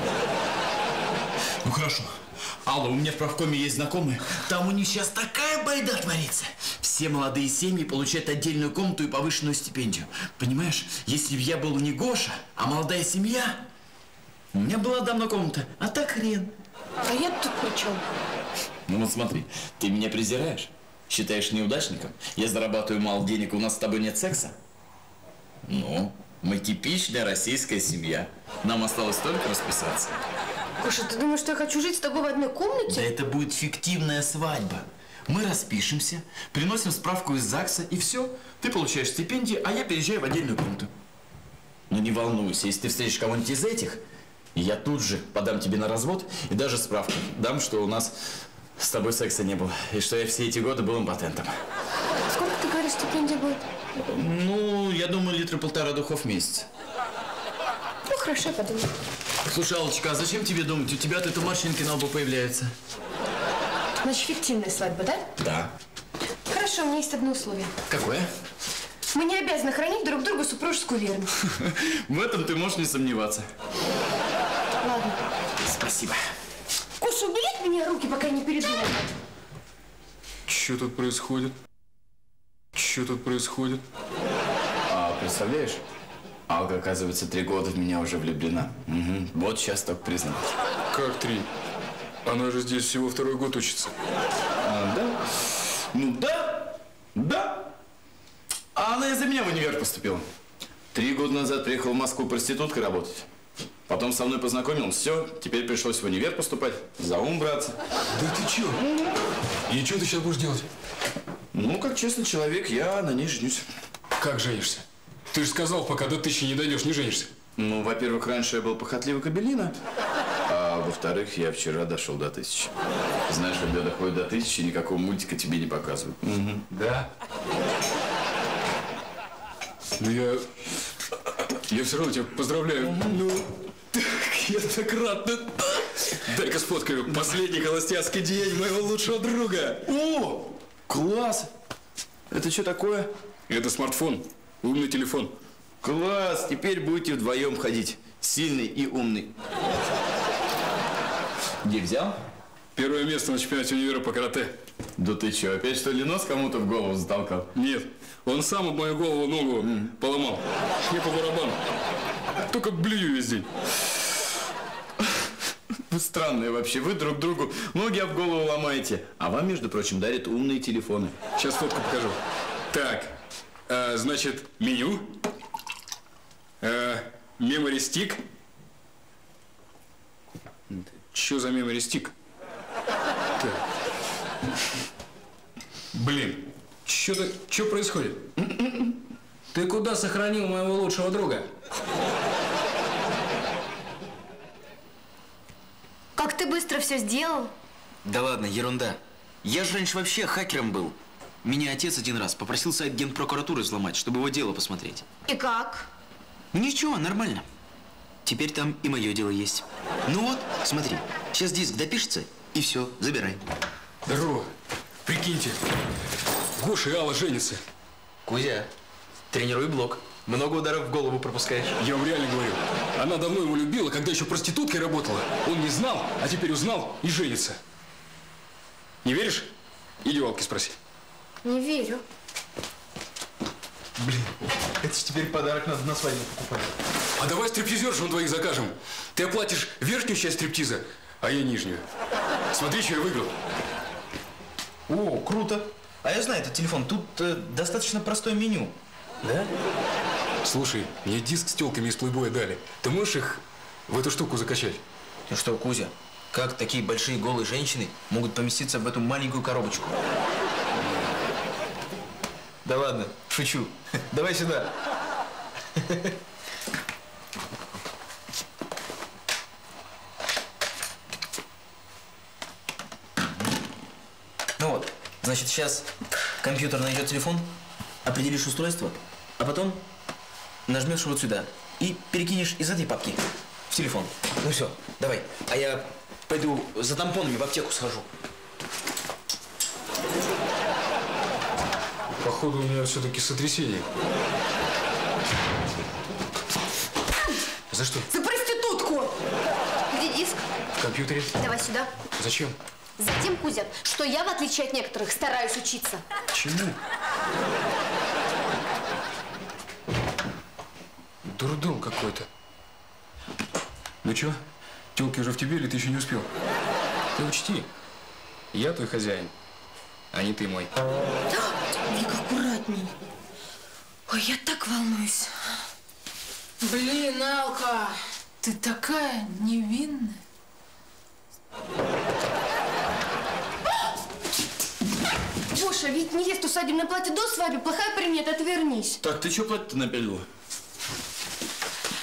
Ну хорошо. Алла, у меня в правкоме есть знакомые. Там у них сейчас такая байда творится. Все молодые семьи получают отдельную комнату и повышенную стипендию. Понимаешь, если бы я был не Гоша, а молодая семья, у меня была давно комната, а так хрен. А я тут при чем? Ну вот смотри, ты меня презираешь? Считаешь неудачником? Я зарабатываю мало денег, у нас с тобой нет секса? Ну, мы типичная российская семья. Нам осталось только расписаться. Коша, ты думаешь, что я хочу жить с тобой в одной комнате? Да это будет фиктивная свадьба. Мы распишемся, приносим справку из ЗАГСа, и все. Ты получаешь стипендию, а я переезжаю в отдельную комнату. Ну не волнуйся, если ты встретишь кого-нибудь из этих, я тут же подам тебе на развод и даже справку дам, что у нас с тобой секса не было. И что я все эти годы был импотентом. Сколько, ты говоришь, стипендия будет? Ну, я думаю, 1,5 духов в месяц. Ну, хорошо, я подумаю. Слушай, Аллочка, а зачем тебе думать? У тебя-то это морщинки на лбу появляются. Значит, фиктивная свадьба, да? Да. Хорошо, у меня есть одно условие. Какое? Мы не обязаны хранить друг другу супружескую верность. В этом ты можешь не сомневаться. Ладно. Спасибо. Куша, убери от меня руки, пока я не передумала. Что тут происходит? Что тут происходит? А, представляешь? Алга, оказывается, 3 года в меня уже влюблена. Угу. Вот сейчас только призналась. Как 3? Она же здесь всего 2-й год учится. А, да? Ну да. Да. А она из-за меня в универ поступила. 3 года назад приехала в Москву проституткой работать. Потом со мной познакомился, все, теперь пришлось в универ поступать, за ум браться. Да ты чё? И что ты сейчас будешь делать? Ну, как честный человек, я на ней женюсь. Как женишься? Ты же сказал, пока до 1000 не дойдешь, не женишься. Ну, во-первых, раньше я был похотливый кабелина. А во-вторых, я вчера дошел до 1000. Знаешь, когда доходит до 1000, никакого мультика тебе не показывают. Угу. Да? Ну, я все равно тебя поздравляю. Ну, я так рад. Дай-ка сфоткаю последний холостяцкий день моего лучшего друга. О, класс! Это что такое? Это смартфон, умный телефон. Класс! Теперь будете вдвоем ходить. Сильный и умный. Где взял? 1-е место на чемпионате универа по карате. Да ты что, опять что ли нос кому-то в голову затолкал? Нет, он сам об мою голову ногу поломал. Не по барабану. Только блюю весь день. Вы странные вообще, вы друг другу ноги об голову ломаете. А вам, между прочим, дарят умные телефоны. Сейчас фотку покажу. Так, значит, меню. Memory stick. Что за memory stick? Так. Блин, что происходит? Ты куда сохранил моего лучшего друга? Как ты быстро все сделал? Да ладно, ерунда. Я же раньше вообще хакером был. Меня отец один раз попросил сайт Генпрокуратуры взломать, чтобы его дело посмотреть. И как? Ничего, нормально. Теперь там и мое дело есть. Ну вот, смотри, сейчас диск допишется, и все, забирай. Здорово. Прикиньте, Гоша и Алла женятся. Кузя, тренируй блок. Много ударов в голову пропускаешь. Я вам реально говорю. Она давно его любила, когда еще проституткой работала. Он не знал, а теперь узнал и женится. Не веришь? Иди у Алки спроси. Не верю. Блин, это же теперь подарок надо на свадьбу покупать. А давай стриптизершу на двоих закажем. Ты оплатишь верхнюю часть стриптиза, а я нижнюю. Смотри, что я выиграл. О, круто. А я знаю этот телефон. Тут достаточно простое меню. Да? Слушай, мне диск с телками из плейбоя дали. Ты можешь их в эту штуку закачать? Ну что, Кузя, как такие большие голые женщины могут поместиться в эту маленькую коробочку? Да ладно, шучу. Давай сюда. Ну вот, значит, сейчас компьютер найдет телефон, определишь устройство, а потом нажмешь вот сюда и перекинешь из этой папки в телефон. Ну все, давай. А я пойду за тампонами в аптеку схожу. Походу, у меня все-таки сотрясение. За что? За проститутку! Где диск? В компьютере. Давай сюда. Зачем? Затем, Кузя, что я, в отличие от некоторых, стараюсь учиться. Чему? Дурдом какой-то. Ну чё, тёлки уже в тебе или ты еще не успел? Ты учти, я твой хозяин, а не ты мой. Вик, аккуратней. Ой, я так волнуюсь. Блин, Алка, ты такая невинная. Гоша, ведь невесту свадебное платье до свадьбы плохая примета, отвернись. Так, ты что платье-то напялила?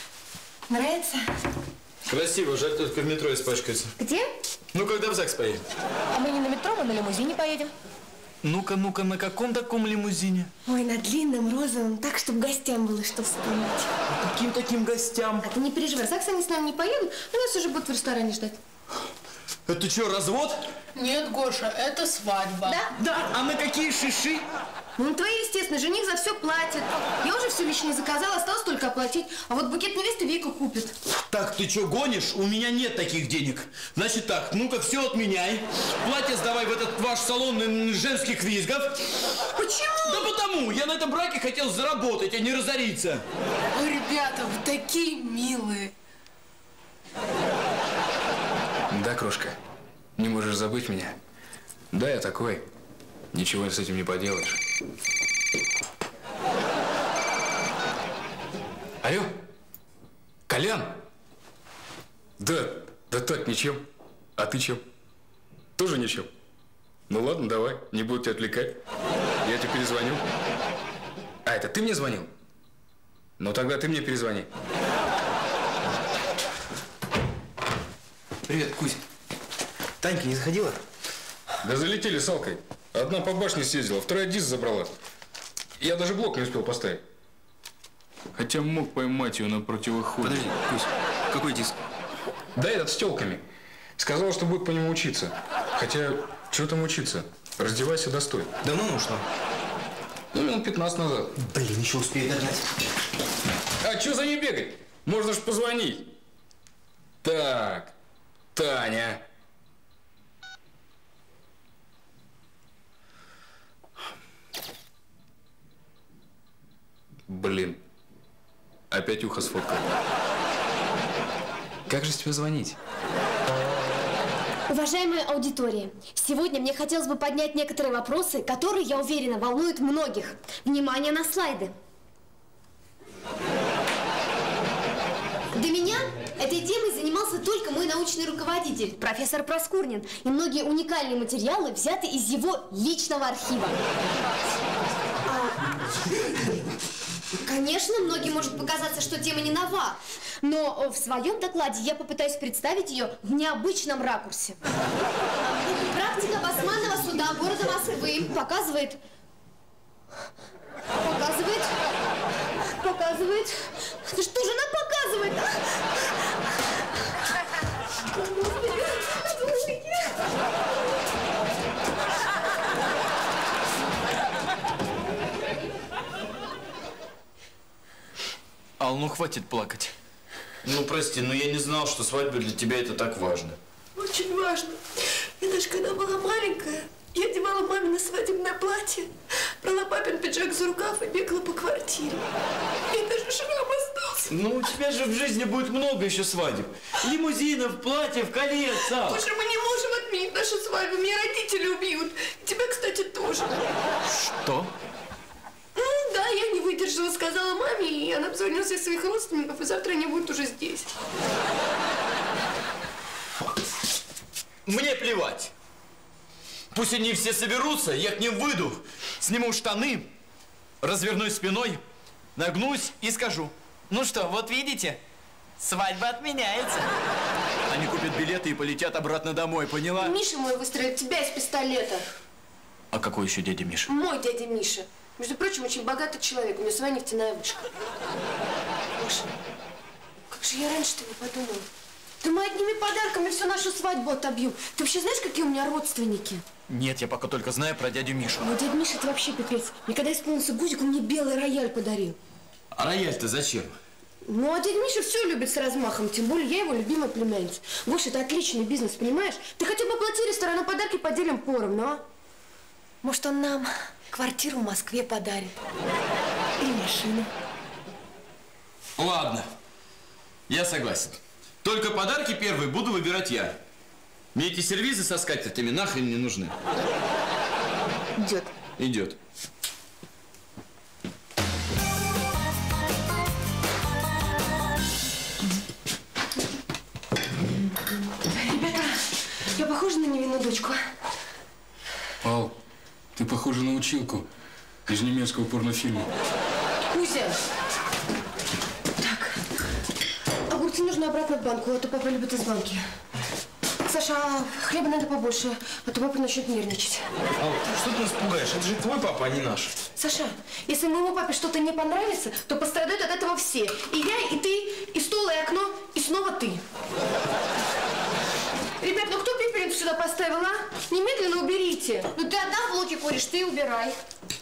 Нравится? Красиво, жаль, только в метро испачкается. Где? Ну, когда в ЗАГС поедем? А мы не на метро, мы на лимузине поедем. Ну-ка, ну-ка, на каком таком лимузине? Ой, на длинном, розовом, так, чтобы гостям было что вспомнить. А каким таким гостям? А ты не переживай, в ЗАГС они с нами не поедут, а нас уже будут в ресторане ждать. Это что, развод? Нет, Гоша, это свадьба. Да? Да, а на какие шиши? Ну, твои, естественно, жених за все платит. Я уже все лишнее заказала, осталось только оплатить. А вот букет невесты Вика купит. Так, ты что, гонишь? У меня нет таких денег. Значит так, ну-ка все отменяй. Платье сдавай в этот ваш салон женских визгов. Почему? Да потому, я на этом браке хотел заработать, а не разориться. Ой, ребята, вы такие милые. Да, крошка, не можешь забыть меня? Да, я такой. Ничего с этим не поделаешь. Алло? Колян? Да так, ничем. А ты чем? Тоже ничем? Ну ладно, давай, не буду тебя отвлекать. Я тебе перезвоню. А, это ты мне звонил? Ну тогда ты мне перезвони. Привет, Кузя. Танька не заходила? Да залетели с Алкой. Одна по башне съездила, вторая диск забрала. Я даже блок не успел поставить. Хотя мог поймать ее на противоходе. Подожди, Кузя, какой диск? Да этот с телками. Сказала, что будет по нему учиться. Хотя, что там учиться? Раздевайся, достой. Давно она ушла? Ну, минут 15 назад. Блин, еще успею догнать. А что за ней бегать? Можно ж позвонить. Так, Таня. Блин, опять ухо сфоткал. Как же тебе звонить? Уважаемая аудитория, сегодня мне хотелось бы поднять некоторые вопросы, которые, я уверена, волнуют многих. Внимание на слайды. До меня этой темой занимался только мой научный руководитель, профессор Проскурнин, и многие уникальные материалы взяты из его личного архива. Конечно, многим может показаться, что тема не нова, но в своем докладе я попытаюсь представить ее в необычном ракурсе. Практика Басманного суда города Москвы показывает... Да что же она показывает, а? Ал, ну хватит плакать. Ну прости, но я не знал, что свадьба для тебя это так важно. Очень важно. Я даже когда была маленькая, я одевала мамино свадебное платье, брала папин пиджак за рукав и бегала по квартире. И даже шрам остался. Ну, у тебя же в жизни будет много еще свадеб. Лимузинов, платьев, колец, Ал. Боже, мы не можем отменить нашу свадьбу, меня родители убьют. Тебя, кстати, тоже. Что? Ну, да, я не выдержала, сказала маме, и она обзвонила всех своих родственников, и завтра они будут уже здесь. Мне плевать. Пусть они все соберутся, я к ним выйду, сниму штаны, развернусь спиной, нагнусь и скажу: ну что, вот видите, свадьба отменяется. Они купят билеты и полетят обратно домой, поняла? Миша мой выстрелит тебя из пистолета. А какой еще дядя Миша? Мой дядя Миша. Между прочим, очень богатый человек, у него своя нефтяная вышка. Гоша, как же я раньше-то не подумала. Да мы одними подарками всю нашу свадьбу отобьем. Ты вообще знаешь, какие у меня родственники? Нет, я пока только знаю про дядю Мишу. Ну, дядя Миша, это вообще пипец. Мне когда исполнился годик, он мне белый рояль подарил. А рояль-то зачем? Ну, а дядя Миша все любит с размахом, тем более я его любимая племянница. Гоша, это отличный бизнес, понимаешь? Ты хотя бы оплати ресторан, а подарки поделим поровну, а? Может, он нам квартиру в Москве подарит? Или машину? Ладно, я согласен. Только подарки первые буду выбирать я. Мне эти сервизы со скатертями нахрен не нужны. Идет. Идет. Ребята, я похожа на невинную дочку? Ал, ты похожа на училку из немецкого порнофильма. Кузя! Так, Огурцы нужно обратно в банку, а то папа любит из банки. Саша, а хлеба надо побольше, а то папа начнет нервничать. Алла, что ты нас пугаешь? Это же твой папа, а не наш. Саша, если моему папе что-то не понравится, то пострадают от этого все. И я, и ты, и стол, и окно, и снова ты. Ребят, ну кто пепельницу сюда поставил, а? Немедленно уберите. Ну ты одна в блоке куришь, ты и убирай.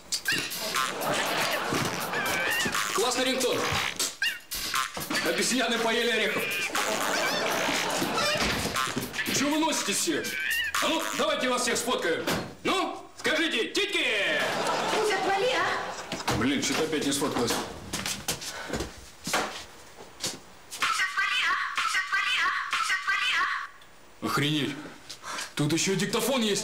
Классный рингтон. Обезьяны поели орехов. Чего вы носитесь все? А ну, давайте я вас всех сфоткаю. Ну, скажите, титьки! Кузя, отвали, а? Блин, что-то опять не сфоткалось. Охренеть. Тут еще диктофон есть.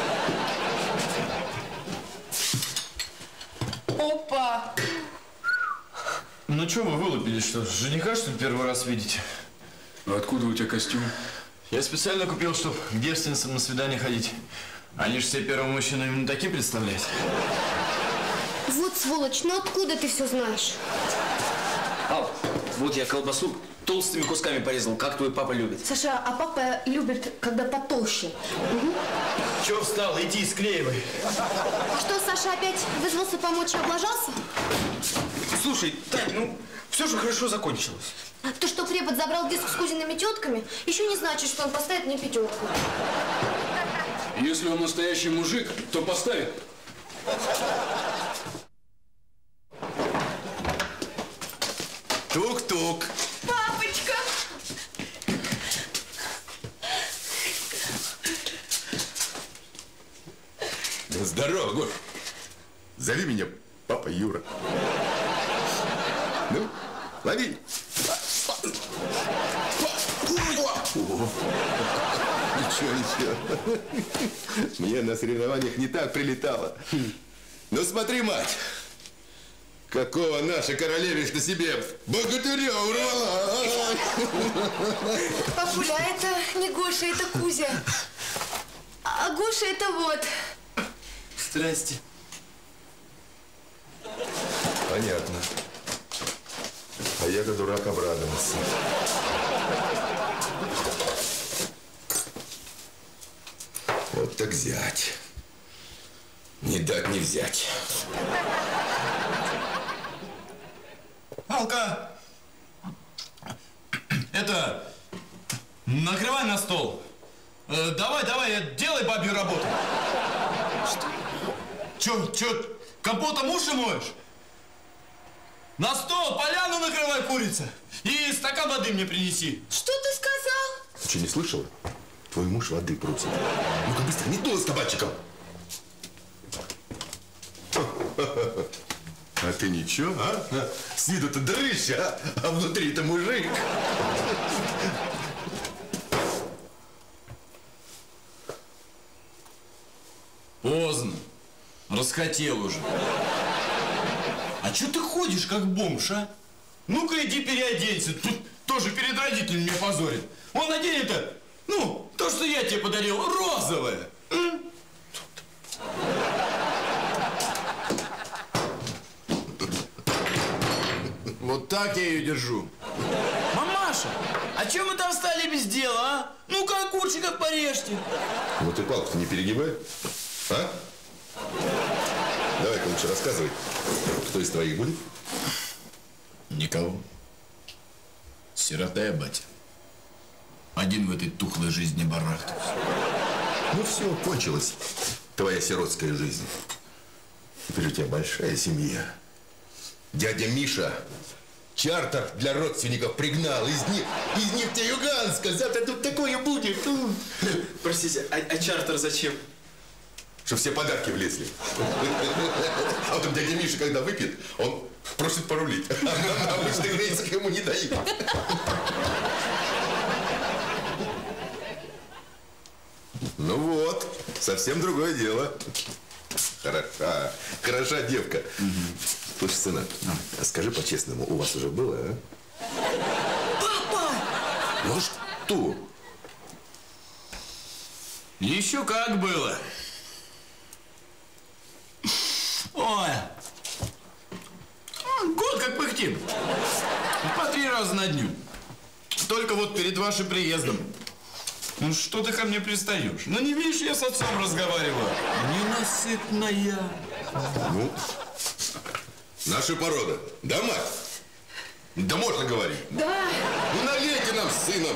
Опа! Ну что вы вылупились, что? Жениха, что ли, первый раз видите? А откуда у тебя костюм? Я специально купил, чтобы к девственницам на свидание ходить. Они же себе первого мужчину именно таким представляют. Вот сволочь, ну откуда ты все знаешь? Ал, вот я колбасу толстыми кусками порезал, как твой папа любит. Саша, а папа любит, когда потолще. Угу. Чё встал? Иди, склеивай. Что, Саша опять вызвался помочь и облажался? Слушай, Тань, ну все же хорошо закончилось. То, что препод забрал диск с Кузиными тетками, еще не значит, что он поставит мне 5. Если он настоящий мужик, то поставит. Тук-тук. Папочка! Здорово, Гош. Зови меня папа Юра. Ну, лови. Ничего. Мне на соревнованиях не так прилетало. Ну смотри, мать. Какого наша королевишна себе богатыря урвала. Папуля, это не Гоша, это Кузя. А Гоша это вот. Здрасте. Понятно. А я-то дурак обрадовался. Вот так взять. Не дать не взять. Алка! Это... Накрывай на стол. Давай, делай бабью работу. Что? Чё, компотом уши моешь? На стол, поляну накрывай, курица. И стакан воды мне принеси. Что ты сказал? Ты что, не слышала? Твой муж воды просит. Ну-ка быстро, не дула с кабачиком. А ты ничего, а? С виду-то дрыща, а внутри-то мужик. Поздно. Расхотел уже. А что ты ходишь, как бомж, а? Ну-ка иди переоденься. Тут тоже перед родителями меня позорит. Он наденет-то, ну, то, что я тебе подарил, розовое. Вот так я ее держу. Мамаша, а чем мы там стали без дела, а? Ну-ка, огурчиков порежьте. Ну ты палку-то не перегибай, а? Давай-ка лучше рассказывай, кто из твоих будет? Никого. Сирота я, батя. Один в этой тухлой жизни барахтался. Ну все, кончилась твоя сиротская жизнь. Теперь у тебя большая семья. Дядя Миша чартер для родственников пригнал из Нефтеюганска. Завтра тут такое будет. Простите, а чартер зачем? Чтобы все подарки влезли. А вот дядя Миша, когда выпьет, он просит порулить. А обычных рейсов ему не дают. Ну вот, совсем другое дело. Хороша девка. Слушай, сынок, а скажи по-честному, у вас уже было, а? Папа! Ну что? Еще как было. Ой. Год как пыхтим. По 3 раза на дню. только вот перед вашим приездом. Ну что ты ко мне пристаешь? Ну не видишь, я с отцом разговариваю. Ненасытная. Ну, наша порода. Да, мать? Да можно говорить? Да. Ну налейте нам с сыном.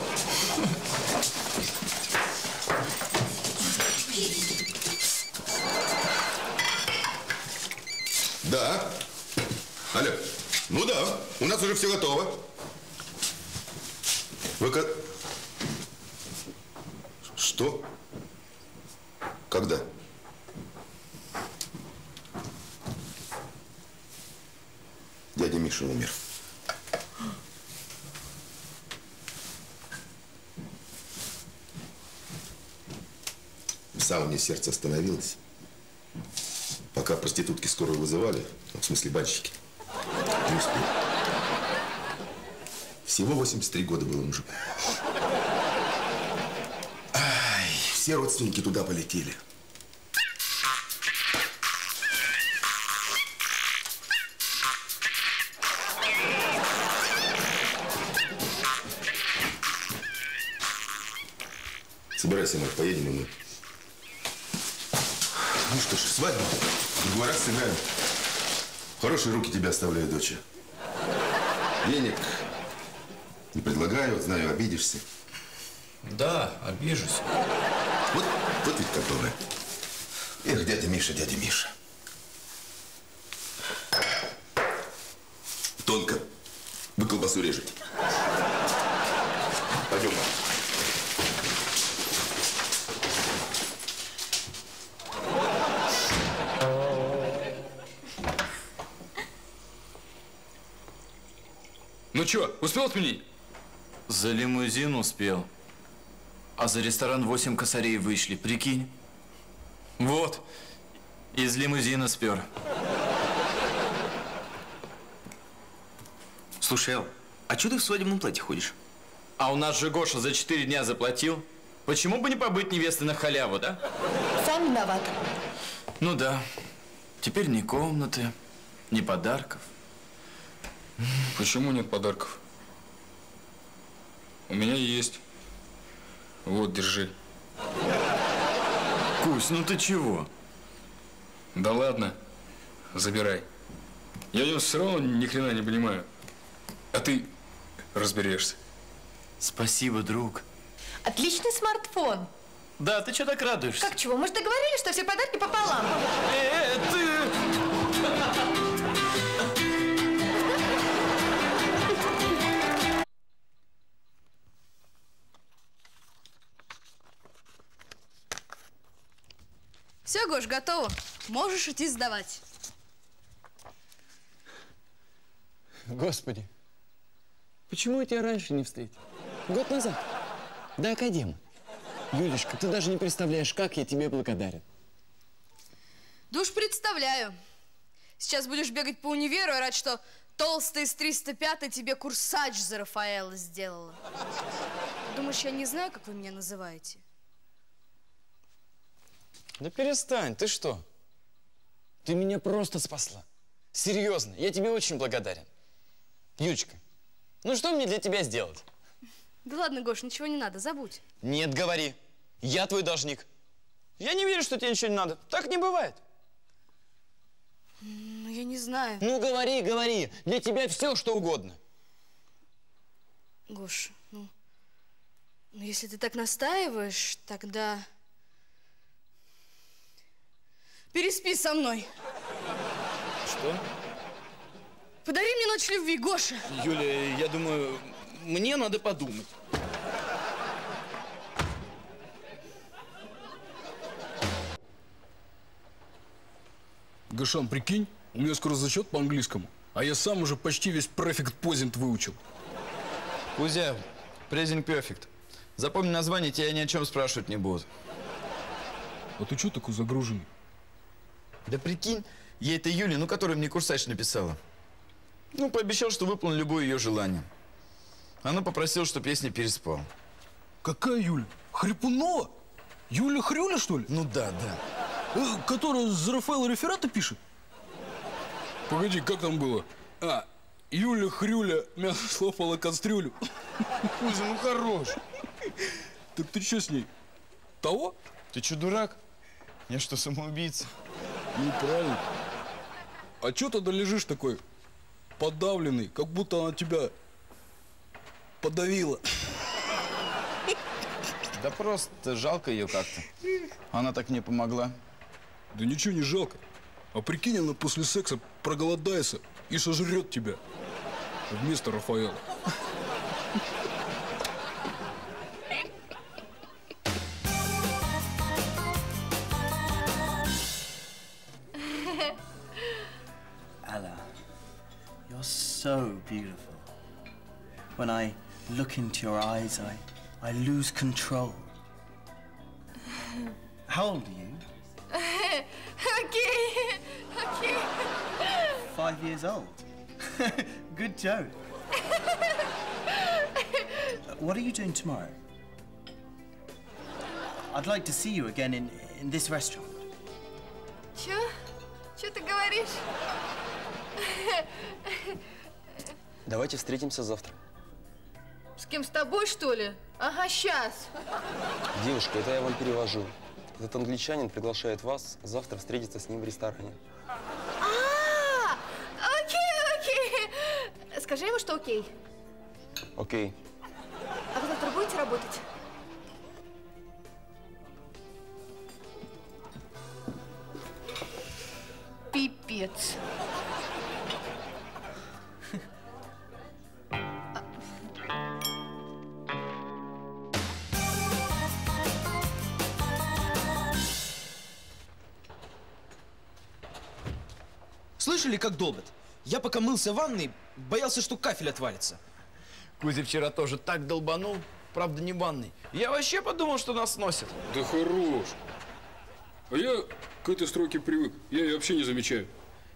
Да. Алло. Ну да, у нас уже все готово. Вы Что? Когда? Дядя Миша умер. В сауне сердце остановилось. Пока проститутки скорую вызывали, в смысле банщики, не успели. Всего 83 года было мужику. Ай, все родственники туда полетели. Собирайся, мать, поедем и мы. Ну что ж, свадьбу в другой раз сыграем. В хорошие руки тебя оставляю, доча. Денег не предлагаю, знаю, обидишься. Да, обижусь. Вот ведь как бывает. Эх, дядя Миша, дядя Миша. Тонко. Вы колбасу режете. Пойдем. Ну чё, успел сменить? За лимузин успел. А за ресторан 8 косарей вышли, прикинь. Вот, из лимузина спер. Слушай, Ал, а что ты в свадебном платье ходишь? А у нас же Гоша за 4 дня заплатил. Почему бы не побыть невестой на халяву, да? Сам виноват. Ну да. Теперь ни комнаты, ни подарков. Почему нет подарков? У меня есть. Вот, держи. Кусь, ну ты чего? Да ладно, забирай. Я в нем все равно ни хрена не понимаю. А ты разберешься. Спасибо, друг. Отличный смартфон. Да, ты что так радуешься? Как чего? Мы же договорились, что все подарки пополам. Ты... Все, Гош, готово. Можешь идти сдавать. Господи, почему я тебя раньше не встретил? Год назад. До академа. Юлечка, ты даже не представляешь, как я тебе благодарен. Да уж представляю. Сейчас будешь бегать по универу и рад, что толстая из 305 тебе курсач за Рафаэла сделала. Думаешь, я не знаю, как вы меня называете? Да перестань, ты что? Ты меня просто спасла. Серьезно, я тебе очень благодарен. Юлечка, ну что мне для тебя сделать? Да ладно, Гош, ничего не надо, забудь. Нет, говори. Я твой должник. Я не верю, что тебе ничего не надо. Так не бывает. Ну, я не знаю. Ну, говори, говори. Для тебя все, что угодно. Гош, ну если ты так настаиваешь, тогда... Переспи со мной. Что? Подари мне ночь любви, Гоша. Юля, я думаю, мне надо подумать. Гошан, прикинь, у меня скоро зачет по английскому, а я сам уже почти весь perfect present выучил. Кузя, present perfect. Запомни название, тебя ни о чем спрашивать не будут. А ты что такой загруженный? Да прикинь, ей это Юля, ну, которая мне курсач написала. Ну, пообещал, что выполню любое ее желание. Она попросила, чтобы я с ней переспал. Какая Юля? Хрипунова? Юля Хрюля, что ли? Ну да, да. Которая за Рафаэла рефераты пишет? Погоди, как там было? Юля Хрюля мясо слопала кастрюлю. Кузя, ну хорош. Так ты что с ней? Того? Ты что, дурак? Я что, самоубийца? Ну, правильно. А что тогда лежишь такой подавленный, как будто она тебя подавила? Да просто жалко ее как-то. Она так мне помогла. Да ничего не жалко. А прикинь, она после секса проголодается и сожрет тебя. Вместо Рафаэла. Alla, you're so beautiful. When I look into your eyes, I lose control. How old are you? Okay. 5 years old. Good joke. What are you doing tomorrow? I'd like to see you again in this restaurant. Чё ты говоришь? Давайте встретимся завтра. С кем, с тобой, что ли? Ага, сейчас. Девушка, это я вам перевожу. Этот англичанин приглашает вас завтра встретиться с ним в ресторане. Окей. Скажи ему, что окей. Окей. А вы завтра будете работать? Пипец. Слышали, как долбят? Я пока мылся в ванной, боялся, что кафель отвалится. Кузя вчера тоже так долбанул, правда не в ванной. Я вообще подумал, что нас сносят. Да хорош. А я к этой стройке привык. Я ее вообще не замечаю.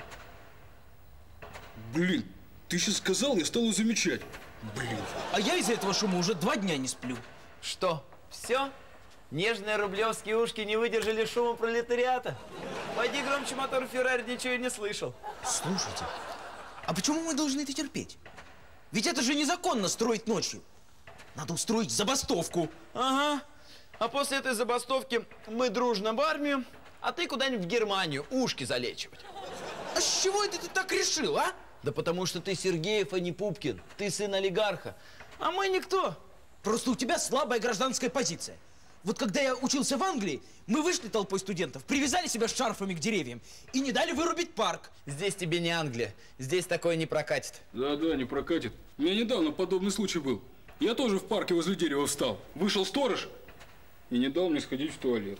Блин, ты сейчас сказал, я стал ее замечать. Блин. А я из-за этого шума уже 2 дня не сплю. Что, все? Нежные рублевские ушки не выдержали шума пролетариата? Пойди громче мотор Феррари, ничего и не слышал. Слушайте, а почему мы должны это терпеть? Ведь это же незаконно строить ночью. Надо устроить забастовку. Ага. А после этой забастовки мы дружно в армию, а ты куда-нибудь в Германию ушки залечивать. А с чего это ты так решил, а? Да потому что ты Сергеев, а не Пупкин. Ты сын олигарха. А мы никто. Просто у тебя слабая гражданская позиция. Вот когда я учился в Англии, мы вышли толпой студентов, привязали себя шарфами к деревьям и не дали вырубить парк. Здесь тебе не Англия. Здесь такое не прокатит. Да, не прокатит. У меня недавно подобный случай был. Я тоже в парке возле дерева встал. Вышел сторож и не дал мне сходить в туалет.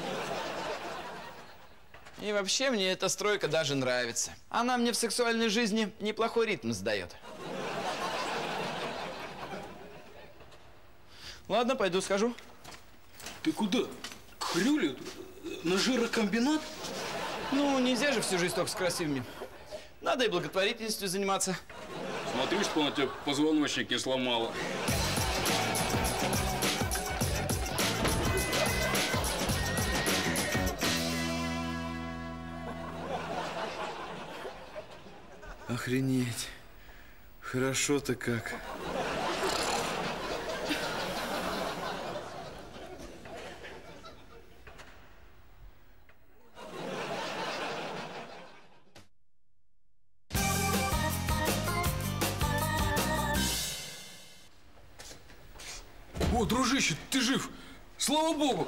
И вообще мне эта стройка даже нравится. Она мне в сексуальной жизни неплохой ритм задает. Ладно, пойду схожу. Ты куда? К Хрюле? На жирокомбинат? Ну, нельзя же всю жизнь только с красивыми. Надо и благотворительностью заниматься. Смотри, что она тебе позвоночник не сломала. Охренеть. Хорошо-то как. О, дружище, ты жив! Слава богу!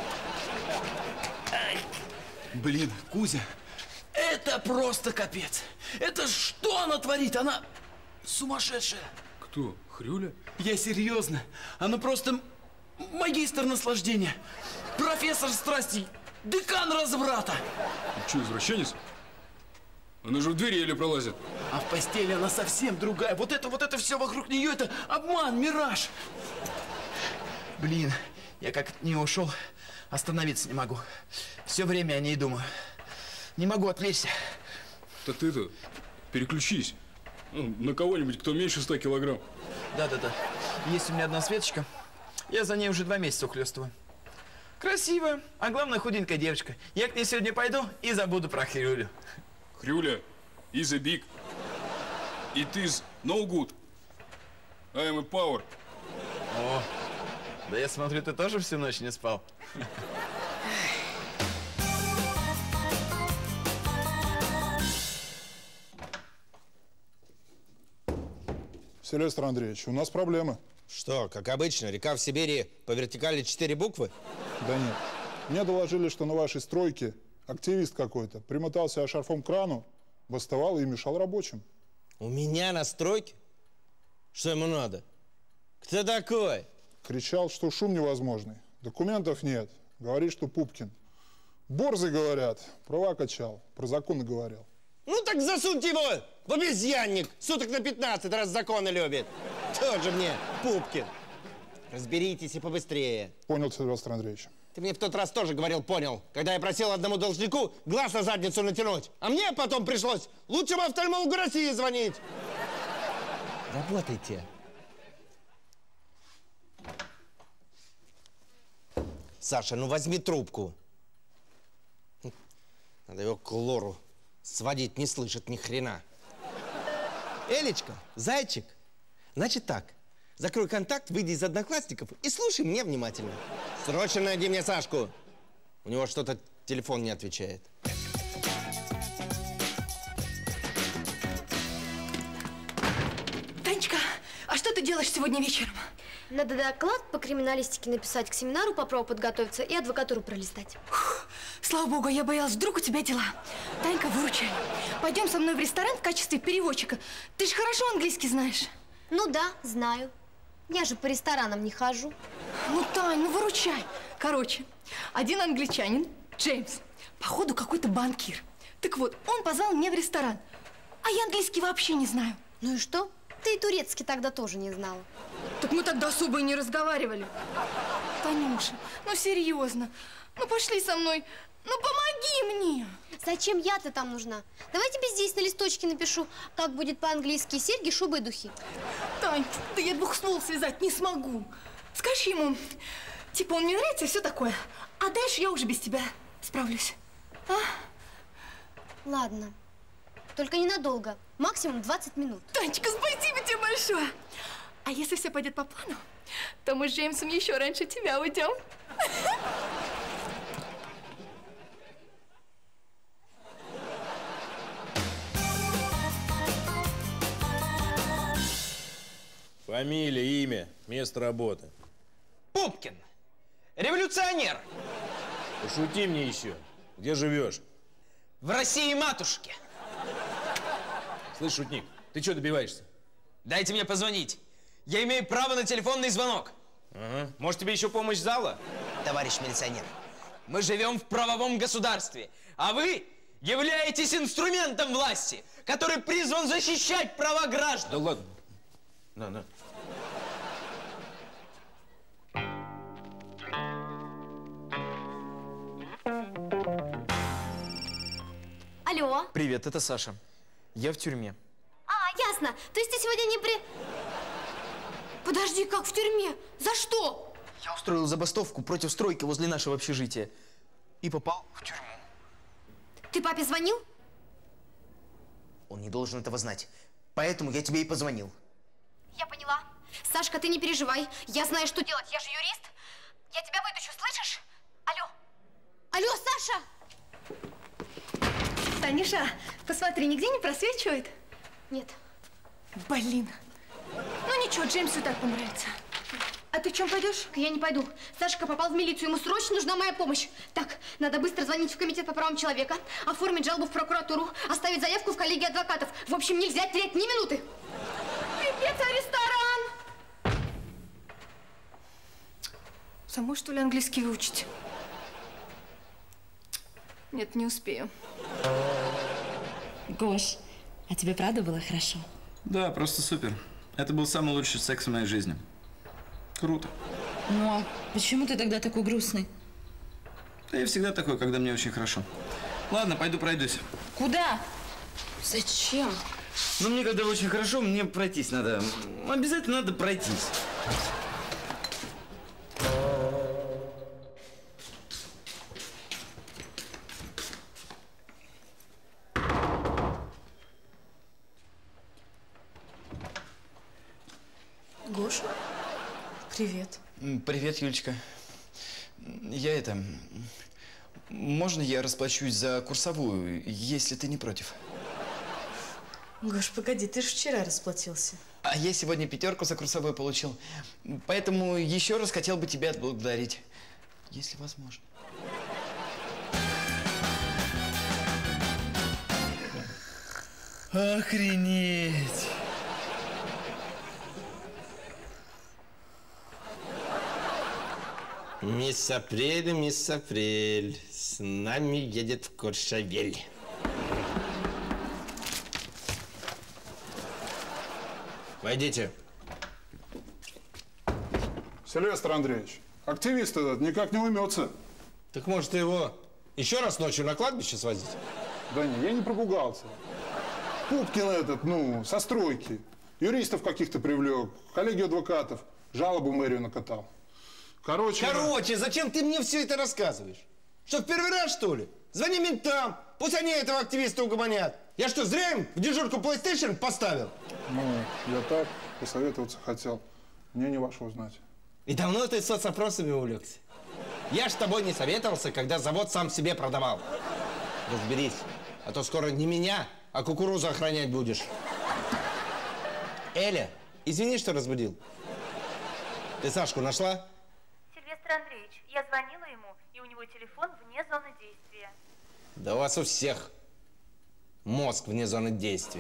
Блин, Кузя, это просто капец. Это что она творит? Она сумасшедшая. Кто? Хрюля? Я серьезно. Она просто магистр наслаждения, профессор страстей, декан разврата. Ты что, извращенец? Она же в двери еле пролазит. А в постели она совсем другая. Вот это все вокруг нее, это обман, мираж. Блин, я как от нее ушел, остановиться не могу. Все время о ней думаю. Не могу отвлечься. Так ты это, переключись. Ну, на кого-нибудь, кто меньше 100 килограмм. Да. Есть у меня одна Светочка. Я за ней уже 2 месяца ухлёстываю. Красивая, а главное худенькая девочка. Я к ней сегодня пойду и забуду про Хрюлю. Хрюля, is a big. It is no good. I am a power. О, да я смотрю, ты тоже всю ночь не спал. Сильвестр Андреевич, у нас проблемы. Что, как обычно, река в Сибири по вертикали 4 буквы? Да нет. Мне доложили, что на вашей стройке активист какой-то примотался шарфом к крану, бастовал и мешал рабочим. У меня на стройке? Что ему надо? Кто такой? Кричал, что шум невозможный. Документов нет. Говорит, что Пупкин. Борзый, говорят, права качал, про законы говорил. Ну так засуньте его в обезьянник, суток на 15, раз законы любит. Тоже мне Пупкин. Разберитесь и побыстрее. Понял, Сильвестр Андреевич. Ты мне в тот раз тоже говорил, понял, когда я просил одному должнику глаз на задницу натянуть. А мне потом пришлось лучшему офтальмологу России звонить. Работайте. Саша, ну возьми трубку. Надо его к лору сводить, не слышит ни хрена. Элечка, зайчик, значит так. Закрой контакт, выйди из Одноклассников и слушай меня внимательно. Срочно найди мне Сашку. У него что-то телефон не отвечает. Танечка, а что ты делаешь сегодня вечером? Надо доклад по криминалистике написать, к семинару по праву подготовиться и адвокатуру пролистать. Слава богу, я боялась, вдруг у тебя дела. Танька, выручай. Пойдем со мной в ресторан в качестве переводчика. Ты же хорошо английский знаешь. Ну да, знаю. Я же по ресторанам не хожу. Ну, Тань, ну выручай. Короче, один англичанин, Джеймс, походу какой-то банкир. Так вот, он позвал меня в ресторан. А я английский вообще не знаю. Ну и что? Ты и турецкий тогда тоже не знала. Так мы тогда особо и не разговаривали. Танюша, ну серьезно. Ну пошли со мной. Ну помоги мне. Зачем я-то там нужна? Давай тебе здесь на листочке напишу, как будет по-английски серьги, шубы и духи. Тань, да я 2 слов связать не смогу. Скажи ему, типа он мне нравится и все такое. А дальше я уже без тебя справлюсь. А? Ладно. Только ненадолго. Максимум 20 минут. Танечка, спасибо тебе большое. А если все пойдет по плану, то мы с Джеймсом еще раньше тебя уйдем. Фамилия, имя, место работы. Пупкин. Революционер. Пошути мне еще. Где живешь? В России матушке. Слышь, шутник, ты что добиваешься? Дайте мне позвонить. Я имею право на телефонный звонок. Ага. Может, тебе еще помощь зала? Товарищ милиционер, мы живем в правовом государстве, а вы являетесь инструментом власти, который призван защищать права граждан. Да ладно. На. Алло. Привет, это Саша. Я в тюрьме. А, ясно. То есть ты сегодня не при... Подожди, как в тюрьме? За что? Я устроил забастовку против стройки возле нашего общежития и попал в тюрьму. Ты папе звонил? Он не должен этого знать, поэтому я тебе и позвонил. Я поняла. Сашка, ты не переживай. Я знаю, что делать. Я же юрист. Я тебя вытащу, слышишь? Алло. Алло, Саша! Танюша, посмотри, нигде не просвечивает? Нет. Блин. Ну ничего, Джеймсу так понравится. А ты в чем пойдешь? Я не пойду. Сашка попал в милицию, ему срочно нужна моя помощь. Так, надо быстро звонить в комитет по правам человека, оформить жалобу в прокуратуру, оставить заявку в коллегии адвокатов. В общем, нельзя терять ни минуты. Пипец, а ресторан! Самой, что ли, английский выучить? Нет, не успею. Гош, а тебе правда было хорошо? Да, просто супер. Это был самый лучший секс в моей жизни. Круто. Ну, а почему ты тогда такой грустный? Да я всегда такой, когда мне очень хорошо. Ладно, пойду пройдусь. Куда? Зачем? Ну, мне когда очень хорошо, мне пройтись надо. Обязательно надо пройтись. Привет. Привет, Юлечка. Можно я расплачусь за курсовую, если ты не против? Гош, погоди, ты же вчера расплатился. А я сегодня 5 за курсовую получил. Поэтому еще раз хотел бы тебя отблагодарить, если возможно. Охренеть! Мисс Апрель, с нами едет в Куршавель. Войдите. Сильвестр Андреевич, активист этот никак не уймется. Так может его еще раз ночью на кладбище свозить? Да не, я не пробугался. Пупкин этот, со стройки. Юристов каких-то привлек, коллегию адвокатов, жалобу в мэрию накатал. Короче, зачем ты мне все это рассказываешь? Что, в первый раз, что ли? Звони ментам, пусть они этого активиста угомонят. Я что, зря им в дежурку PlayStation поставил? Я так посоветоваться хотел. Мне не ваше узнать. И давно ты соцопросами увлекся? Я ж с тобой не советовался, когда завод сам себе продавал. Разберись, а то скоро не меня, а кукурузу охранять будешь. Эля, извини, что разбудил. Ты Сашку нашла? Сильвестр Андреевич, я звонила ему, и у него телефон вне зоны действия. Да у вас у всех мозг вне зоны действия.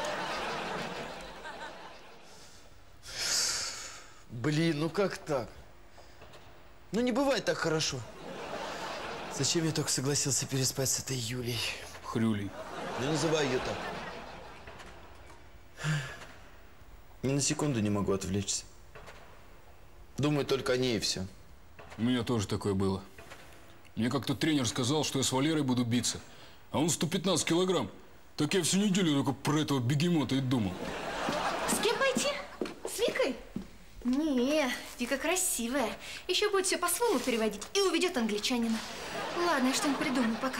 Блин, ну как так? Ну не бывает так хорошо. Зачем я только согласился переспать с этой Юлей? Хрюлей. Не называй ее так. Ни на секунду не могу отвлечься. Думаю только о ней и все. У меня тоже такое было. Мне как-то тренер сказал, что я с Валерой буду биться. А он 115 килограмм. Так я всю неделю только про этого бегемота и думал. С кем пойти? С Викой? Не, Вика красивая. Еще будет все по-своему переводить и уведет англичанина. Ладно, я что-нибудь придумаю пока.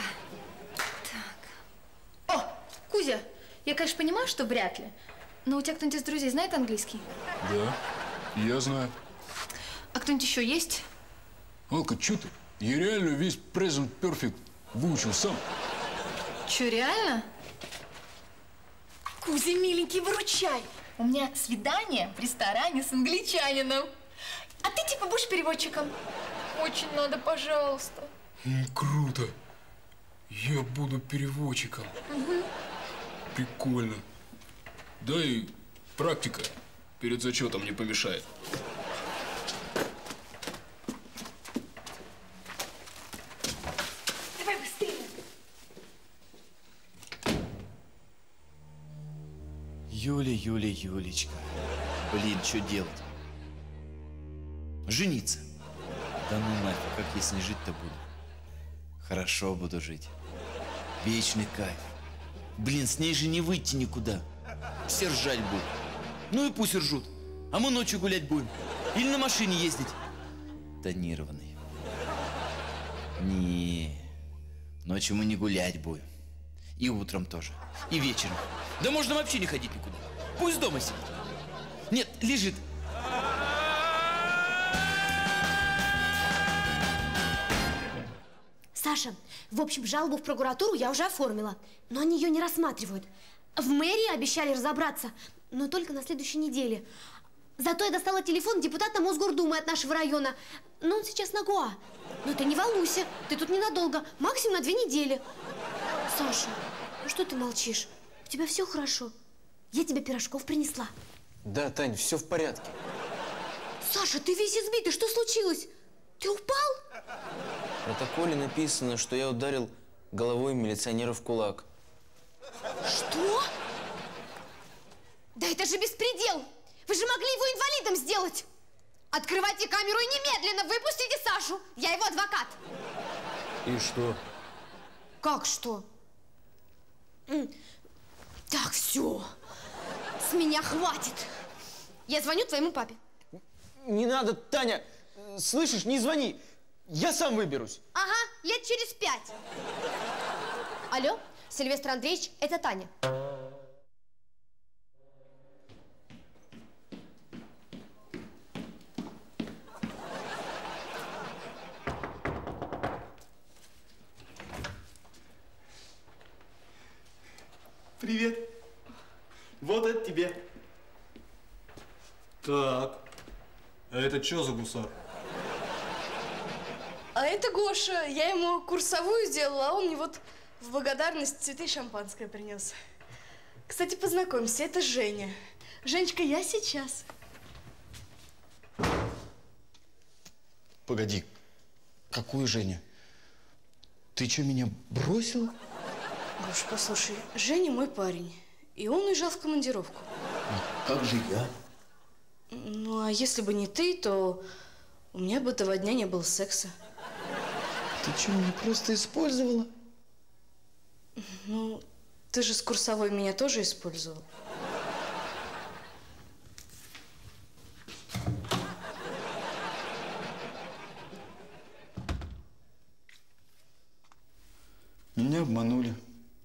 Так. О, Кузя, я, конечно, понимаю, что вряд ли. Но у тебя кто-нибудь из друзей знает английский? Да, я знаю. А кто-нибудь еще есть? Алка, что ты? Я реально весь present perfect выучил сам. Че, реально? Кузя, миленький, выручай. У меня свидание в ресторане с англичанином. А ты типа будешь переводчиком? Очень надо, пожалуйста. Круто. Я буду переводчиком. Угу. Прикольно. Да и практика перед зачетом не помешает. Давай быстрее. Юлечка. Блин, что делать? Жениться. Да ну нафиг, как я с ней жить-то буду? Хорошо буду жить. Вечный кайф. Блин, с ней же не выйти никуда. Все ржать будут. Ну и пусть ржут. А мы ночью гулять будем. Или на машине ездить. Тонированный. Не, ночью мы не гулять будем. И утром тоже. И вечером. Да можно вообще не ходить никуда. Пусть дома сидит. Нет, лежит. Саша, в общем, жалобу в прокуратуру я уже оформила, но они ее не рассматривают. В мэрии обещали разобраться, но только на следующей неделе. Зато я достала телефон депутата Мосгордумы от нашего района. Но он сейчас на Гоа. Но ты не волнуйся, ты тут ненадолго, максимум на 2 недели. Саша, ну что ты молчишь? У тебя все хорошо. Я тебе пирожков принесла. Да, Тань, все в порядке. Саша, ты весь избитый, что случилось? Ты упал? В протоколе написано, что я ударил головой милиционера в кулак. Что? Да это же беспредел! Вы же могли его инвалидом сделать! Открывайте камеру и немедленно выпустите Сашу! Я его адвокат! И что? Как что? Так, все. С меня хватит. Я звоню твоему папе. Не надо, Таня. Слышишь, не звони. Я сам выберусь. Ага, лет через 5. Алло, Сильвестр Андреевич, это Таня. Привет. Вот это тебе. Так, а это что за гусар? А это Гоша. Я ему курсовую сделала, а он мне вот в благодарность цветы и шампанское принес. Кстати, познакомься, это Женя. Женечка, я сейчас. Погоди, какую Женя? Ты что, меня бросила? Гош, послушай, Женя мой парень, и он уезжал в командировку. А как же я? Ну, а если бы не ты, то у меня бы этого дня не было секса. Ты что, меня просто использовала? Ну, ты же с курсовой меня тоже использовал. Меня обманули.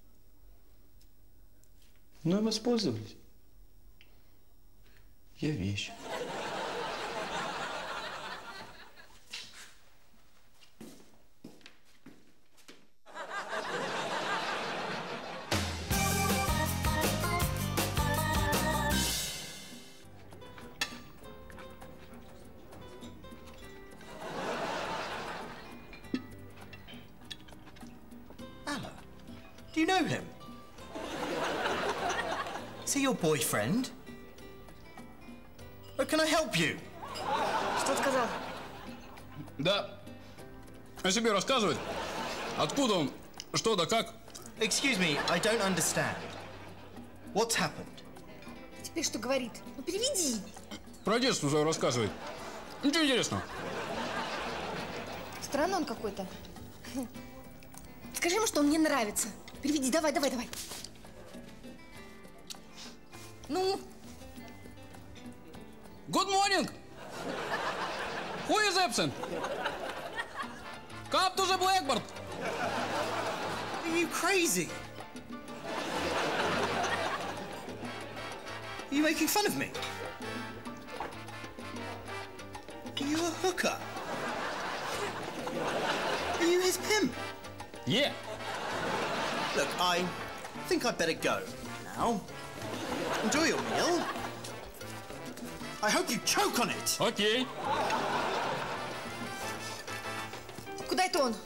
Но и воспользовались. Я вещь. Do you know him? Is he your boyfriend? Or can I help you? Что сказал? Да. О себе рассказывает. Откуда он? Что да как? Excuse me, I don't understand. What's happened? Теперь что говорит? Ну переведи. Про детство свое рассказывает. Ничего интересного. Странный он какой-то. Скажи ему, что он мне нравится. Переведи, давай. Ну? Good morning! Who is absent? Come to the blackboard! Are you crazy? Are you making fun of me? Are you a hooker? Are you his pimp? Yeah. Look, I think I'd better go now. Enjoy your meal. I hope you choke on it. Окей. Куда это он?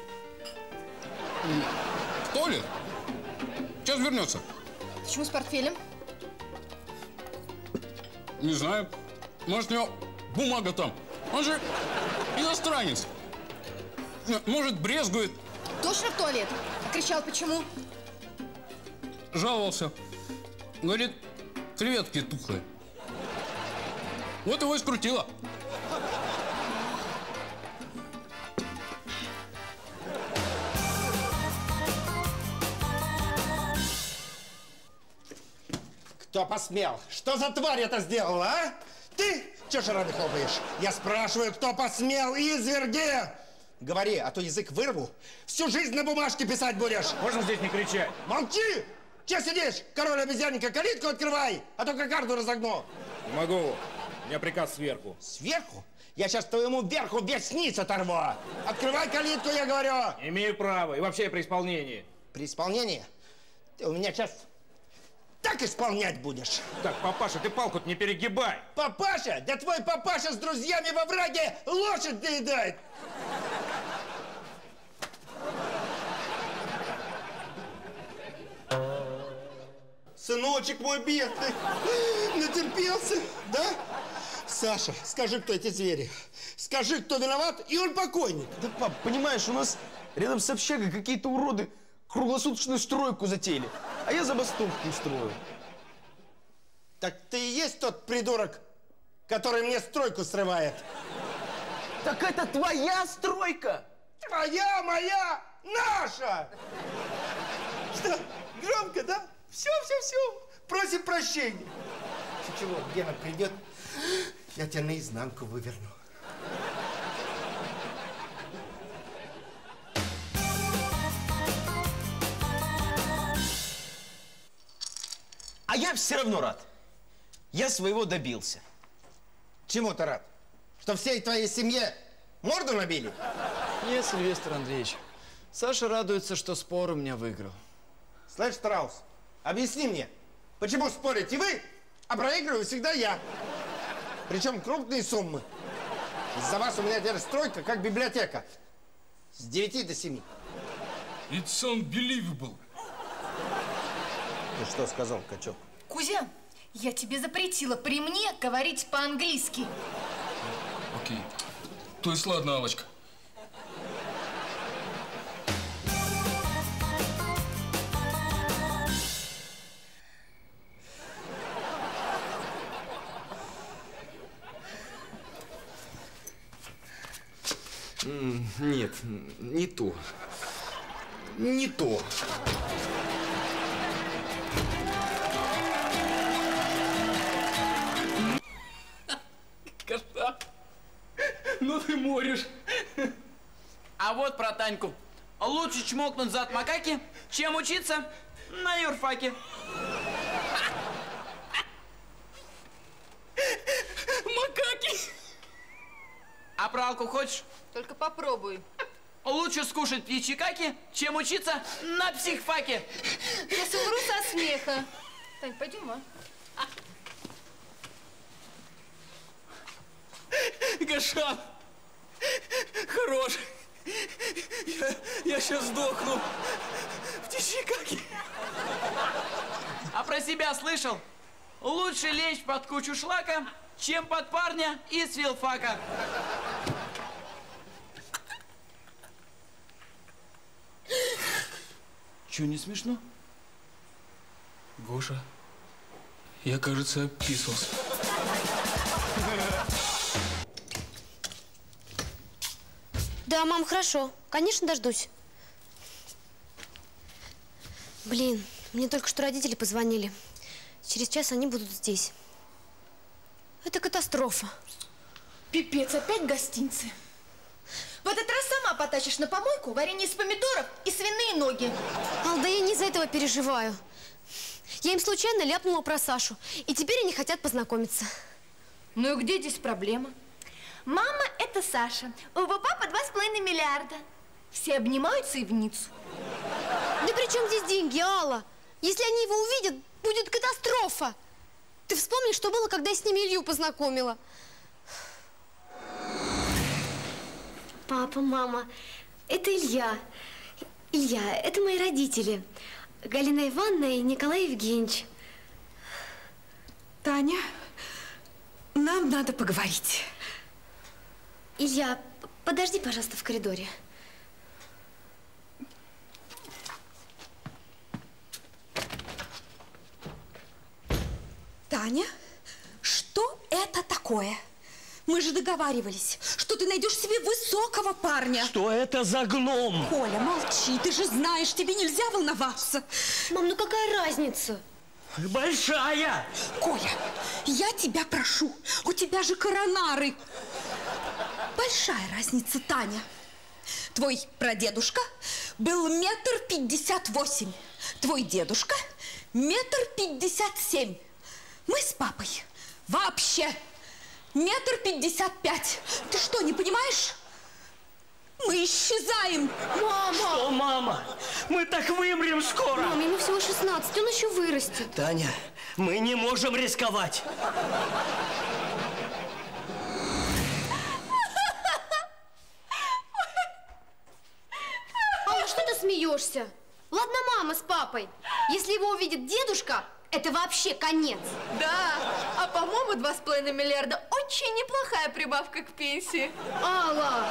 В туалет. Сейчас вернется. Почему с портфелем? Не знаю. Может, у него бумага там. Он же иностранец. Может, брезгует. Точно в туалет? Кричал почему? Жаловался. Говорит, креветки тухлые. Вот его и скрутило. Кто посмел? Что за тварь это сделала, а? Ты? Чего шарами хлопаешь? Я спрашиваю, кто посмел, изверги! Говори, а то язык вырву. Всю жизнь на бумажке писать будешь. Можно здесь не кричать? Молчи! Че сидишь? Король обезьянника, калитку открывай, а то кокарду разогну. Не могу. У меня приказ сверху. Сверху? Я сейчас твоему верху весь низ оторву. Открывай калитку, я говорю. Имею право. И вообще я при исполнении. При исполнении? Ты у меня сейчас так исполнять будешь. Так, папаша, ты палку-то не перегибай. Папаша? Да твой папаша с друзьями во враге лошадь доедает. Сыночек мой бедный, натерпелся, да? Саша, скажи, кто эти звери. Скажи, кто виноват, и он покойник. Да, пап, понимаешь, у нас рядом с общагой какие-то уроды круглосуточную стройку затеяли, а я забастовку устрою. Так ты и есть тот придурок, который мне стройку срывает? Так это твоя стройка! Твоя, моя, наша! Что, громко, да? Все, просим прощения. Чего, Гена придет, я тебя наизнанку выверну. А я все равно рад. Я своего добился. Чему ты рад? Что всей твоей семье морду набили? Нет, Сильвестр Андреевич. Саша радуется, что спор у меня выиграл. Слышь, Страус, Объясни мне, почему спорите вы, а проигрываю всегда я? Причем крупные суммы. Из-за вас у меня теперь стройка, как библиотека. С 9 до 7. It's unbelievable. Ты что сказал, качок? Кузя, я тебе запретила при мне говорить по-английски. Окей. То есть ладно, Аллочка. Нет, не то. Не то. Коша, ну ты морешь. А вот про Таньку. Лучше чмокнуть зад макаки, чем учиться на юрфаке. Макаки. А пралку хочешь? Только попробуй. Лучше скушать птичьи каки, чем учиться на психфаке. Я умру со смеха. Тань, пойдем, а? Гошан, хорош. Я сейчас сдохну. Птичьи каки. А про себя слышал? Лучше лечь под кучу шлака, чем под парня из филфака. Че, не смешно? Гоша, я, кажется, описался. Да, мам, хорошо. Конечно, дождусь. Блин, мне только что родители позвонили. Через час они будут здесь. Это катастрофа. Пипец, опять гостинцы. В этот раз сама потащишь на помойку варенье из помидоров и свиные ноги. Ал, да я не из-за этого переживаю. Я им случайно ляпнула про Сашу, и теперь они хотят познакомиться. Ну и где здесь проблема? Мама – это Саша. У его папы 2,5 миллиарда. Все обнимаются и в Ниццу. Да при чем здесь деньги, Алла? Если они его увидят, будет катастрофа. Ты вспомни, что было, когда я с ними Илью познакомила. Папа, мама, это Илья. Илья, это мои родители. Галина Ивановна и Николай Евгеньевич. Таня, нам надо поговорить. Илья, подожди, пожалуйста, в коридоре. Таня, что это такое? Мы же договаривались, что ты найдешь себе высокого парня. Что это за гном? Коля, молчи, ты же знаешь, тебе нельзя волноваться. Мам, ну какая разница? Большая! Коля, я тебя прошу, у тебя же коронары. Большая разница, Таня. Твой прадедушка был 1,58 м. Твой дедушка 1,57 м. Мы с папой вообще 1,55 м. Ты что, не понимаешь? Мы исчезаем. Мама! Что, мама? Мы так вымрем скоро. Мам, ему всего 16, он еще вырастет. Таня, мы не можем рисковать. Алла, что ты смеешься? Ладно, мама с папой. Если его увидит дедушка, это вообще конец. Да, а по-моему 2,5 миллиарда очень неплохая прибавка к пенсии. Алла!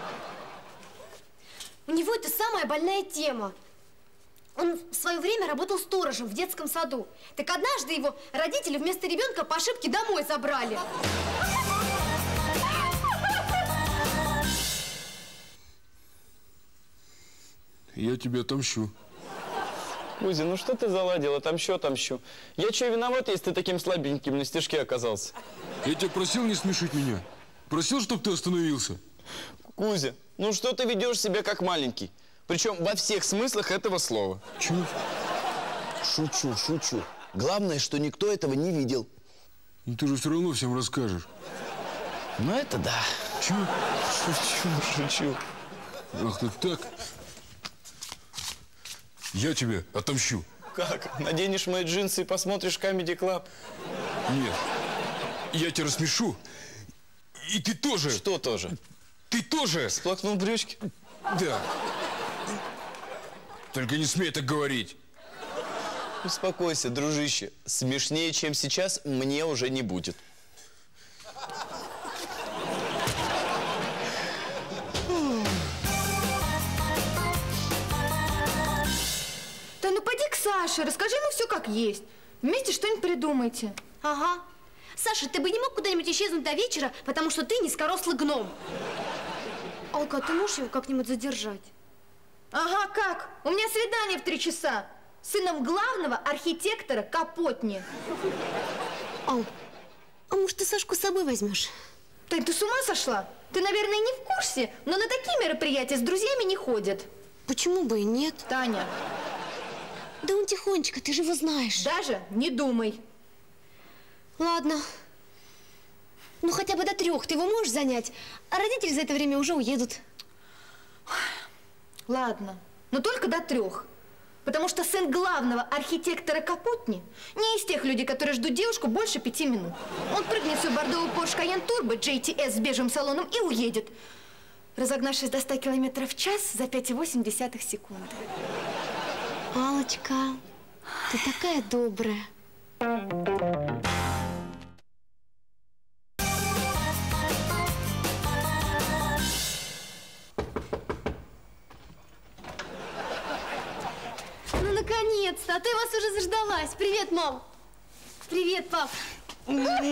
У него это самая больная тема. Он в свое время работал сторожем в детском саду. Так однажды его родители вместо ребенка по ошибке домой забрали. Я тебе отомщу. Кузя, ну что ты заладил? Отомщу. Я что, виноват, если ты таким слабеньким на стежке оказался? Я тебя просил не смешить меня. Просил, чтобы ты остановился. Кузя, ну что ты ведешь себя как маленький? Причем во всех смыслах этого слова. Чего? Шучу. Главное, что никто этого не видел. Ну ты же все равно всем расскажешь. Ну это да. Чего? Шучу. Ах ты так. Я тебе отомщу. Как? Наденешь мои джинсы и посмотришь Comedy Club? Нет. Я тебя рассмешу. И ты тоже. Что тоже? Ты тоже. Всплакнул брючки? Да. Только не смей так говорить. Успокойся, дружище. Смешнее, чем сейчас, мне уже не будет. Да ну поди к Саше, расскажи ему все как есть. Вместе что-нибудь придумайте. Ага. Саша, ты бы не мог куда-нибудь исчезнуть до вечера, потому что ты низкорослый гном. Алка, ты можешь его как-нибудь задержать? Ага, как? У меня свидание в 3 часа. С сыном главного архитектора Капотни. Ал, а может, ты Сашку с собой возьмешь? Тань, ты с ума сошла? Ты, наверное, не в курсе, но на такие мероприятия с друзьями не ходят. Почему бы и нет? Таня. Да он тихонечко, ты же его знаешь. Даже не думай. Ладно. Ну, хотя бы до 3 ты его можешь занять, а родители за это время уже уедут. Ладно, но только до 3. Потому что сын главного архитектора Капотни не из тех людей, которые ждут девушку больше 5 минут. Он прыгнет в свой бордовый Porsche Cayenne Turbo GTS с бежевым салоном и уедет, разогнавшись до 100 км в час за 5,8 секунды. Аллочка, ты такая добрая. Ну, наконец-то! А то я вас уже заждалась. Привет, мам! Привет, пап! А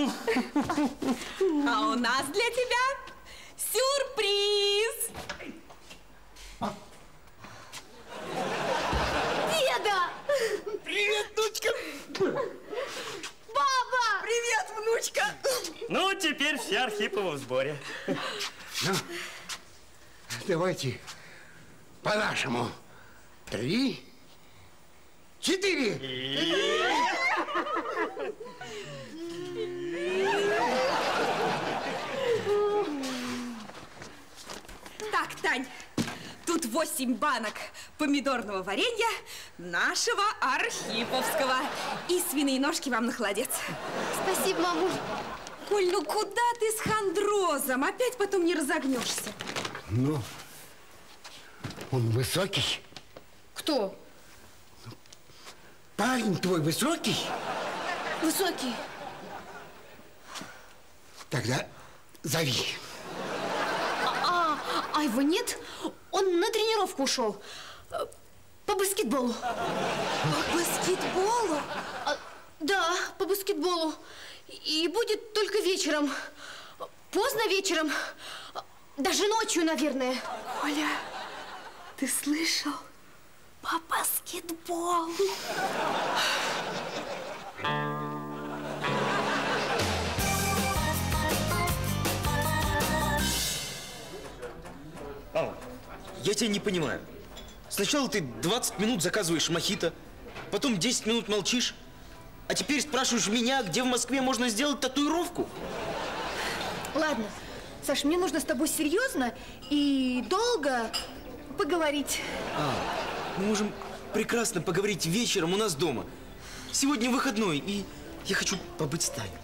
у нас для тебя сюрприз! Деда! Привет, внучка! Папа! Привет, внучка! Ну, теперь все Архипова в сборе. Ну, давайте по-нашему. 3, 4. Так, Тань, тут 8 банок помидорного варенья нашего Архиповского. И свиные ножки вам на холодец. Спасибо, мамуль. Коль, ну куда ты с хондрозом? Опять потом не разогнешься. Ну, он высокий. Кто? Парень твой высокий? Высокий. Тогда зови. А его нет? Он на тренировку ушел. По баскетболу. По баскетболу? Да, по баскетболу. И будет только вечером. Поздно вечером. Даже ночью, наверное. Коля, ты слышал? По баскетболу. Алла, я тебя не понимаю. Сначала ты 20 минут заказываешь мохито, потом 10 минут молчишь, а теперь спрашиваешь меня, где в Москве можно сделать татуировку? Ладно, Саш, мне нужно с тобой серьезно и долго поговорить. Мы можем прекрасно поговорить вечером у нас дома. Сегодня выходной, и я хочу побыть с Таней.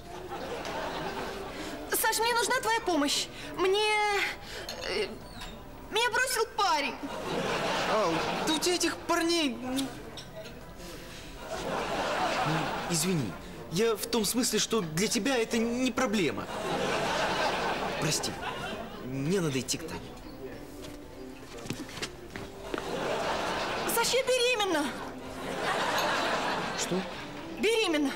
Саш, мне нужна твоя помощь. Меня бросил парень. Да у тебя этих парней... Извини, я в том смысле, что для тебя это не проблема. Прости, мне надо идти к Тане. Саш, я беременна. Что? Беременна.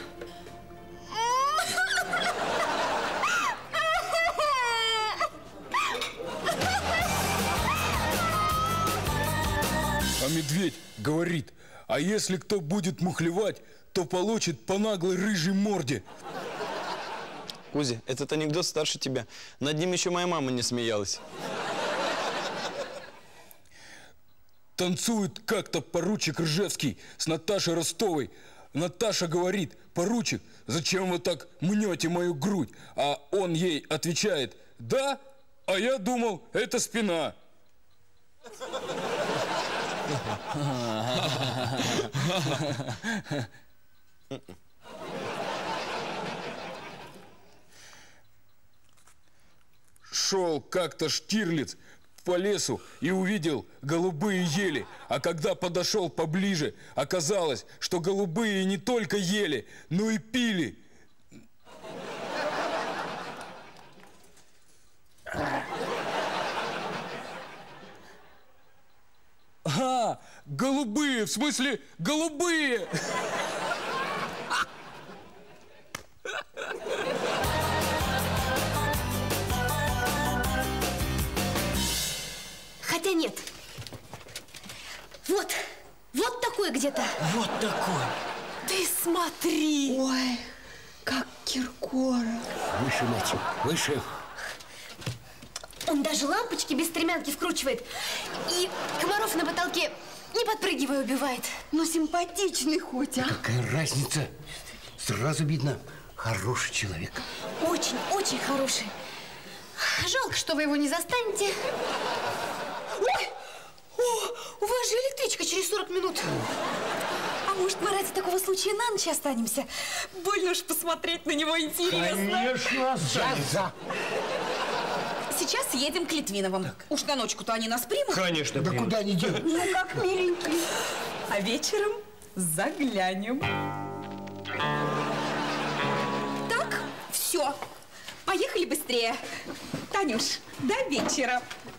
А медведь говорит, а если кто будет мухлевать, то получит по наглой рыжей морде. Кузя, этот анекдот старше тебя. Над ним еще моя мама не смеялась. Танцует как-то поручик Ржевский с Наташей Ростовой. Наташа говорит: поручик, зачем вы так мнете мою грудь? А он ей отвечает: да, а я думал, это спина. Шел как-то Штирлиц по лесу и увидел голубые ели. А когда подошел поближе, оказалось, что голубые не только ели, но и пили. А, голубые, в смысле голубые! Хотя нет. Вот такой где-то. Вот такой. Ты смотри. Ой, как Киркоров. Выше, мальчик, выше. Он даже лампочки без стремянки вкручивает. И комаров на потолке не подпрыгивая убивает. Ну, симпатичный хоть, а? Какая разница? Сразу видно, хороший человек. Очень, очень хороший. Жалко, что вы его не застанете. Ой! У вас же электричка через 40 минут. А может, мы ради такого случая на ночь останемся? Больно уж посмотреть на него интересно. Конечно, за. Сейчас едем к Литвиновым. Уж на ночку-то они нас примут. Конечно, да куда они делают? Ну, как миленькие. А вечером заглянем. Так, все. Поехали быстрее. Танюш, до вечера.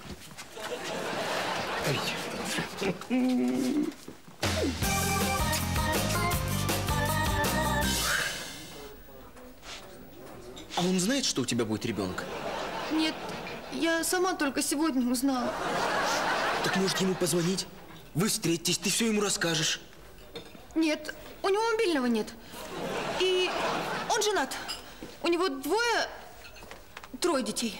А он знает, что у тебя будет ребенок? Нет, я сама только сегодня узнала. Так может ему позвонить? Вы встретитесь, ты все ему расскажешь. Нет, у него мобильного нет. И он женат. У него трое детей.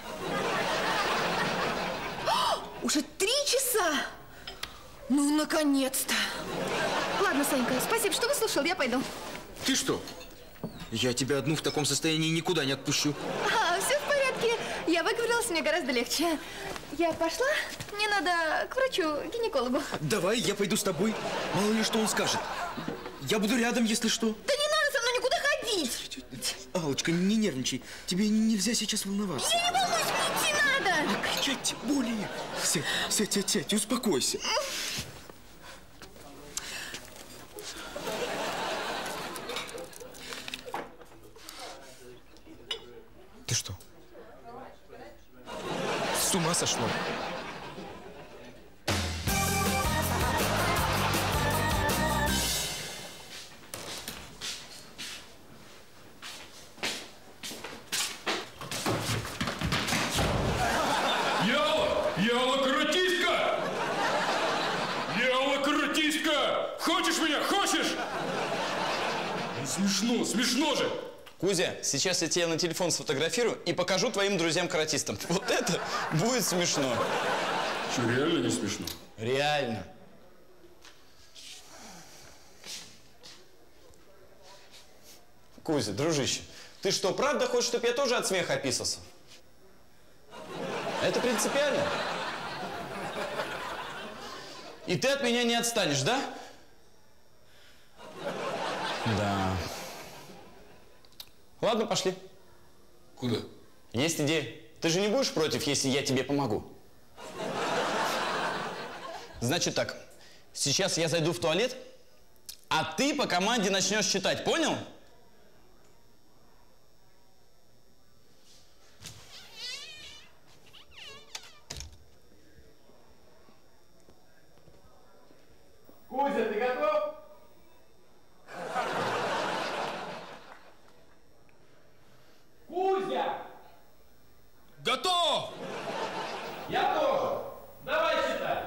Уже 3 часа. Ну, наконец-то. Ладно, Санька, спасибо, что выслушал, я пойду. Ты что? Я тебя одну в таком состоянии никуда не отпущу. Все в порядке. Я выговорилась, мне гораздо легче. Я пошла? Мне надо к врачу-гинекологу. Давай, я пойду с тобой. Мало ли что он скажет. Я буду рядом, если что. Да не надо со мной никуда ходить. Аллочка, не нервничай. Тебе нельзя сейчас волноваться. Я не волнуюсь, мне идти надо. А кричать тем более. Сядь, успокойся. Ты что? С ума сошла? Яла, каратистка! Яла, каратистка! Хочешь меня, хочешь? Ну, смешно же! Кузя, сейчас я тебя на телефон сфотографирую и покажу твоим друзьям-каратистам. Вот это будет смешно. Что, реально не смешно? Реально. Кузя, дружище, ты что, правда хочешь, чтобы я тоже от смеха описался? Это принципиально. И ты от меня не отстанешь, да? Да. Ладно, пошли. Куда? Есть идея. Ты же не будешь против, если я тебе помогу? Значит так, сейчас я зайду в туалет, а ты по команде начнешь читать, понял? Кузя, ты готов? Кузя! Готов! Я тоже. Давай читай.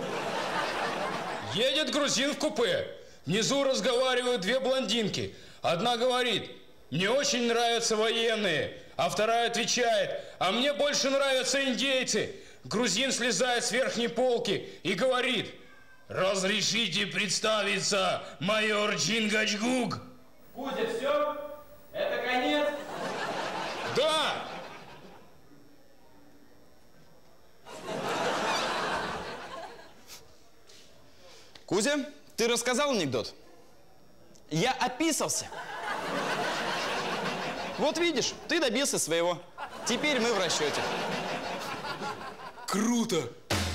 Едет грузин в купе. Внизу разговаривают 2 блондинки. Одна говорит: мне очень нравятся военные. А вторая отвечает: а мне больше нравятся индейцы. Грузин слезает с верхней полки и говорит: разрешите представиться, майор Чингачгук. Кузя, все? Это конец? Да! Кузя, ты рассказал анекдот? Я описался. Вот видишь, ты добился своего. Теперь мы в расчете. Круто!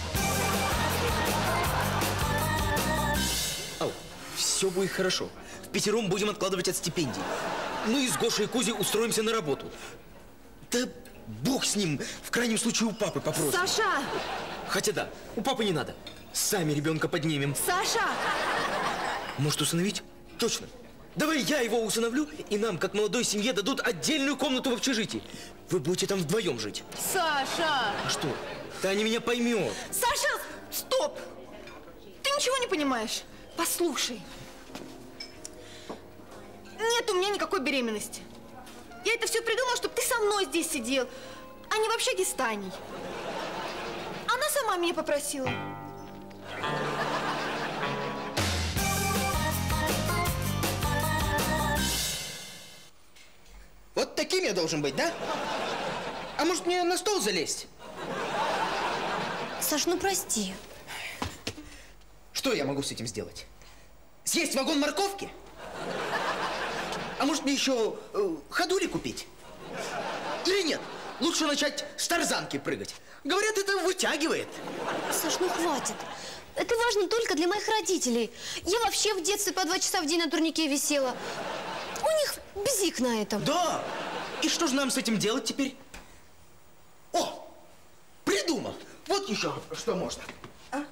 Ау, все будет хорошо. Впятером будем откладывать от стипендий. Мы с Гошей и Кузей устроимся на работу. Да бог с ним. В крайнем случае у папы попросим. Саша! Хотя да, у папы не надо. Сами ребенка поднимем. Саша! Может, усыновить? Точно. Давай я его усыновлю, и нам, как молодой семье, дадут отдельную комнату в общежитии. Вы будете там вдвоем жить. Саша! А что? Таня меня поймет. Саша, стоп! Ты ничего не понимаешь. Послушай. Нет у меня никакой беременности. Я это все придумала, чтобы ты со мной здесь сидел, а не в общаге с Таней. Она сама меня попросила. Вот таким я должен быть, да? А может, мне на стол залезть? Саш, ну прости. Что я могу с этим сделать? Съесть вагон морковки? А может, мне еще ходули купить? Или нет? Лучше начать с тарзанки прыгать. Говорят, это вытягивает. Саш, ну хватит. Это важно только для моих родителей. Я вообще в детстве по 2 часа в день на турнике висела. У них бзик на этом. Да. И что же нам с этим делать теперь? О, придумал. Вот еще что можно. А?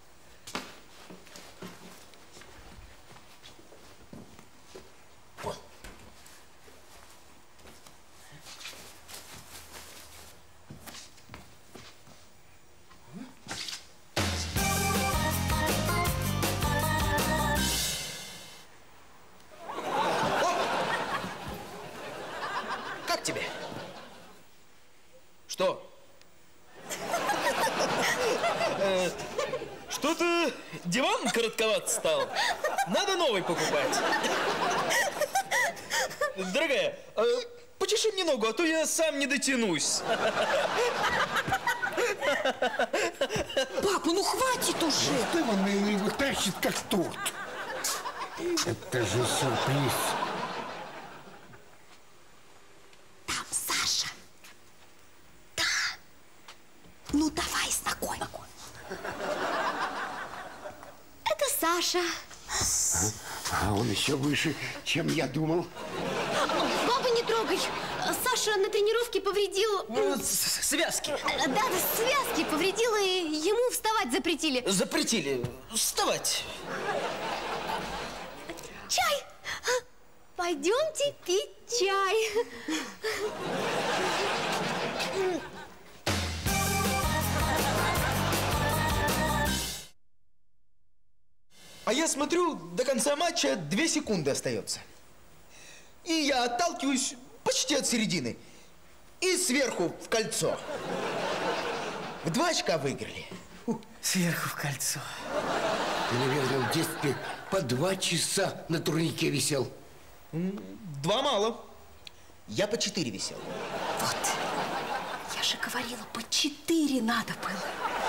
Вот. Как тебе? Что? Что-то диван коротковат стал. Надо новый покупать. Дорогая, почеши мне ногу, а то я сам не дотянусь. Папа, ну хватит уже! Что он его тащит, как торт? Это же сюрприз. Там Саша. Да. Ну давай, знакомь. Это Саша. А он еще выше, чем я думал. Папа, не трогай. Саша на тренировке повредил... Связки. Да, связки повредил, и ему вставать запретили. Запретили вставать. Чай! Пойдемте пить чай. А я смотрю, до конца матча 2 секунды остается. И я отталкиваюсь почти от середины. И сверху в кольцо. В 2 очка выиграли. Сверху в кольцо. Ты, наверное, в детстве по 2 часа на турнике висел. 2 мало. Я по 4 висел. Вот. Я же говорила, по 4 надо было.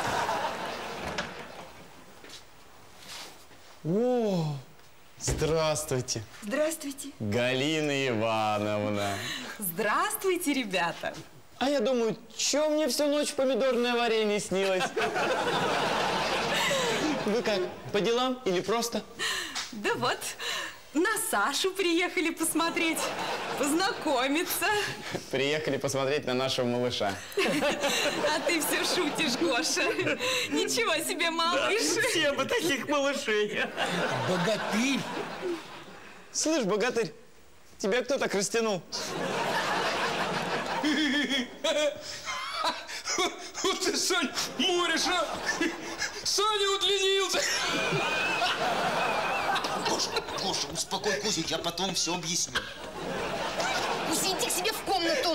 О, здравствуйте. Здравствуйте. Галина Ивановна. Здравствуйте, ребята. А я думаю, чё мне всю ночь помидорное варенье снилось? Вы как, по делам или просто? Да вот, на Сашу приехали посмотреть, познакомиться. Приехали посмотреть на нашего малыша. А ты все шутишь, Гоша. Ничего себе, малыш. Да, все бы таких малышей. Богатырь. Слышь, богатырь, тебя кто так растянул? Вот ты, Сань, морешь, а! Саня удлинился! Гоша, успокой Кузю, я потом все объясню. Кузя, иди к себе в комнату.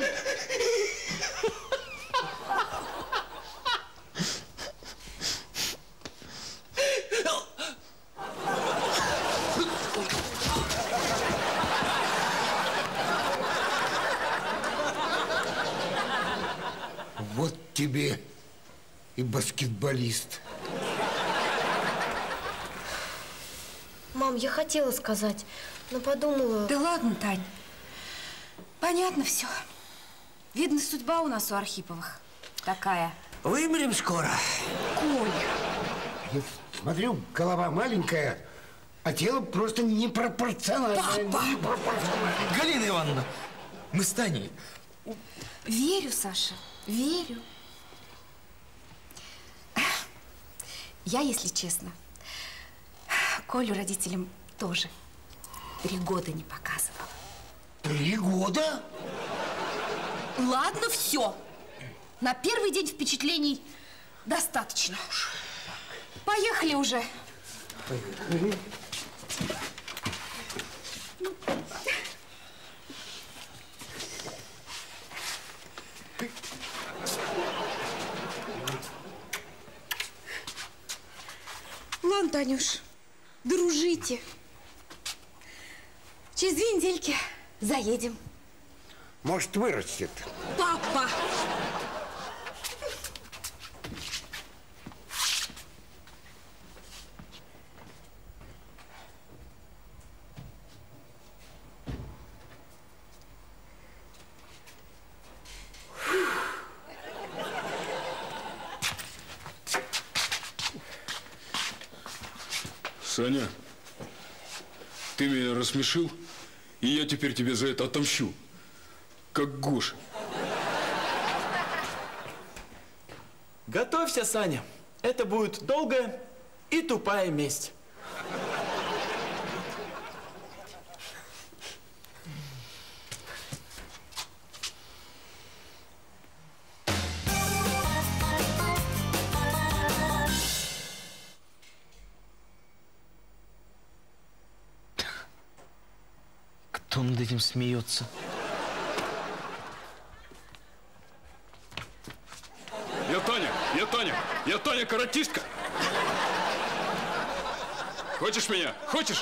Вот тебе и баскетболист. Мам, я хотела сказать, но подумала... Да ладно, Тань. Понятно все. Видно, судьба у нас у Архиповых такая. Вымрем скоро. Коля. Я смотрю, голова маленькая, а тело просто непропорционально. Папа! Галина Ивановна, мы с Таней. Верю, Саша, верю. Я, если честно, Колю родителям тоже 3 года не показывала. 3 года? Ладно, все. На первый день впечатлений достаточно. Поехали уже. Поехали. Ладно, Танюш, дружите. Через 2 недельки заедем. Может, вырастет. Папа! Саня, ты меня рассмешил, и я теперь тебе за это отомщу. Как Гоша. Готовься, Саня. Это будет долгая и тупая месть. Кто над этим смеется? Я Таня, каратистка. Хочешь меня? Хочешь?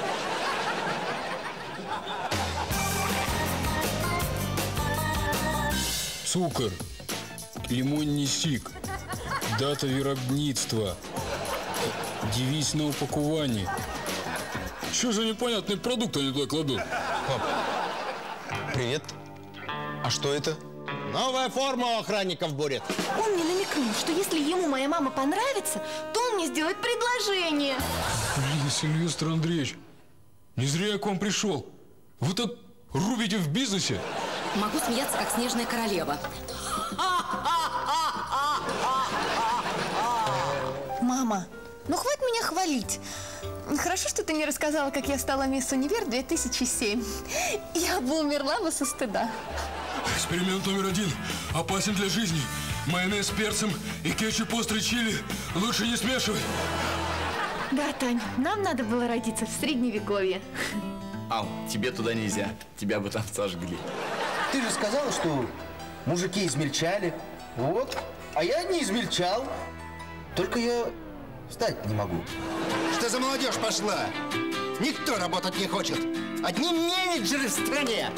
Цукор, лимонний сік, дата виробництва, девиз на упакувании. Что за непонятный продукт они туда кладут? Пап, привет. А что это? Новая форма у охранников будет. Он мне намекнул, что если ему моя мама понравится, то он мне сделает предложение. Блин, Сильвестр Андреевич, не зря я к вам пришел. Вы так рубите в бизнесе. Могу смеяться, как снежная королева. Мама, ну хватит меня хвалить. Хорошо, что ты не рассказала, как я стала мисс Универ 2007. Я бы умерла бы со стыда. Эксперимент номер 1 опасен для жизни. Майонез с перцем и кетчуп острый чили лучше не смешивать. Да, Тань, нам надо было родиться в Средневековье. Ал, тебе туда нельзя. Тебя бы там сожгли. Ты же сказала, что мужики измельчали. Вот. А я не измельчал. Только я встать не могу. Что за молодежь пошла? Никто работать не хочет. Одни менеджеры в стране.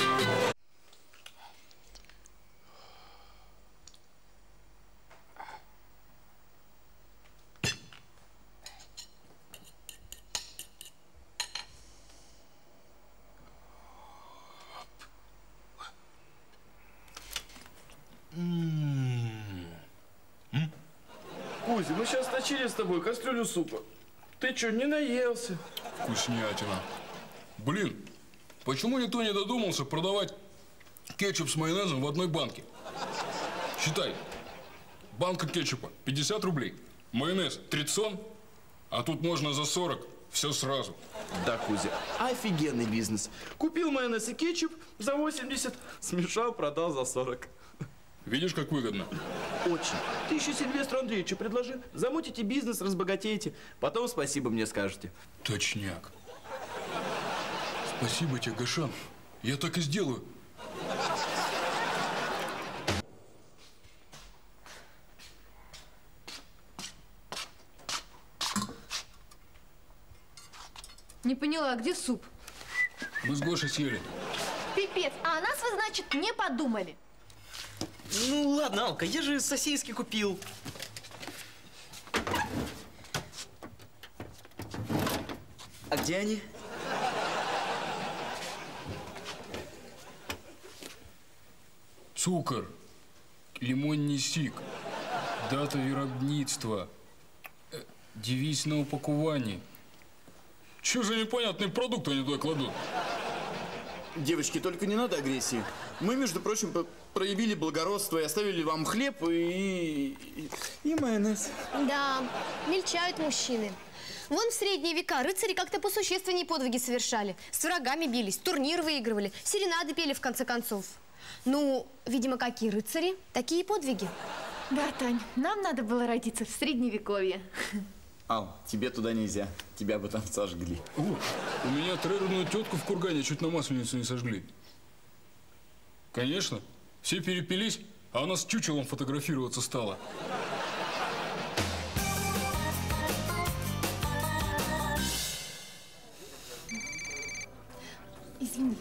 Кузя, мы сейчас точили с тобой кастрюлю супа. Ты что, не наелся? Вкуснятина. Блин, почему никто не додумался продавать кетчуп с майонезом в одной банке? Считай, банка кетчупа 50 рублей, майонез 30, а тут можно за 40 все сразу. Да, Кузя, офигенный бизнес. Купил майонез и кетчуп за 80, смешал, продал за 40. Видишь, как выгодно? Очень. Ты еще Сильвестру Андреевичу предложи. Замутите бизнес, разбогатеете. Потом спасибо мне скажете. Точняк. Спасибо тебе, Гошан. Я так и сделаю. Не поняла, где суп? Мы с Гошей съели. Пипец, а о нас вы, значит, не подумали. Ну ладно, Алка, я же сосиски купил. А где они? Цукор, лимонний сік, дата виробництва, девиз на упаковании. Что за непонятные продукты они туда кладут? Девочки, только не надо агрессии. Мы, между прочим, проявили благородство и оставили вам хлеб и майонез. Да, мельчают мужчины. Вон в средние века рыцари как-то посущественнее подвиги совершали. С врагами бились, турнир выигрывали, серенады пели в конце концов. Ну, видимо, какие рыцари, такие подвиги. Да, Тань, нам надо было родиться в Средневековье. Ал, тебе туда нельзя. Тебя бы там сожгли. О, у меня троюродную тетку в Кургане чуть на Масленицу не сожгли. Конечно, все перепились, а она с чучелом фотографироваться стала. Извини.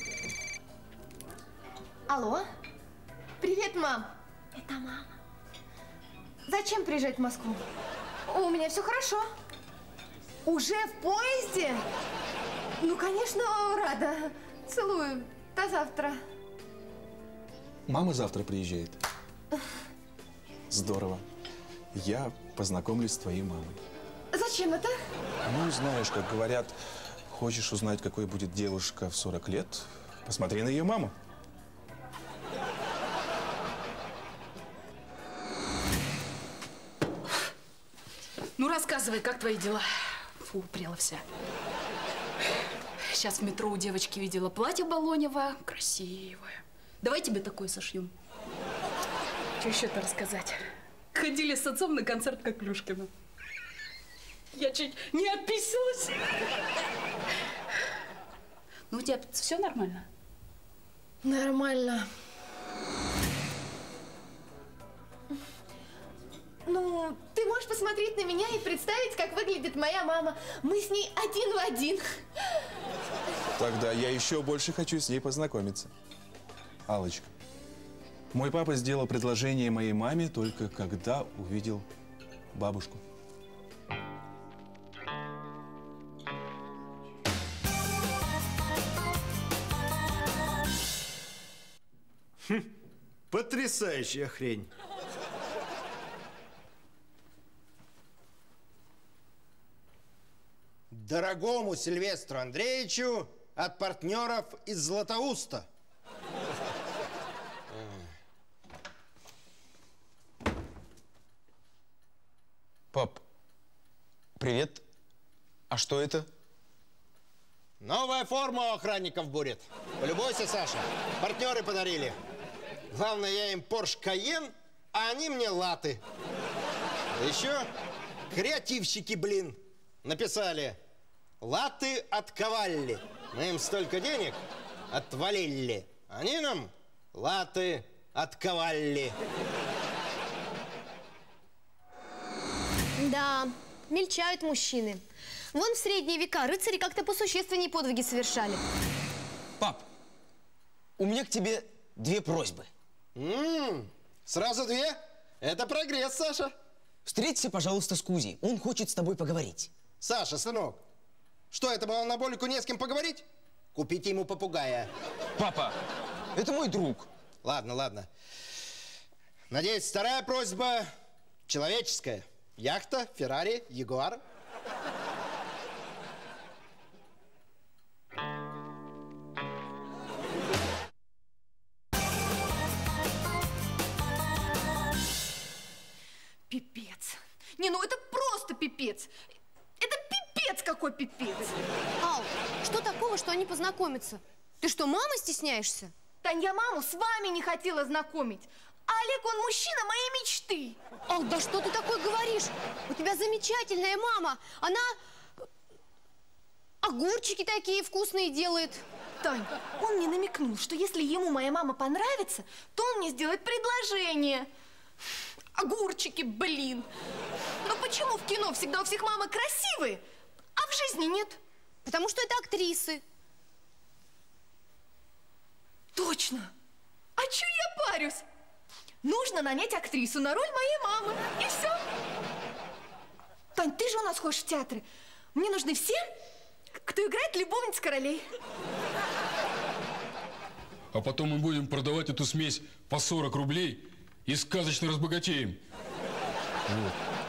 Алло? Привет, мам. Это мама. Зачем приезжать в Москву? У меня все хорошо. Уже в поезде? Ну, конечно, рада. Целую. До завтра. Мама завтра приезжает. Здорово. Я познакомлюсь с твоей мамой. Зачем это? Ну, знаешь, как говорят, хочешь узнать, какой будет девушка в 40 лет, посмотри на ее маму. Ну, рассказывай, как твои дела? Фу, прела вся. Сейчас в метро у девочки видела платье балоневое, красивое. Давай тебе такое сошьем. Что еще-то рассказать? Ходили с отцом на концерт Коклюшкина. Я чуть не отписалась. Ну, у тебя все нормально? Нормально. Ну, ты можешь посмотреть на меня и представить, как выглядит моя мама. Мы с ней один в один. Тогда я еще больше хочу с ней познакомиться. Аллочка, мой папа сделал предложение моей маме только когда увидел бабушку. Потрясающая хрень. Дорогому Сильвестру Андреевичу от партнеров из Златоуста. Пап, привет. А что это? Новая форма у охранников будет. Полюбуйся, Саша. Партнеры подарили. Главное, я им Porsche Cayenne, а они мне латы. Да еще креативщики, блин, написали: латы от Кавалли. Мы им столько денег отвалили. Они нам латы от Кавалли. Да, мельчают мужчины. Вон в средние века рыцари как-то посущественнее подвиги совершали. Пап, у меня к тебе две просьбы. Сразу две? Это прогресс, Саша. Встреться, пожалуйста, с Кузей. Он хочет с тобой поговорить. Саша, сынок, что, этому анаболику не с кем поговорить? Купите ему попугая. Папа, это мой друг. Ладно, ладно. Надеюсь, вторая просьба человеческая. Яхта, Феррари, Ягуар. Пипец. Не, ну это просто пипец. Это пипец какой пипец. Ал, что такого, что они познакомятся? Ты что, мамы стесняешься? Тань, я маму с вами не хотела знакомить. А Олег, он мужчина моей мечты. Ал, да что ты такое говоришь? У тебя замечательная мама. Она огурчики такие вкусные делает. Тань, он мне намекнул, что если ему моя мама понравится, то он мне сделает предложение. Огурчики, блин. Ну почему в кино всегда у всех мамы красивые, а в жизни нет? Потому что это актрисы. Точно. А чё я парюсь? Нужно нанять актрису на роль моей мамы. И все. Тань, ты же у нас ходишь в театры. Мне нужны все кто играет любовниц королей. А потом мы будем продавать эту смесь по 40 рублей и сказочно разбогатеем. Вот.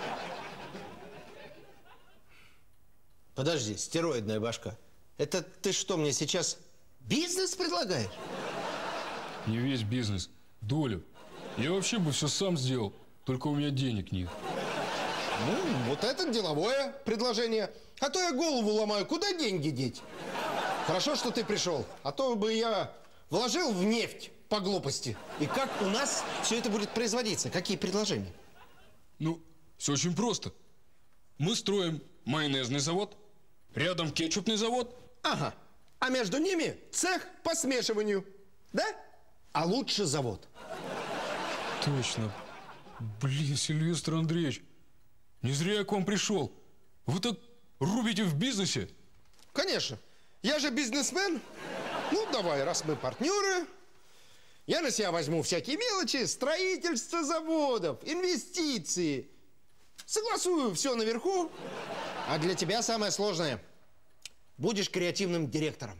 Подожди, стероидная башка. Это ты что, мне сейчас бизнес предлагаешь? Не весь бизнес, долю. Я вообще бы все сам сделал, только у меня денег нет. Ну, вот это деловое предложение. А то я голову ломаю, куда деньги деть? Хорошо, что ты пришел, а то бы я вложил в нефть по глупости. И как у нас все это будет производиться? Какие предложения? Ну, все очень просто. Мы строим майонезный завод, рядом кетчупный завод. Ага. А между ними цех по смешиванию. Да? А лучше завод. Точно. Блин, Сильвестр Андреевич, не зря я к вам пришел. Вы так рубите в бизнесе? Конечно. Я же бизнесмен. Ну, давай, раз мы партнеры, я на себя возьму всякие мелочи, строительство заводов, инвестиции. Согласую все наверху. А для тебя самое сложное. Будешь креативным директором.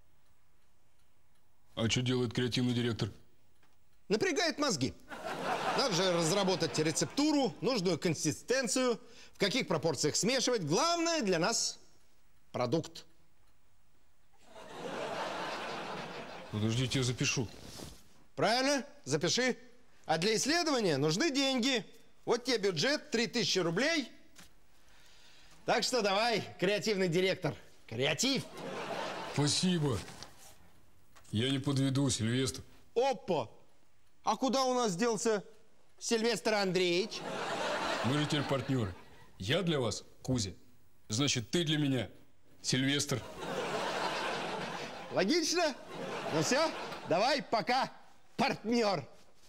А что делает креативный директор? Напрягает мозги. Надо же разработать рецептуру, нужную консистенцию, в каких пропорциях смешивать. Главное для нас – продукт. Подождите, я запишу. Правильно, запиши. А для исследования нужны деньги. Вот тебе бюджет 3000 рублей. Так что давай, креативный директор. Креатив. Спасибо. Я не подведу, Сильвестр. Опа! А куда у нас делся Сильвестр Андреевич? Мы же теперь партнеры. Я для вас Кузя. Значит, ты для меня Сильвестр. Логично? Ну все, давай, пока, партнер.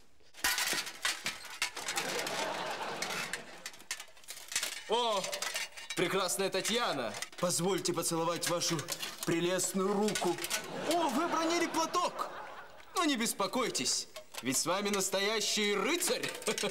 О, прекрасная Татьяна, позвольте поцеловать вашу прелестную руку. О, вы обронили платок. Ну, не беспокойтесь, ведь с вами настоящий рыцарь.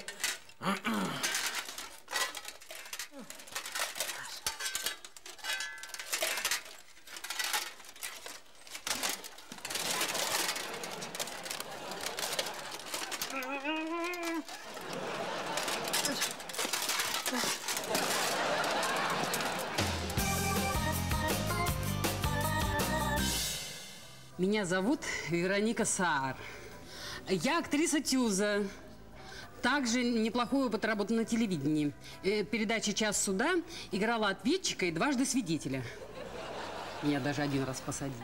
Меня зовут Вероника Саар. Я актриса Тюза. Также неплохой опыт работы на телевидении. Передача «Час суда» играла ответчика и дважды свидетеля. Меня даже один раз посадили.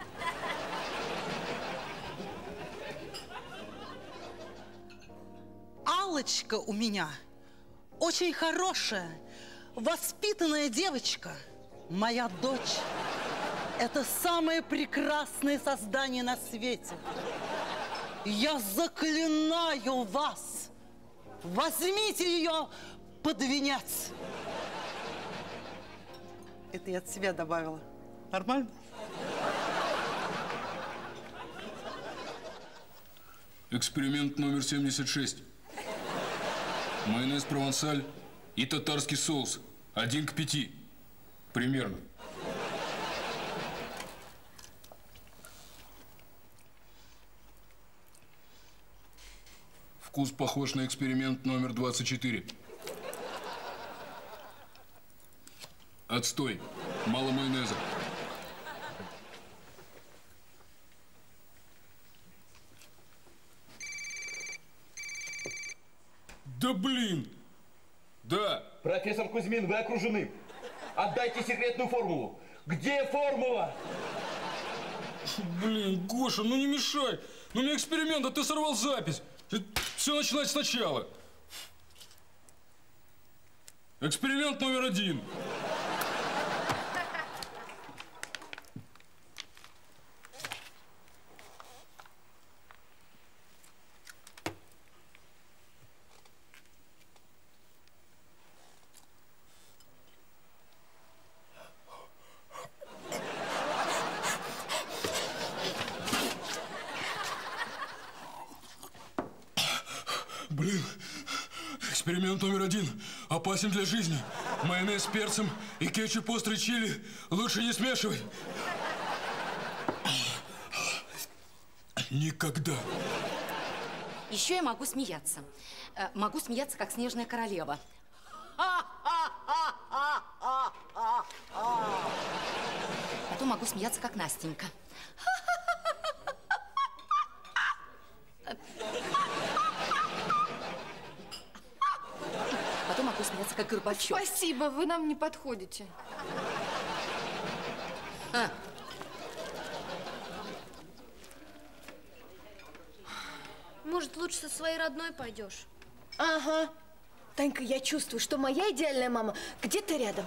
Аллочка у меня очень хорошая, воспитанная девочка. Моя дочь – это самое прекрасное создание на свете. Я заклинаю вас, возьмите ее под венец. Это я от себя добавила. Нормально? Эксперимент номер 76. Майонез провансаль и татарский соус. 1 к 5. Примерно. Вкус похож на эксперимент номер 24. Отстой. Мало майонеза. Да блин! Да! Профессор Кузьмин, вы окружены. Отдайте секретную формулу. Где формула? Блин, Гоша, ну не мешай. Ну у меня эксперимент, а ты сорвал запись. Все начинать сначала. Эксперимент номер 1. Блин, эксперимент Вариант номер 1 опасен для жизни. Майонез с перцем и кетчуп острый чили лучше не смешивай. Никогда. Еще я могу смеяться. Могу смеяться, как снежная королева. Потом могу смеяться, как Настенька. Потом могу смеяться, как Горбачев. Спасибо, вы нам не подходите. Может, лучше со своей родной пойдешь? Ага. Танька, я чувствую, что моя идеальная мама где-то рядом.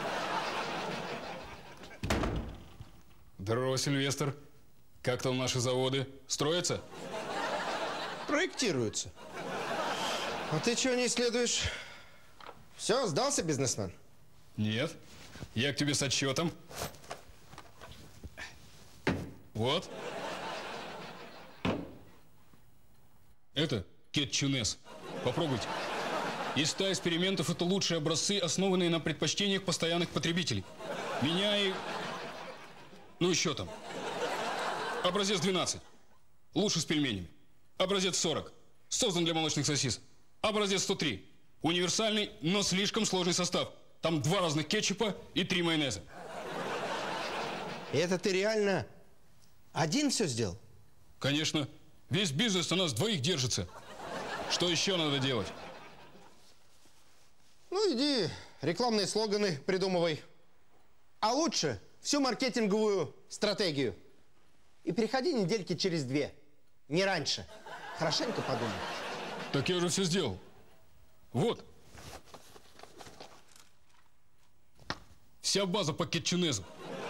Здорово, Сильвестр. Как там наши заводы? Строятся? Проектируются. А ты чего не исследуешь? Все, сдался, бизнесмен? Нет. Я к тебе с отчетом. Вот. Это кетчунес. Попробуйте. Из 100 экспериментов это лучшие образцы, основанные на предпочтениях постоянных потребителей. Меня и... Ну еще там. Образец 12. Лучше с пельменями. Образец 40. Создан для молочных сосисок. Образец 103. Универсальный, но слишком сложный состав. Там 2 разных кетчупа и 3 майонеза. И это ты реально один все сделал? Конечно. Весь бизнес у нас двоих держится. Что еще надо делать? Ну, иди рекламные слоганы придумывай. А лучше всю маркетинговую стратегию. И приходи недельки через 2. Не раньше. Хорошенько подумай. Так я уже все сделал. Вот. Вся база по кетчунезу.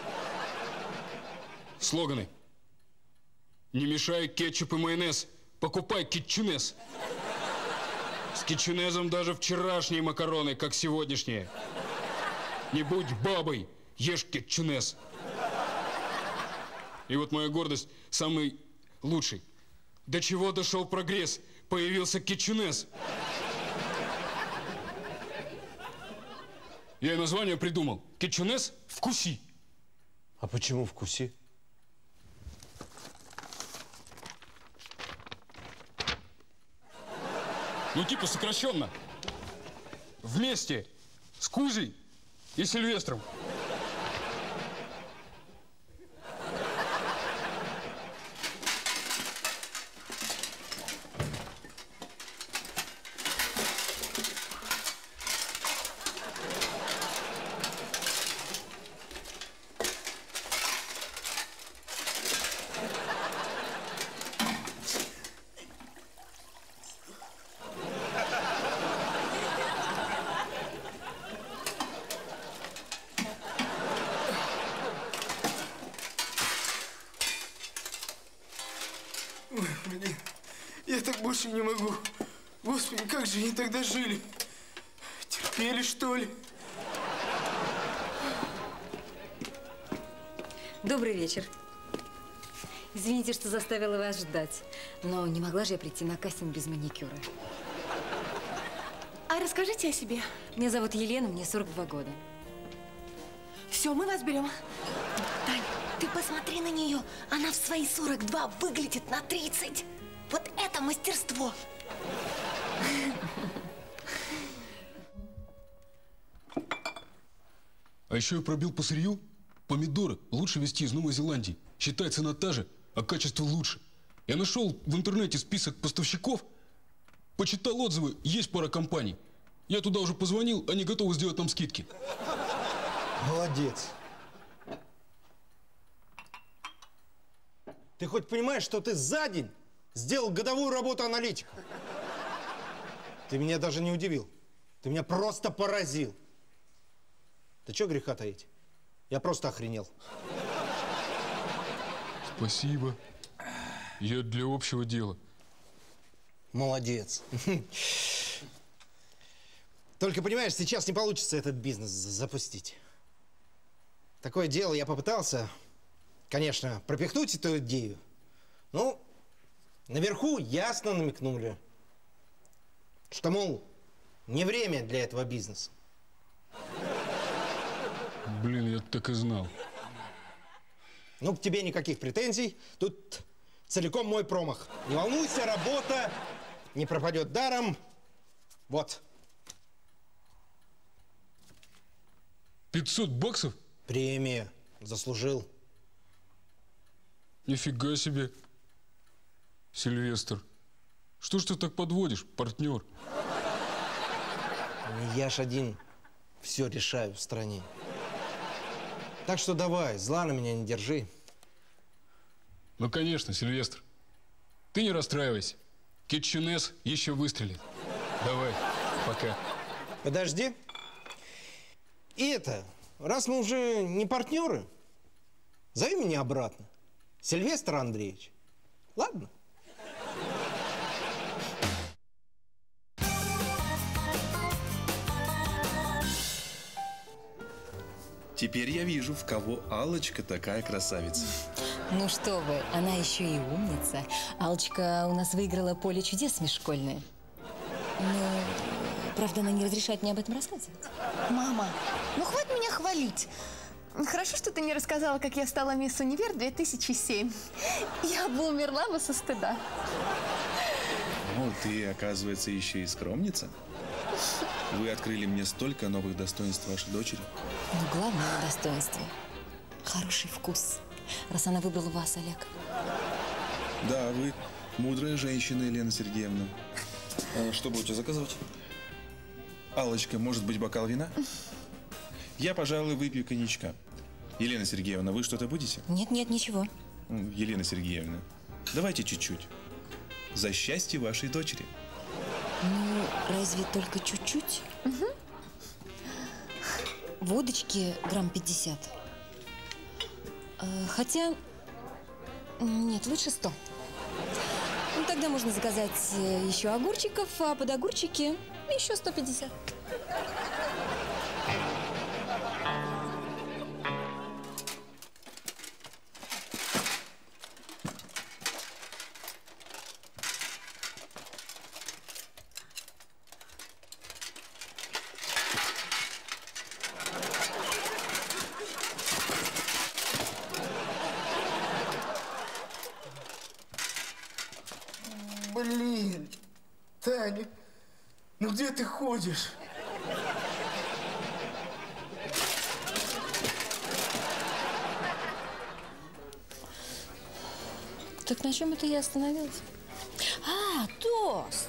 Слоганы. Не мешай кетчуп и майонез. Покупай кетчунез. С кетчунезом даже вчерашние макароны, как сегодняшние. Не будь бабой, ешь кетчунез. И вот моя гордость, самый лучший. До чего дошел прогресс? Появился кетчунез. Я и название придумал. Кетчунез «Вкуси». А почему «Вкуси»? Ну, типа сокращенно. Вместе с Кузей и Сильвестром. Ой, блин, я так больше не могу. Господи, как же они тогда жили? Терпели, что ли? Добрый вечер. Извините, что заставила вас ждать, но не могла же я прийти на кастинг без маникюра. А расскажите о себе. Меня зовут Елена, мне 42 года. Все, мы вас берем. Тань, ты посмотри на нее. Она в свои 42 выглядит на 30. Вот это мастерство. А еще я пробил по сырью. Помидоры лучше везти из Новой Зеландии. Считается цена та же, а качество лучше. Я нашел в интернете список поставщиков, почитал отзывы, есть пара компаний. Я туда уже позвонил, они готовы сделать нам скидки. Молодец. Ты хоть понимаешь, что ты за день сделал годовую работу аналитика? Ты меня даже не удивил. Ты меня просто поразил. Да чего греха таить? Я просто охренел. Спасибо. Я для общего дела. Молодец. Только, понимаешь, сейчас не получится этот бизнес запустить. Такое дело я попытался, конечно, пропихнуть эту идею. Ну, наверху ясно намекнули, что, мол, Не время для этого бизнеса. Блин, я так и знал. Ну, к тебе никаких претензий. Тут целиком мой промах. Не волнуйся, работа не пропадет даром. Вот. 500 баксов? Премия. Заслужил. Нифига себе. Сильвестр. Что ж ты так подводишь, партнер? Не я ж один все решаю в стране. Так что давай, зла на меня не держи. Ну, конечно, Сильвестр. Ты не расстраивайся. Кетчунес еще выстрелит. Давай, пока. Подожди. И это, раз мы уже не партнеры, зови меня обратно. Сильвестр Андреевич. Ладно? Теперь я вижу, в кого Аллочка такая красавица. Ну что вы, она еще и умница. Аллочка у нас выиграла поле чудес межшкольное. Но, правда, она не разрешает мне об этом рассказывать. Мама, ну хватит меня хвалить. Хорошо, что ты не рассказала, как я стала мисс Универ 2007. Я бы умерла бы со стыда. Ну, ты, оказывается, еще и скромница. Вы открыли мне столько новых достоинств вашей дочери. Но главное достоинство – хороший вкус. Раз она выбрала вас, Олег. Да, вы мудрая женщина, Елена Сергеевна. А что будете заказывать? Аллочка, может быть, бокал вина? Я, пожалуй, выпью коньячка. Елена Сергеевна, вы что-то будете? Нет, ничего. Елена Сергеевна, давайте чуть-чуть. За счастье вашей дочери. Ну, разве только чуть-чуть? Угу. Водочки грамм 50. Хотя, нет, лучше 100. Ну, тогда можно заказать еще огурчиков, а под огурчики еще 150. Блин, Таня, ну где ты ходишь? Так на чем это я остановилась? А, тост!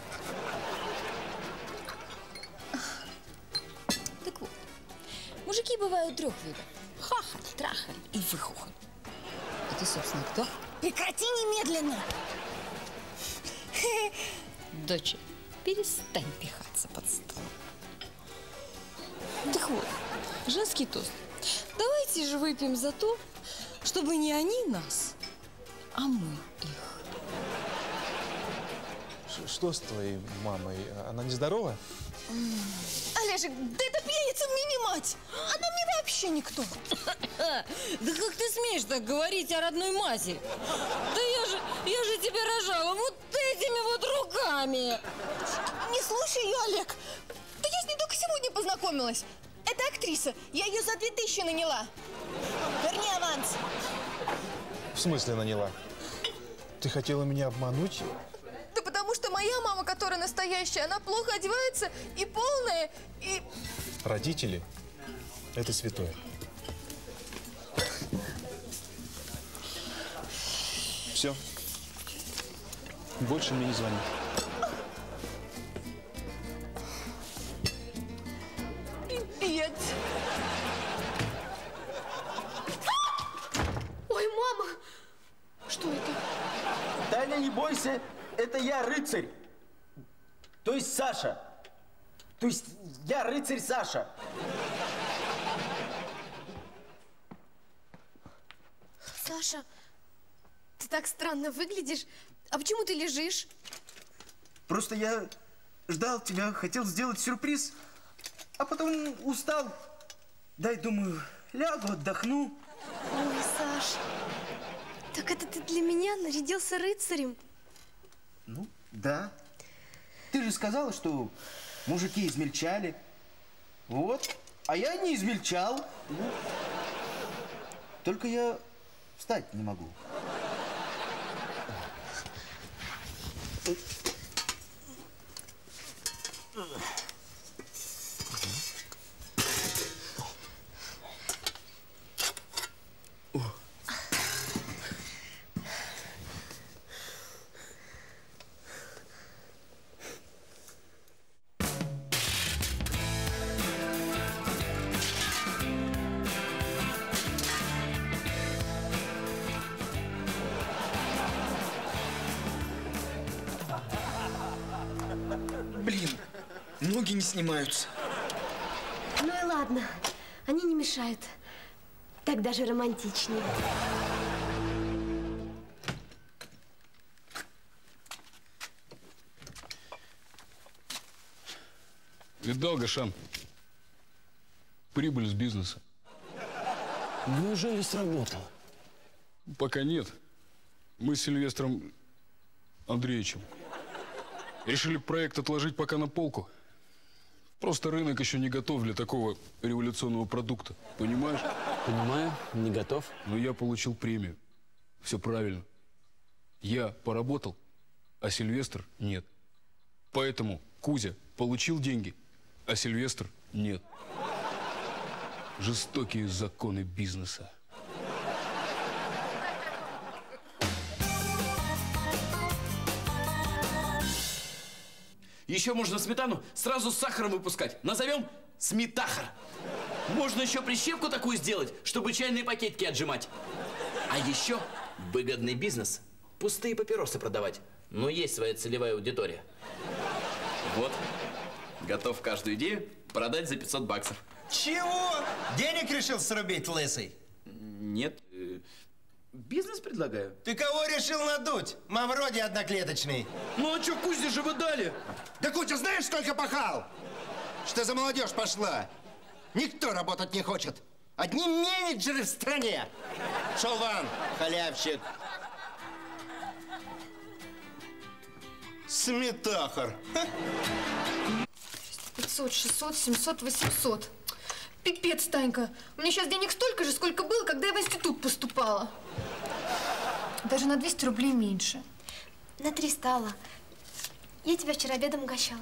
Так вот, мужики бывают 3 видов. Хахаль, трахаль и выхухоль. А ты, собственно, кто? Прекрати немедленно! Доча, перестань пихаться под стол. Так вот, женский тост. Давайте же выпьем за то, чтобы не они нас, а мы их. Что с твоей мамой? Она нездорова? Олежек, да эта пьяница мне не мать! Она мне вообще никто! Да как ты смеешь так говорить о родной матери? Да я же тебя рожала вот этими вот руками! Не слушай ее, Олег! Да я с ней только сегодня познакомилась! Это актриса, я ее за 2000 наняла! Верни аванс! В смысле наняла? Ты хотела меня обмануть? Да потому что моя мама, которая настоящая, она плохо одевается и полная, и... Родители – это святое. Все. Больше мне не звони. Пипец! Ой, мама! Что это? Таня, не бойся, это я рыцарь. То есть Саша. То есть я рыцарь Саша. Саша, ты так странно выглядишь. А почему ты лежишь? Просто я ждал тебя, хотел сделать сюрприз, а потом устал. Дай, думаю, лягу, отдохну. Ой, Саш, так это ты для меня нарядился рыцарем? Ну, да. Ты же сказала, что Мужики измельчали. Вот. А я не измельчал. Только я встать не могу. Блин, ноги не снимаются. Ну и ладно, они не мешают. Так даже романтичнее. Видал, Гошан? Прибыль с бизнеса. Неужели сработало? Пока нет. Мы с Сильвестром Андреевичем решили проект отложить пока на полку. Просто рынок еще не готов для такого революционного продукта. Понимаешь? Понимаю, не готов. Но я получил премию. Все правильно. Я поработал, а Сильвестр нет. Поэтому Кузя получил деньги, а Сильвестр нет. Жестокие законы бизнеса. Еще можно сметану сразу с сахаром выпускать. Назовем сметахар. Можно еще прищепку такую сделать, чтобы чайные пакетики отжимать. А еще выгодный бизнес. Пустые папиросы продавать. Но есть своя целевая аудитория. Вот. Готов каждую идею продать за 500 баксов. Чего? Денег решил срубить, лысый? Нет. Бизнес предлагаю. Ты кого решил надуть? Мавроди одноклеточный. Ну а что, Кузе же вы дали? Да Кузя знаешь, сколько пахал? Что за молодежь пошла? Никто работать не хочет. Одни менеджеры в стране. Шел вон, халявщик. Сметахар. 500, 600, 700, 800. Пипец, Танька. У меня сейчас денег столько же, сколько было, когда я в институт поступала. Даже на 200 рублей меньше. На 3 стало. Я тебя вчера обедом угощала.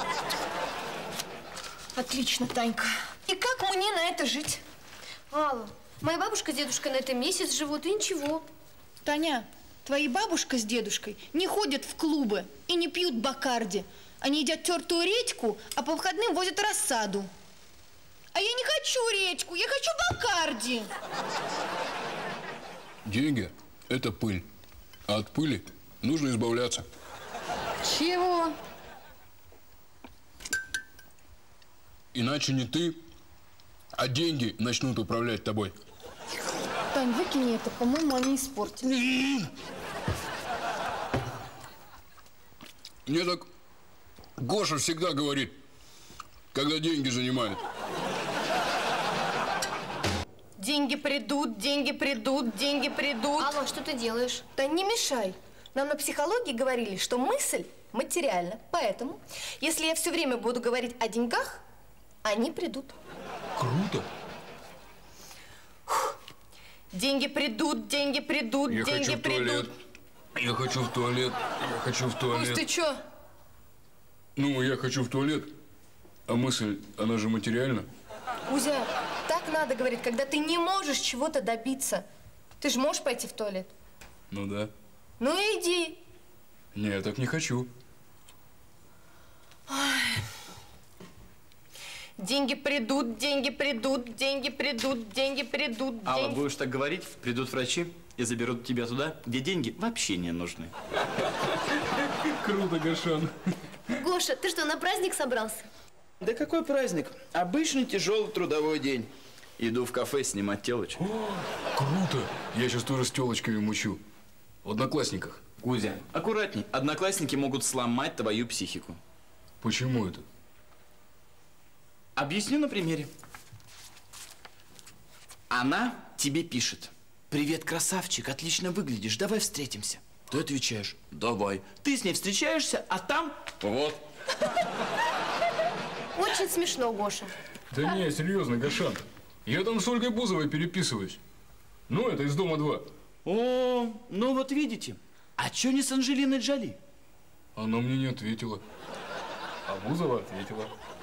Отлично, Танька. И как мне на это жить? Алла, моя бабушка с дедушкой на это месяц живут, и ничего. Таня, твои бабушка с дедушкой не ходят в клубы и не пьют бакарди. Они едят тертую редьку, а по выходным возят рассаду. А я не хочу редьку, я хочу бакарди. Деньги – это пыль. А от пыли нужно избавляться. Чего? Иначе не ты, а деньги начнут управлять тобой. Тань, выкини это, по-моему, они испортили. Мне так Гоша всегда говорит, когда деньги занимает. Деньги придут, деньги придут, деньги придут. Алло, что ты делаешь? Да не мешай. Нам на психологии говорили, что мысль материальна. Поэтому, если я все время буду говорить о деньгах, они придут. Круто. Деньги придут, деньги придут, Я деньги хочу в придут. туалет. Я хочу в туалет. Я хочу в туалет. Пусть ты чё? Ну, я хочу в туалет. А мысль, она же материальна. Кузя, так надо говорить, когда ты не можешь чего-то добиться. Ты же можешь пойти в туалет? Ну да. Ну иди. Не, я так не хочу. Ой. Деньги придут, деньги придут, деньги придут, деньги придут, Алла, деньги... будешь так говорить, придут врачи и заберут тебя туда, где деньги вообще не нужны. Круто, Гошан. Гоша, ты что, на праздник собрался? Да какой праздник? Обычный тяжелый трудовой день. Иду в кафе снимать телочку. Круто. Я сейчас тоже с телочками мучу. В Одноклассниках. Кузя, аккуратней. Одноклассники могут сломать твою психику. Почему это? Объясню на примере. Она тебе пишет: «Привет, красавчик, отлично выглядишь, давай встретимся». Ты отвечаешь: «Давай». Ты с ней встречаешься, а там вот. Очень смешно, Гоша. Да не, серьезно, Гошан. Я там с Ольгой Бузовой переписываюсь. Ну, это из дома 2. О, ну вот видите. А чё не с Анджелиной Джоли? Она мне не ответила. А Бузова ответила.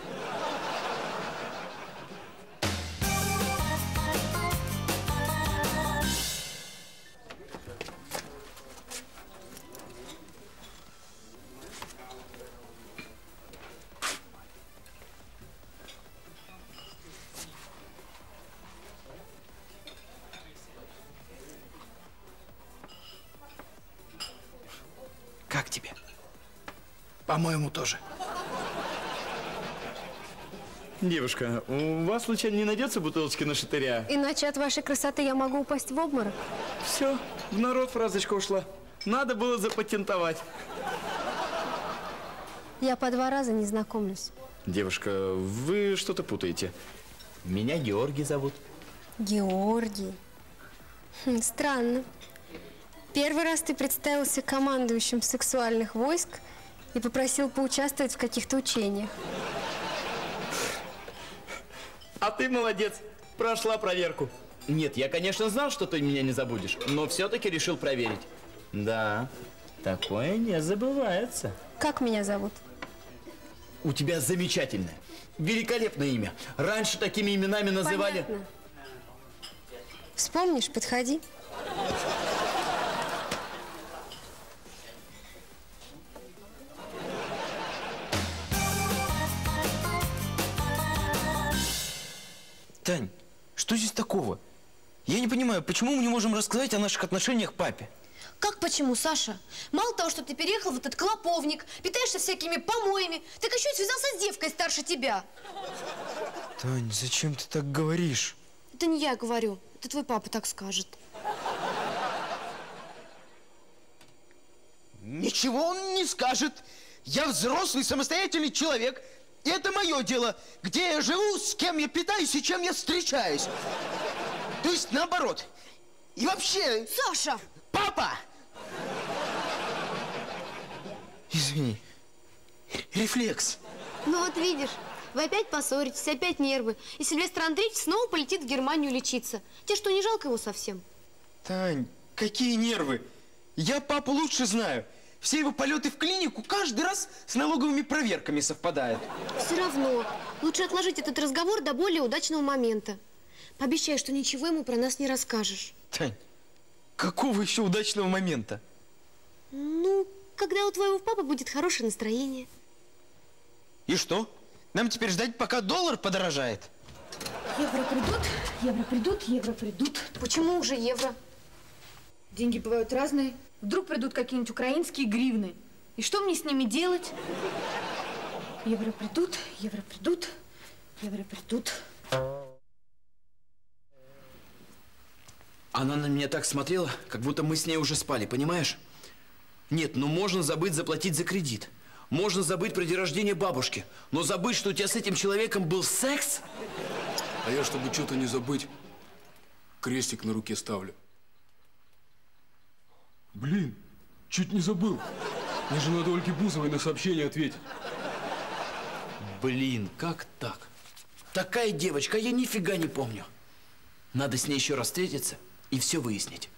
Как тебе? По-моему, тоже. Девушка, у вас случайно не найдется бутылочки на шатыря? Иначе от вашей красоты я могу упасть в обморок. Все, в народ фразочка ушла. Надо было запатентовать. Я по 2 раза не знакомлюсь. Девушка, вы что-то путаете. Меня Георгий зовут. Георгий. Странно. Первый раз ты представился командующим сексуальных войск и попросил поучаствовать в каких-то учениях. А ты молодец, прошла проверку. Нет, я, конечно, знал, что ты меня не забудешь, но все-таки решил проверить. Да, такое не забывается. Как меня зовут? У тебя замечательное, великолепное имя. Раньше такими именами называли... Понятно. Вспомнишь, подходи. Тань, что здесь такого? Я не понимаю, почему мы не можем рассказать о наших отношениях папе? Как почему, Саша? Мало того, что ты переехал в этот клоповник, питаешься всякими помоями, так еще и связался с девкой старше тебя. Тань, зачем ты так говоришь? Это не я говорю, это твой папа так скажет. Ничего он не скажет. Я взрослый, самостоятельный человек. И это мое дело, где я живу, с кем я питаюсь и чем я встречаюсь. То есть наоборот. И вообще... Саша! Папа! Извини. Рефлекс. Ну вот видишь, вы опять поссоритесь, опять нервы. И Сильвестр Андреевич снова полетит в Германию лечиться. Тебе что, не жалко его совсем? Тань, какие нервы? Я папу лучше знаю. Все его полеты в клинику каждый раз с налоговыми проверками совпадают. Все равно. Лучше отложить этот разговор до более удачного момента. Пообещай, что ничего ему про нас не расскажешь. Тань, какого еще удачного момента? Ну, когда у твоего папы будет хорошее настроение. И что? Нам теперь ждать, пока доллар подорожает? Евро придут, евро придут, евро придут. Почему уже евро? Деньги бывают разные. Вдруг придут какие-нибудь украинские гривны. И что мне с ними делать? Евро придут, евро придут, евро придут. Она на меня так смотрела, как будто мы с ней уже спали, понимаешь? Нет, ну можно забыть заплатить за кредит. Можно забыть про день рождения бабушки. Но забыть, что у тебя с этим человеком был секс? А я, чтобы что-то не забыть, крестик на руке ставлю. Блин, чуть не забыл. Мне же надо Ольге Бузовой на сообщение ответить. Блин, как так? Такая девочка, я нифига не помню. Надо с ней еще раз встретиться и все выяснить.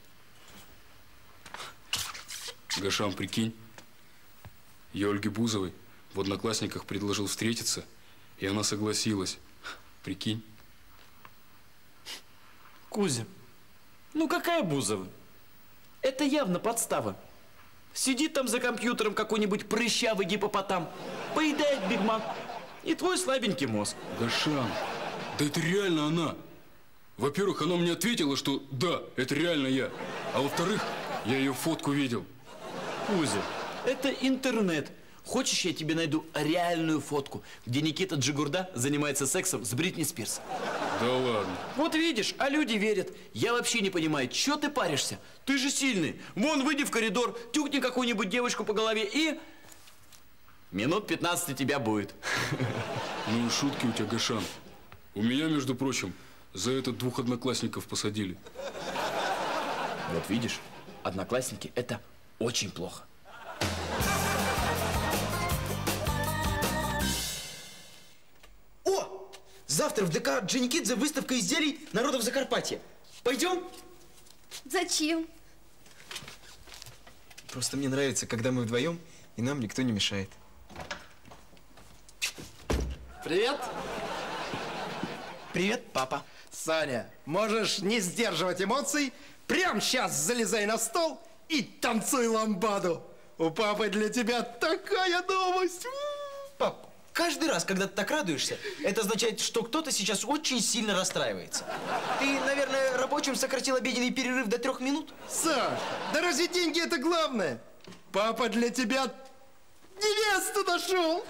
Гошан, прикинь, я Ольге Бузовой в Одноклассниках предложил встретиться, и она согласилась. Прикинь. Кузя, ну какая Бузова? Это явно подстава. Сидит там за компьютером какой-нибудь прыщавый гипопотам, поедает Биг Мак, и твой слабенький мозг. Гошан, да это реально она. Во-первых, она мне ответила, что да, это реально я. А во-вторых, я ее фотку видел. Кузя, это интернет. Хочешь, я тебе найду реальную фотку, где Никита Джигурда занимается сексом с Бритни Спирс? Да ладно. Вот видишь, а люди верят. Я вообще не понимаю, чё ты паришься? Ты же сильный. Вон, выйди в коридор, тюкни какую-нибудь девочку по голове и... Минут 15 тебя будет. Ну и шутки у тебя, Гошан. У меня, между прочим, за это 2 одноклассников посадили. Вот видишь, одноклассники – это очень плохо. Завтра в ДК Дженикидзе выставка изделий народов Закарпатья. Пойдем? Зачем? Просто мне нравится, когда мы вдвоем, и нам никто не мешает. Привет. Привет, папа. Саня, можешь не сдерживать эмоций? Прямо сейчас залезай на стол и танцуй ламбаду. У папы для тебя такая новость. Пап, каждый раз, когда ты так радуешься, это означает, что кто-то сейчас очень сильно расстраивается. Ты, наверное, рабочим сократил обеденный перерыв до 3 минут? Саш, да разве деньги это главное? Папа для тебя невесту нашел.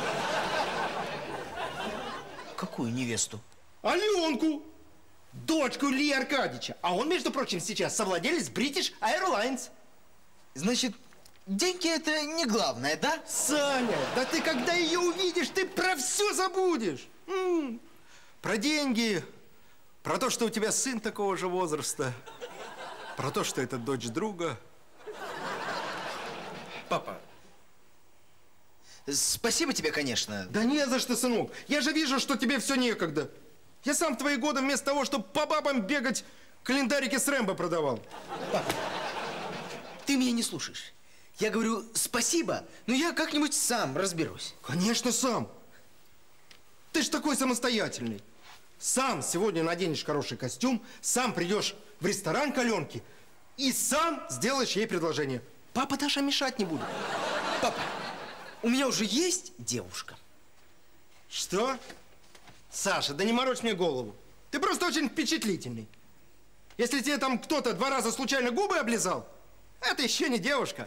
Какую невесту? Аленку, дочку Ильи Аркадьевича. А он, между прочим, сейчас совладелец British Airlines. Значит, деньги это не главное, да? Саня, да ты когда ее увидишь, ты про все забудешь. Про деньги, про то, что у тебя сын такого же возраста, про то, что это дочь друга. Папа, спасибо тебе, конечно. Да не за что, сынок. Я же вижу, что тебе все некогда. Я сам в твои годы вместо того, чтобы по бабам бегать, календарики с Рэмбо продавал. Папа, ты меня не слушаешь. Я говорю спасибо, но я как-нибудь сам разберусь. Конечно, сам. Ты ж такой самостоятельный. Сам сегодня наденешь хороший костюм, сам придешь в ресторан к Аленке и сам сделаешь ей предложение. Папа Даша мешать не будет. Папа, у меня уже есть девушка. Что? Саша, да не морочь мне голову. Ты просто очень впечатлительный. Если тебе там кто-то 2 раза случайно губы облизал, это еще не девушка.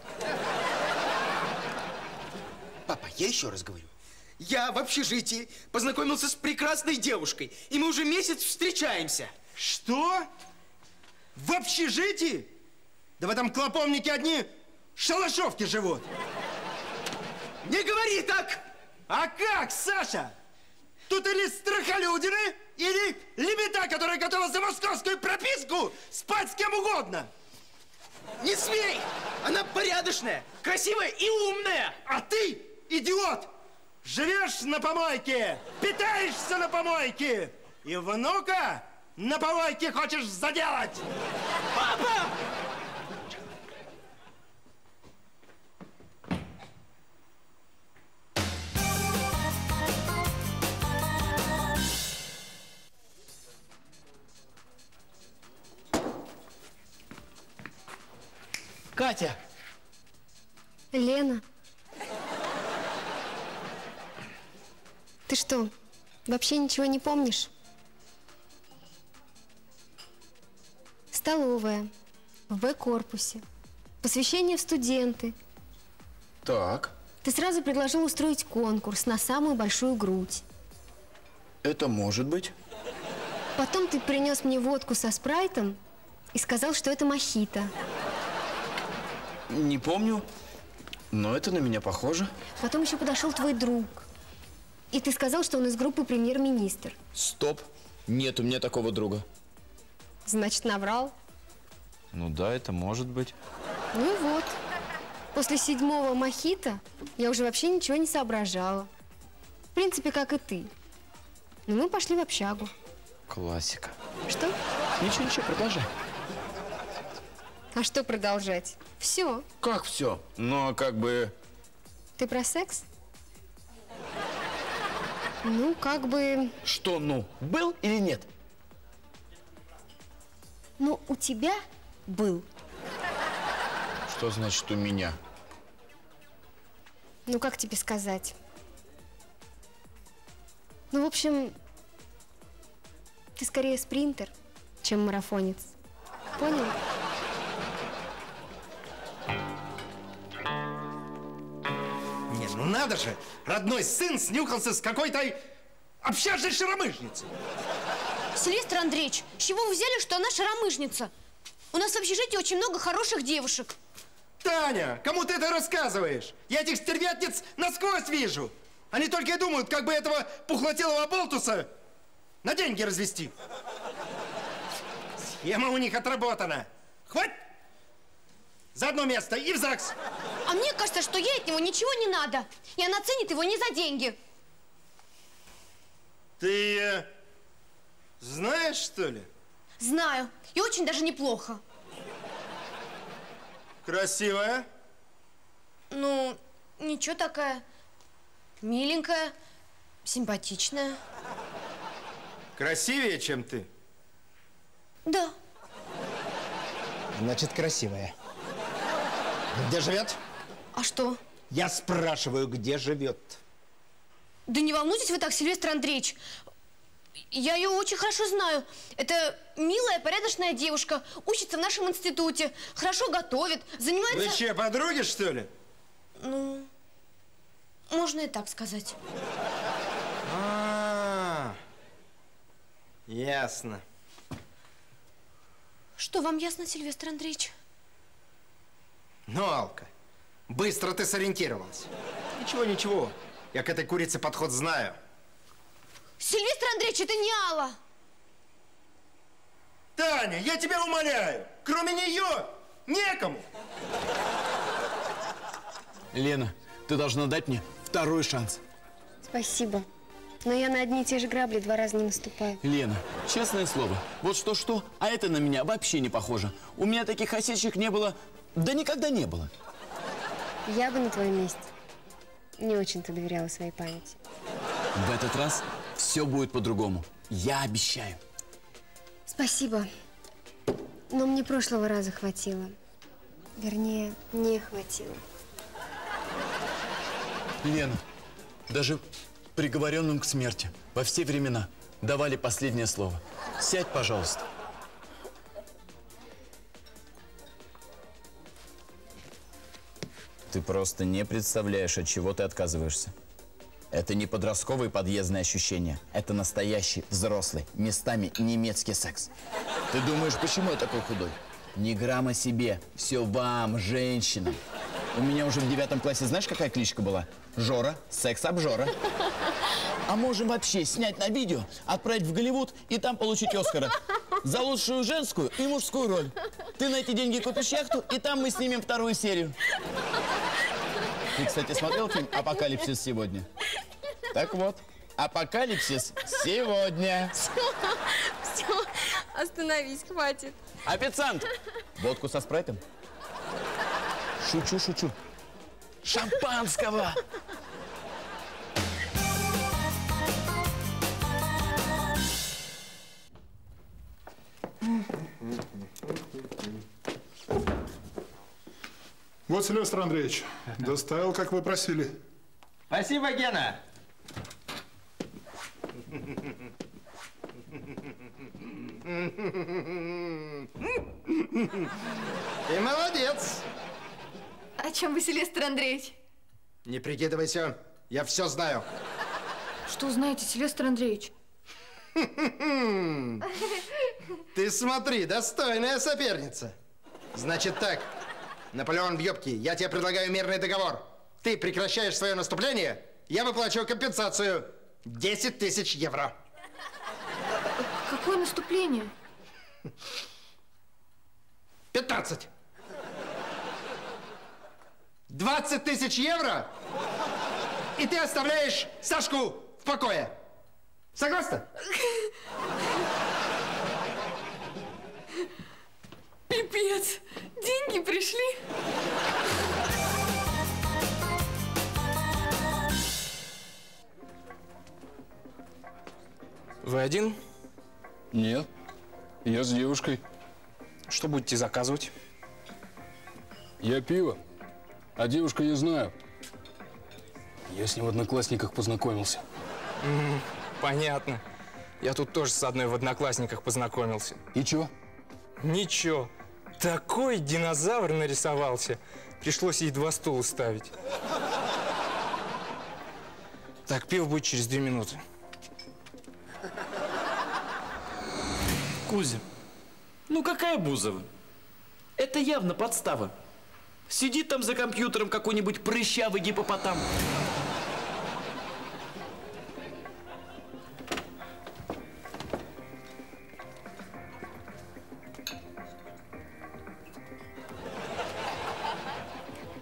Папа, я еще раз говорю. Я в общежитии познакомился с прекрасной девушкой, и мы уже месяц встречаемся. Что? В общежитии? Да в этом клоповнике одни шалашовки живут. Не говори так! А как, Саша? Тут или страхолюдины, или лебеда, которая готова за московскую прописку спать с кем угодно. Не смей! Она порядочная, красивая и умная. А ты, идиот, живешь на помойке, питаешься на помойке и внука на помойке хочешь заделать. Папа! Катя! Лена. Ты что, вообще ничего не помнишь? Столовая, в Б-корпусе, посвящение в студенты. Так, Ты сразу предложил устроить конкурс на самую большую грудь. это может быть. Потом ты принес мне водку со спрайтом и сказал, что это мохито. Не помню, но это на меня похоже. Потом еще подошел твой друг. И ты сказал, что он из группы «Премьер-министр». Стоп, нет у меня такого друга. Значит, наврал? Ну да, это может быть. Ну и вот. После 7-го мохито я уже вообще ничего не соображала. В принципе, как и ты. Но мы пошли в общагу. Классика. Что? Ничего, продолжай. А что продолжать? Все. Как все? Ну, как бы... Ты про секс? Ну, как бы... Что ну? Был или нет? Ну, у тебя был. Что значит у меня? Ну, как тебе сказать? Ну, в общем, ты скорее спринтер, чем марафонец. Понял? Не, ну надо же! Родной сын снюхался с какой-то общажной шаромыжницей. Сильвестр Андреевич, с чего вы взяли, что она шаромыжница? У нас в общежитии очень много хороших девушек. Таня, кому ты это рассказываешь? Я этих стервятниц насквозь вижу. Они только и думают, как бы этого пухлотелого болтуса на деньги развести. Схема у них отработана. Хватит! За одно место и в ЗАГС. А мне кажется, что ей от него ничего не надо. И она ценит его не за деньги. Ты ее знаешь, что ли? Знаю. И очень даже неплохо. Красивая? Ну, ничего такая. Миленькая, симпатичная. Красивее, чем ты? Да. Значит, красивая. Где живет? А что? Я спрашиваю, где живет? Да не волнуйтесь вы так, Сильвестр Андреевич. Я ее очень хорошо знаю. Это милая, порядочная девушка. Учится в нашем институте. Хорошо готовит, занимается... Вы че, подруги, что ли? Ну, можно и так сказать. Ясно. Что вам ясно, Сильвестр Андреевич? Ну, Алка, быстро ты сориентировалась. Ничего, ничего. Я к этой курице подход знаю. Сильвестр Андреевич, это не Алла. Таня, я тебя умоляю, кроме нее некому. Лена, ты должна дать мне второй шанс. Спасибо. Но я на одни и те же грабли 2 раза не наступаю. Лена, честное слово, вот что-что, а это на меня вообще не похоже. У меня таких осечек не было, да никогда не было. Я бы на твоем месте не очень-то доверяла своей памяти. В этот раз все будет по-другому. Я обещаю. Спасибо. Но мне прошлого раза хватило. Вернее, не хватило. Лена, даже приговоренным к смерти во все времена давали последнее слово. Сядь, пожалуйста. Ты просто не представляешь, от чего ты отказываешься. Это не подростковые подъездные ощущения. Это настоящий, взрослый, местами немецкий секс. Ты думаешь, почему я такой худой? Ни грамма себе. Все вам, женщинам. У меня уже в 9 классе знаешь, какая кличка была? Жора, секс-обжора. А можем вообще снять на видео, отправить в Голливуд и там получить Оскара. За лучшую женскую и мужскую роль. Ты на эти деньги купишь яхту, и там мы снимем 2-ю серию. Ты, кстати, смотрел фильм «Апокалипсис сегодня»? Так вот, апокалипсис сегодня. Все, остановись, хватит. Официант! Водку со спрайтом? Шучу, шучу. Шампанского! Вот, Сильвестр Андреевич, доставил, как вы просили. Спасибо, Гена. Ты молодец. О чем вы, Сильвестр Андреевич? Не прикидывайся, я все знаю. Что знаете, Сильвестр Андреевич? Ты смотри, достойная соперница. Значит так, Наполеон в юбке, я тебе предлагаю мирный договор. Ты прекращаешь свое наступление, я выплачиваю компенсацию 10 000 евро. Какое наступление? 15. 20 000 евро, и ты оставляешь Сашку в покое. Согласна? Пипец! Деньги пришли. Вы один? Нет, я с девушкой. Что будете заказывать? Я пиво, а девушка я знаю. Я с ним в Одноклассниках познакомился. Понятно. Я тут тоже с одной в Одноклассниках познакомился. И чё? Ничего. Такой динозавр нарисовался. Пришлось ей 2 стула ставить. Так, пиво будет через 2 минуты. Кузя, ну какая Бузова? Это явно подстава. Сидит там за компьютером какой-нибудь прыщавый гипопотам.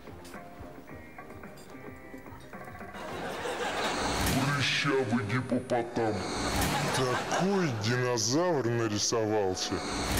Прыщавый гипопотам. потом. Такой динозавр нарисовался.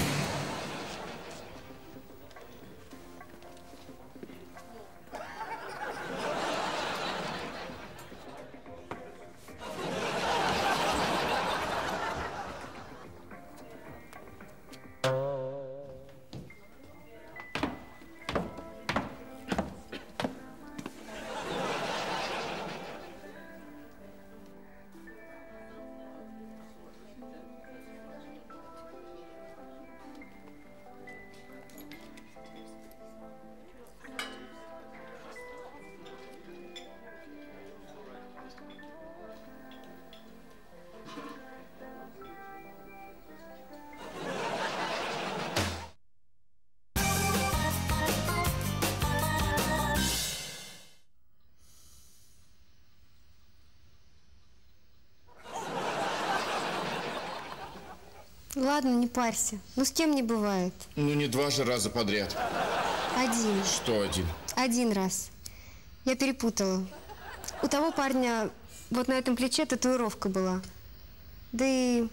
Ладно, не парься. Ну, с кем не бывает. Ну, не 2 же раза подряд. Один. Что один? Один раз. Я перепутала. У того парня вот на этом плече татуировка была. Да и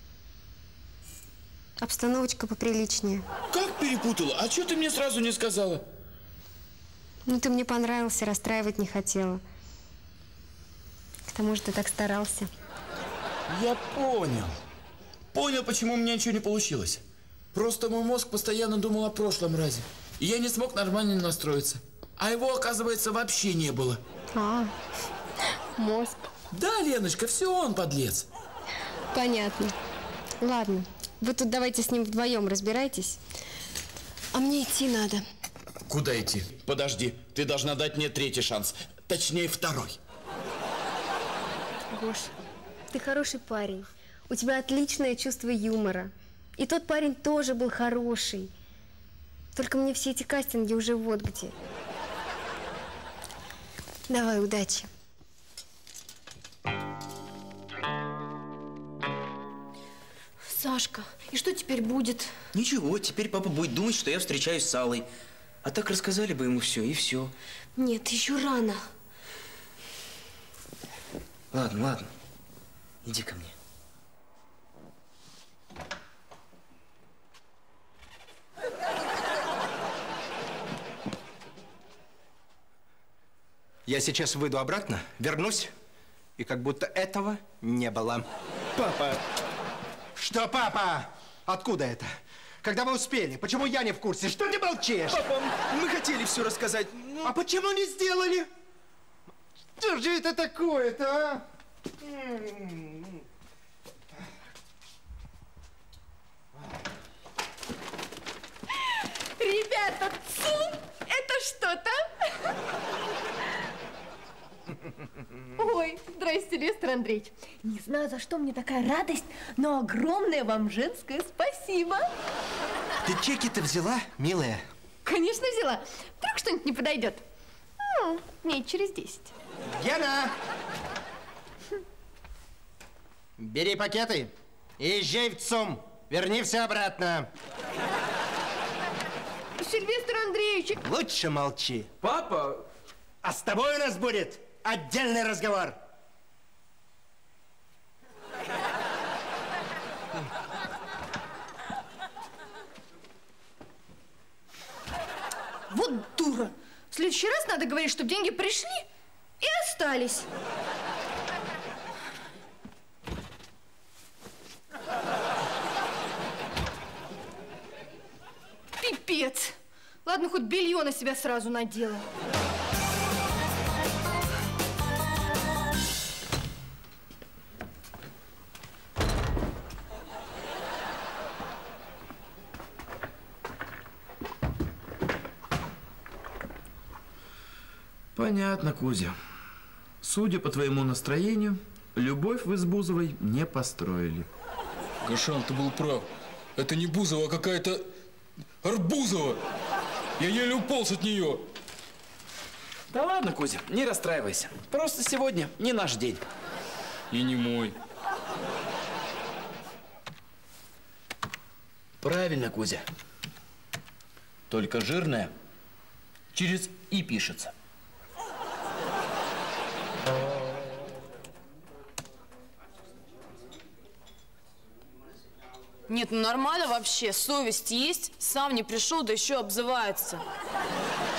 обстановочка поприличнее. Как перепутала? А что ты мне сразу не сказала? Ну, ты мне понравился, расстраивать не хотела. К тому же ты так старался. Я понял. Понял, почему у меня ничего не получилось. Просто мой мозг постоянно думал о прошлом разе. И я не смог нормально настроиться. А его, оказывается, вообще не было. А, мозг. Да, Леночка, все он, подлец. Понятно. Ладно, вы тут давайте с ним вдвоем разбирайтесь. А мне идти надо. Куда идти? Подожди, ты должна дать мне 3-й шанс. Точнее, 2-й. Гош, ты хороший парень. У тебя отличное чувство юмора. И тот парень тоже был хороший. Только мне все эти кастинги уже вот где. Давай, удачи. Сашка, и что теперь будет? Ничего, теперь папа будет думать, что я встречаюсь с Аллой. А так рассказали бы ему все, и все. Нет, еще рано. Ладно, ладно. Иди ко мне. Я сейчас выйду обратно, вернусь, и как будто этого не было. Папа! Что, папа? Откуда это? Когда мы успели? Почему я не в курсе? Что ты молчишь? Папа, мы хотели все рассказать. Но... А почему не сделали? Что же это такое-то, а? Ребята, ЦУМ, это что-то? Ой, здрасте, Лестер Андреевич. Не знаю, за что мне такая радость, но огромное вам женское спасибо. Ты чеки-то взяла, милая? Конечно, взяла. Вдруг что-нибудь не подойдет. Ну, дней через 10. Гена! Бери пакеты и езжай в ЦУМ. Верни все обратно. Сильвестр Андреевич! Лучше молчи. Папа! А с тобой у нас будет отдельный разговор. Вот дура! В следующий раз надо говорить, чтобы деньги пришли и остались. Пипец! Ладно, хоть белье на себя сразу надела. Понятно, Кузя. Судя по твоему настроению, любовь вы с Бузовой не построили. Гошан, ты был прав. Это не Бузова, а какая-то Арбузова. Я еле уполз от нее. Да ладно, Кузя, не расстраивайся. Просто сегодня не наш день. И не мой. Правильно, Кузя. Только жирная через «и» пишется. Нет, ну нормально вообще. Совесть есть, сам не пришел, да еще обзывается.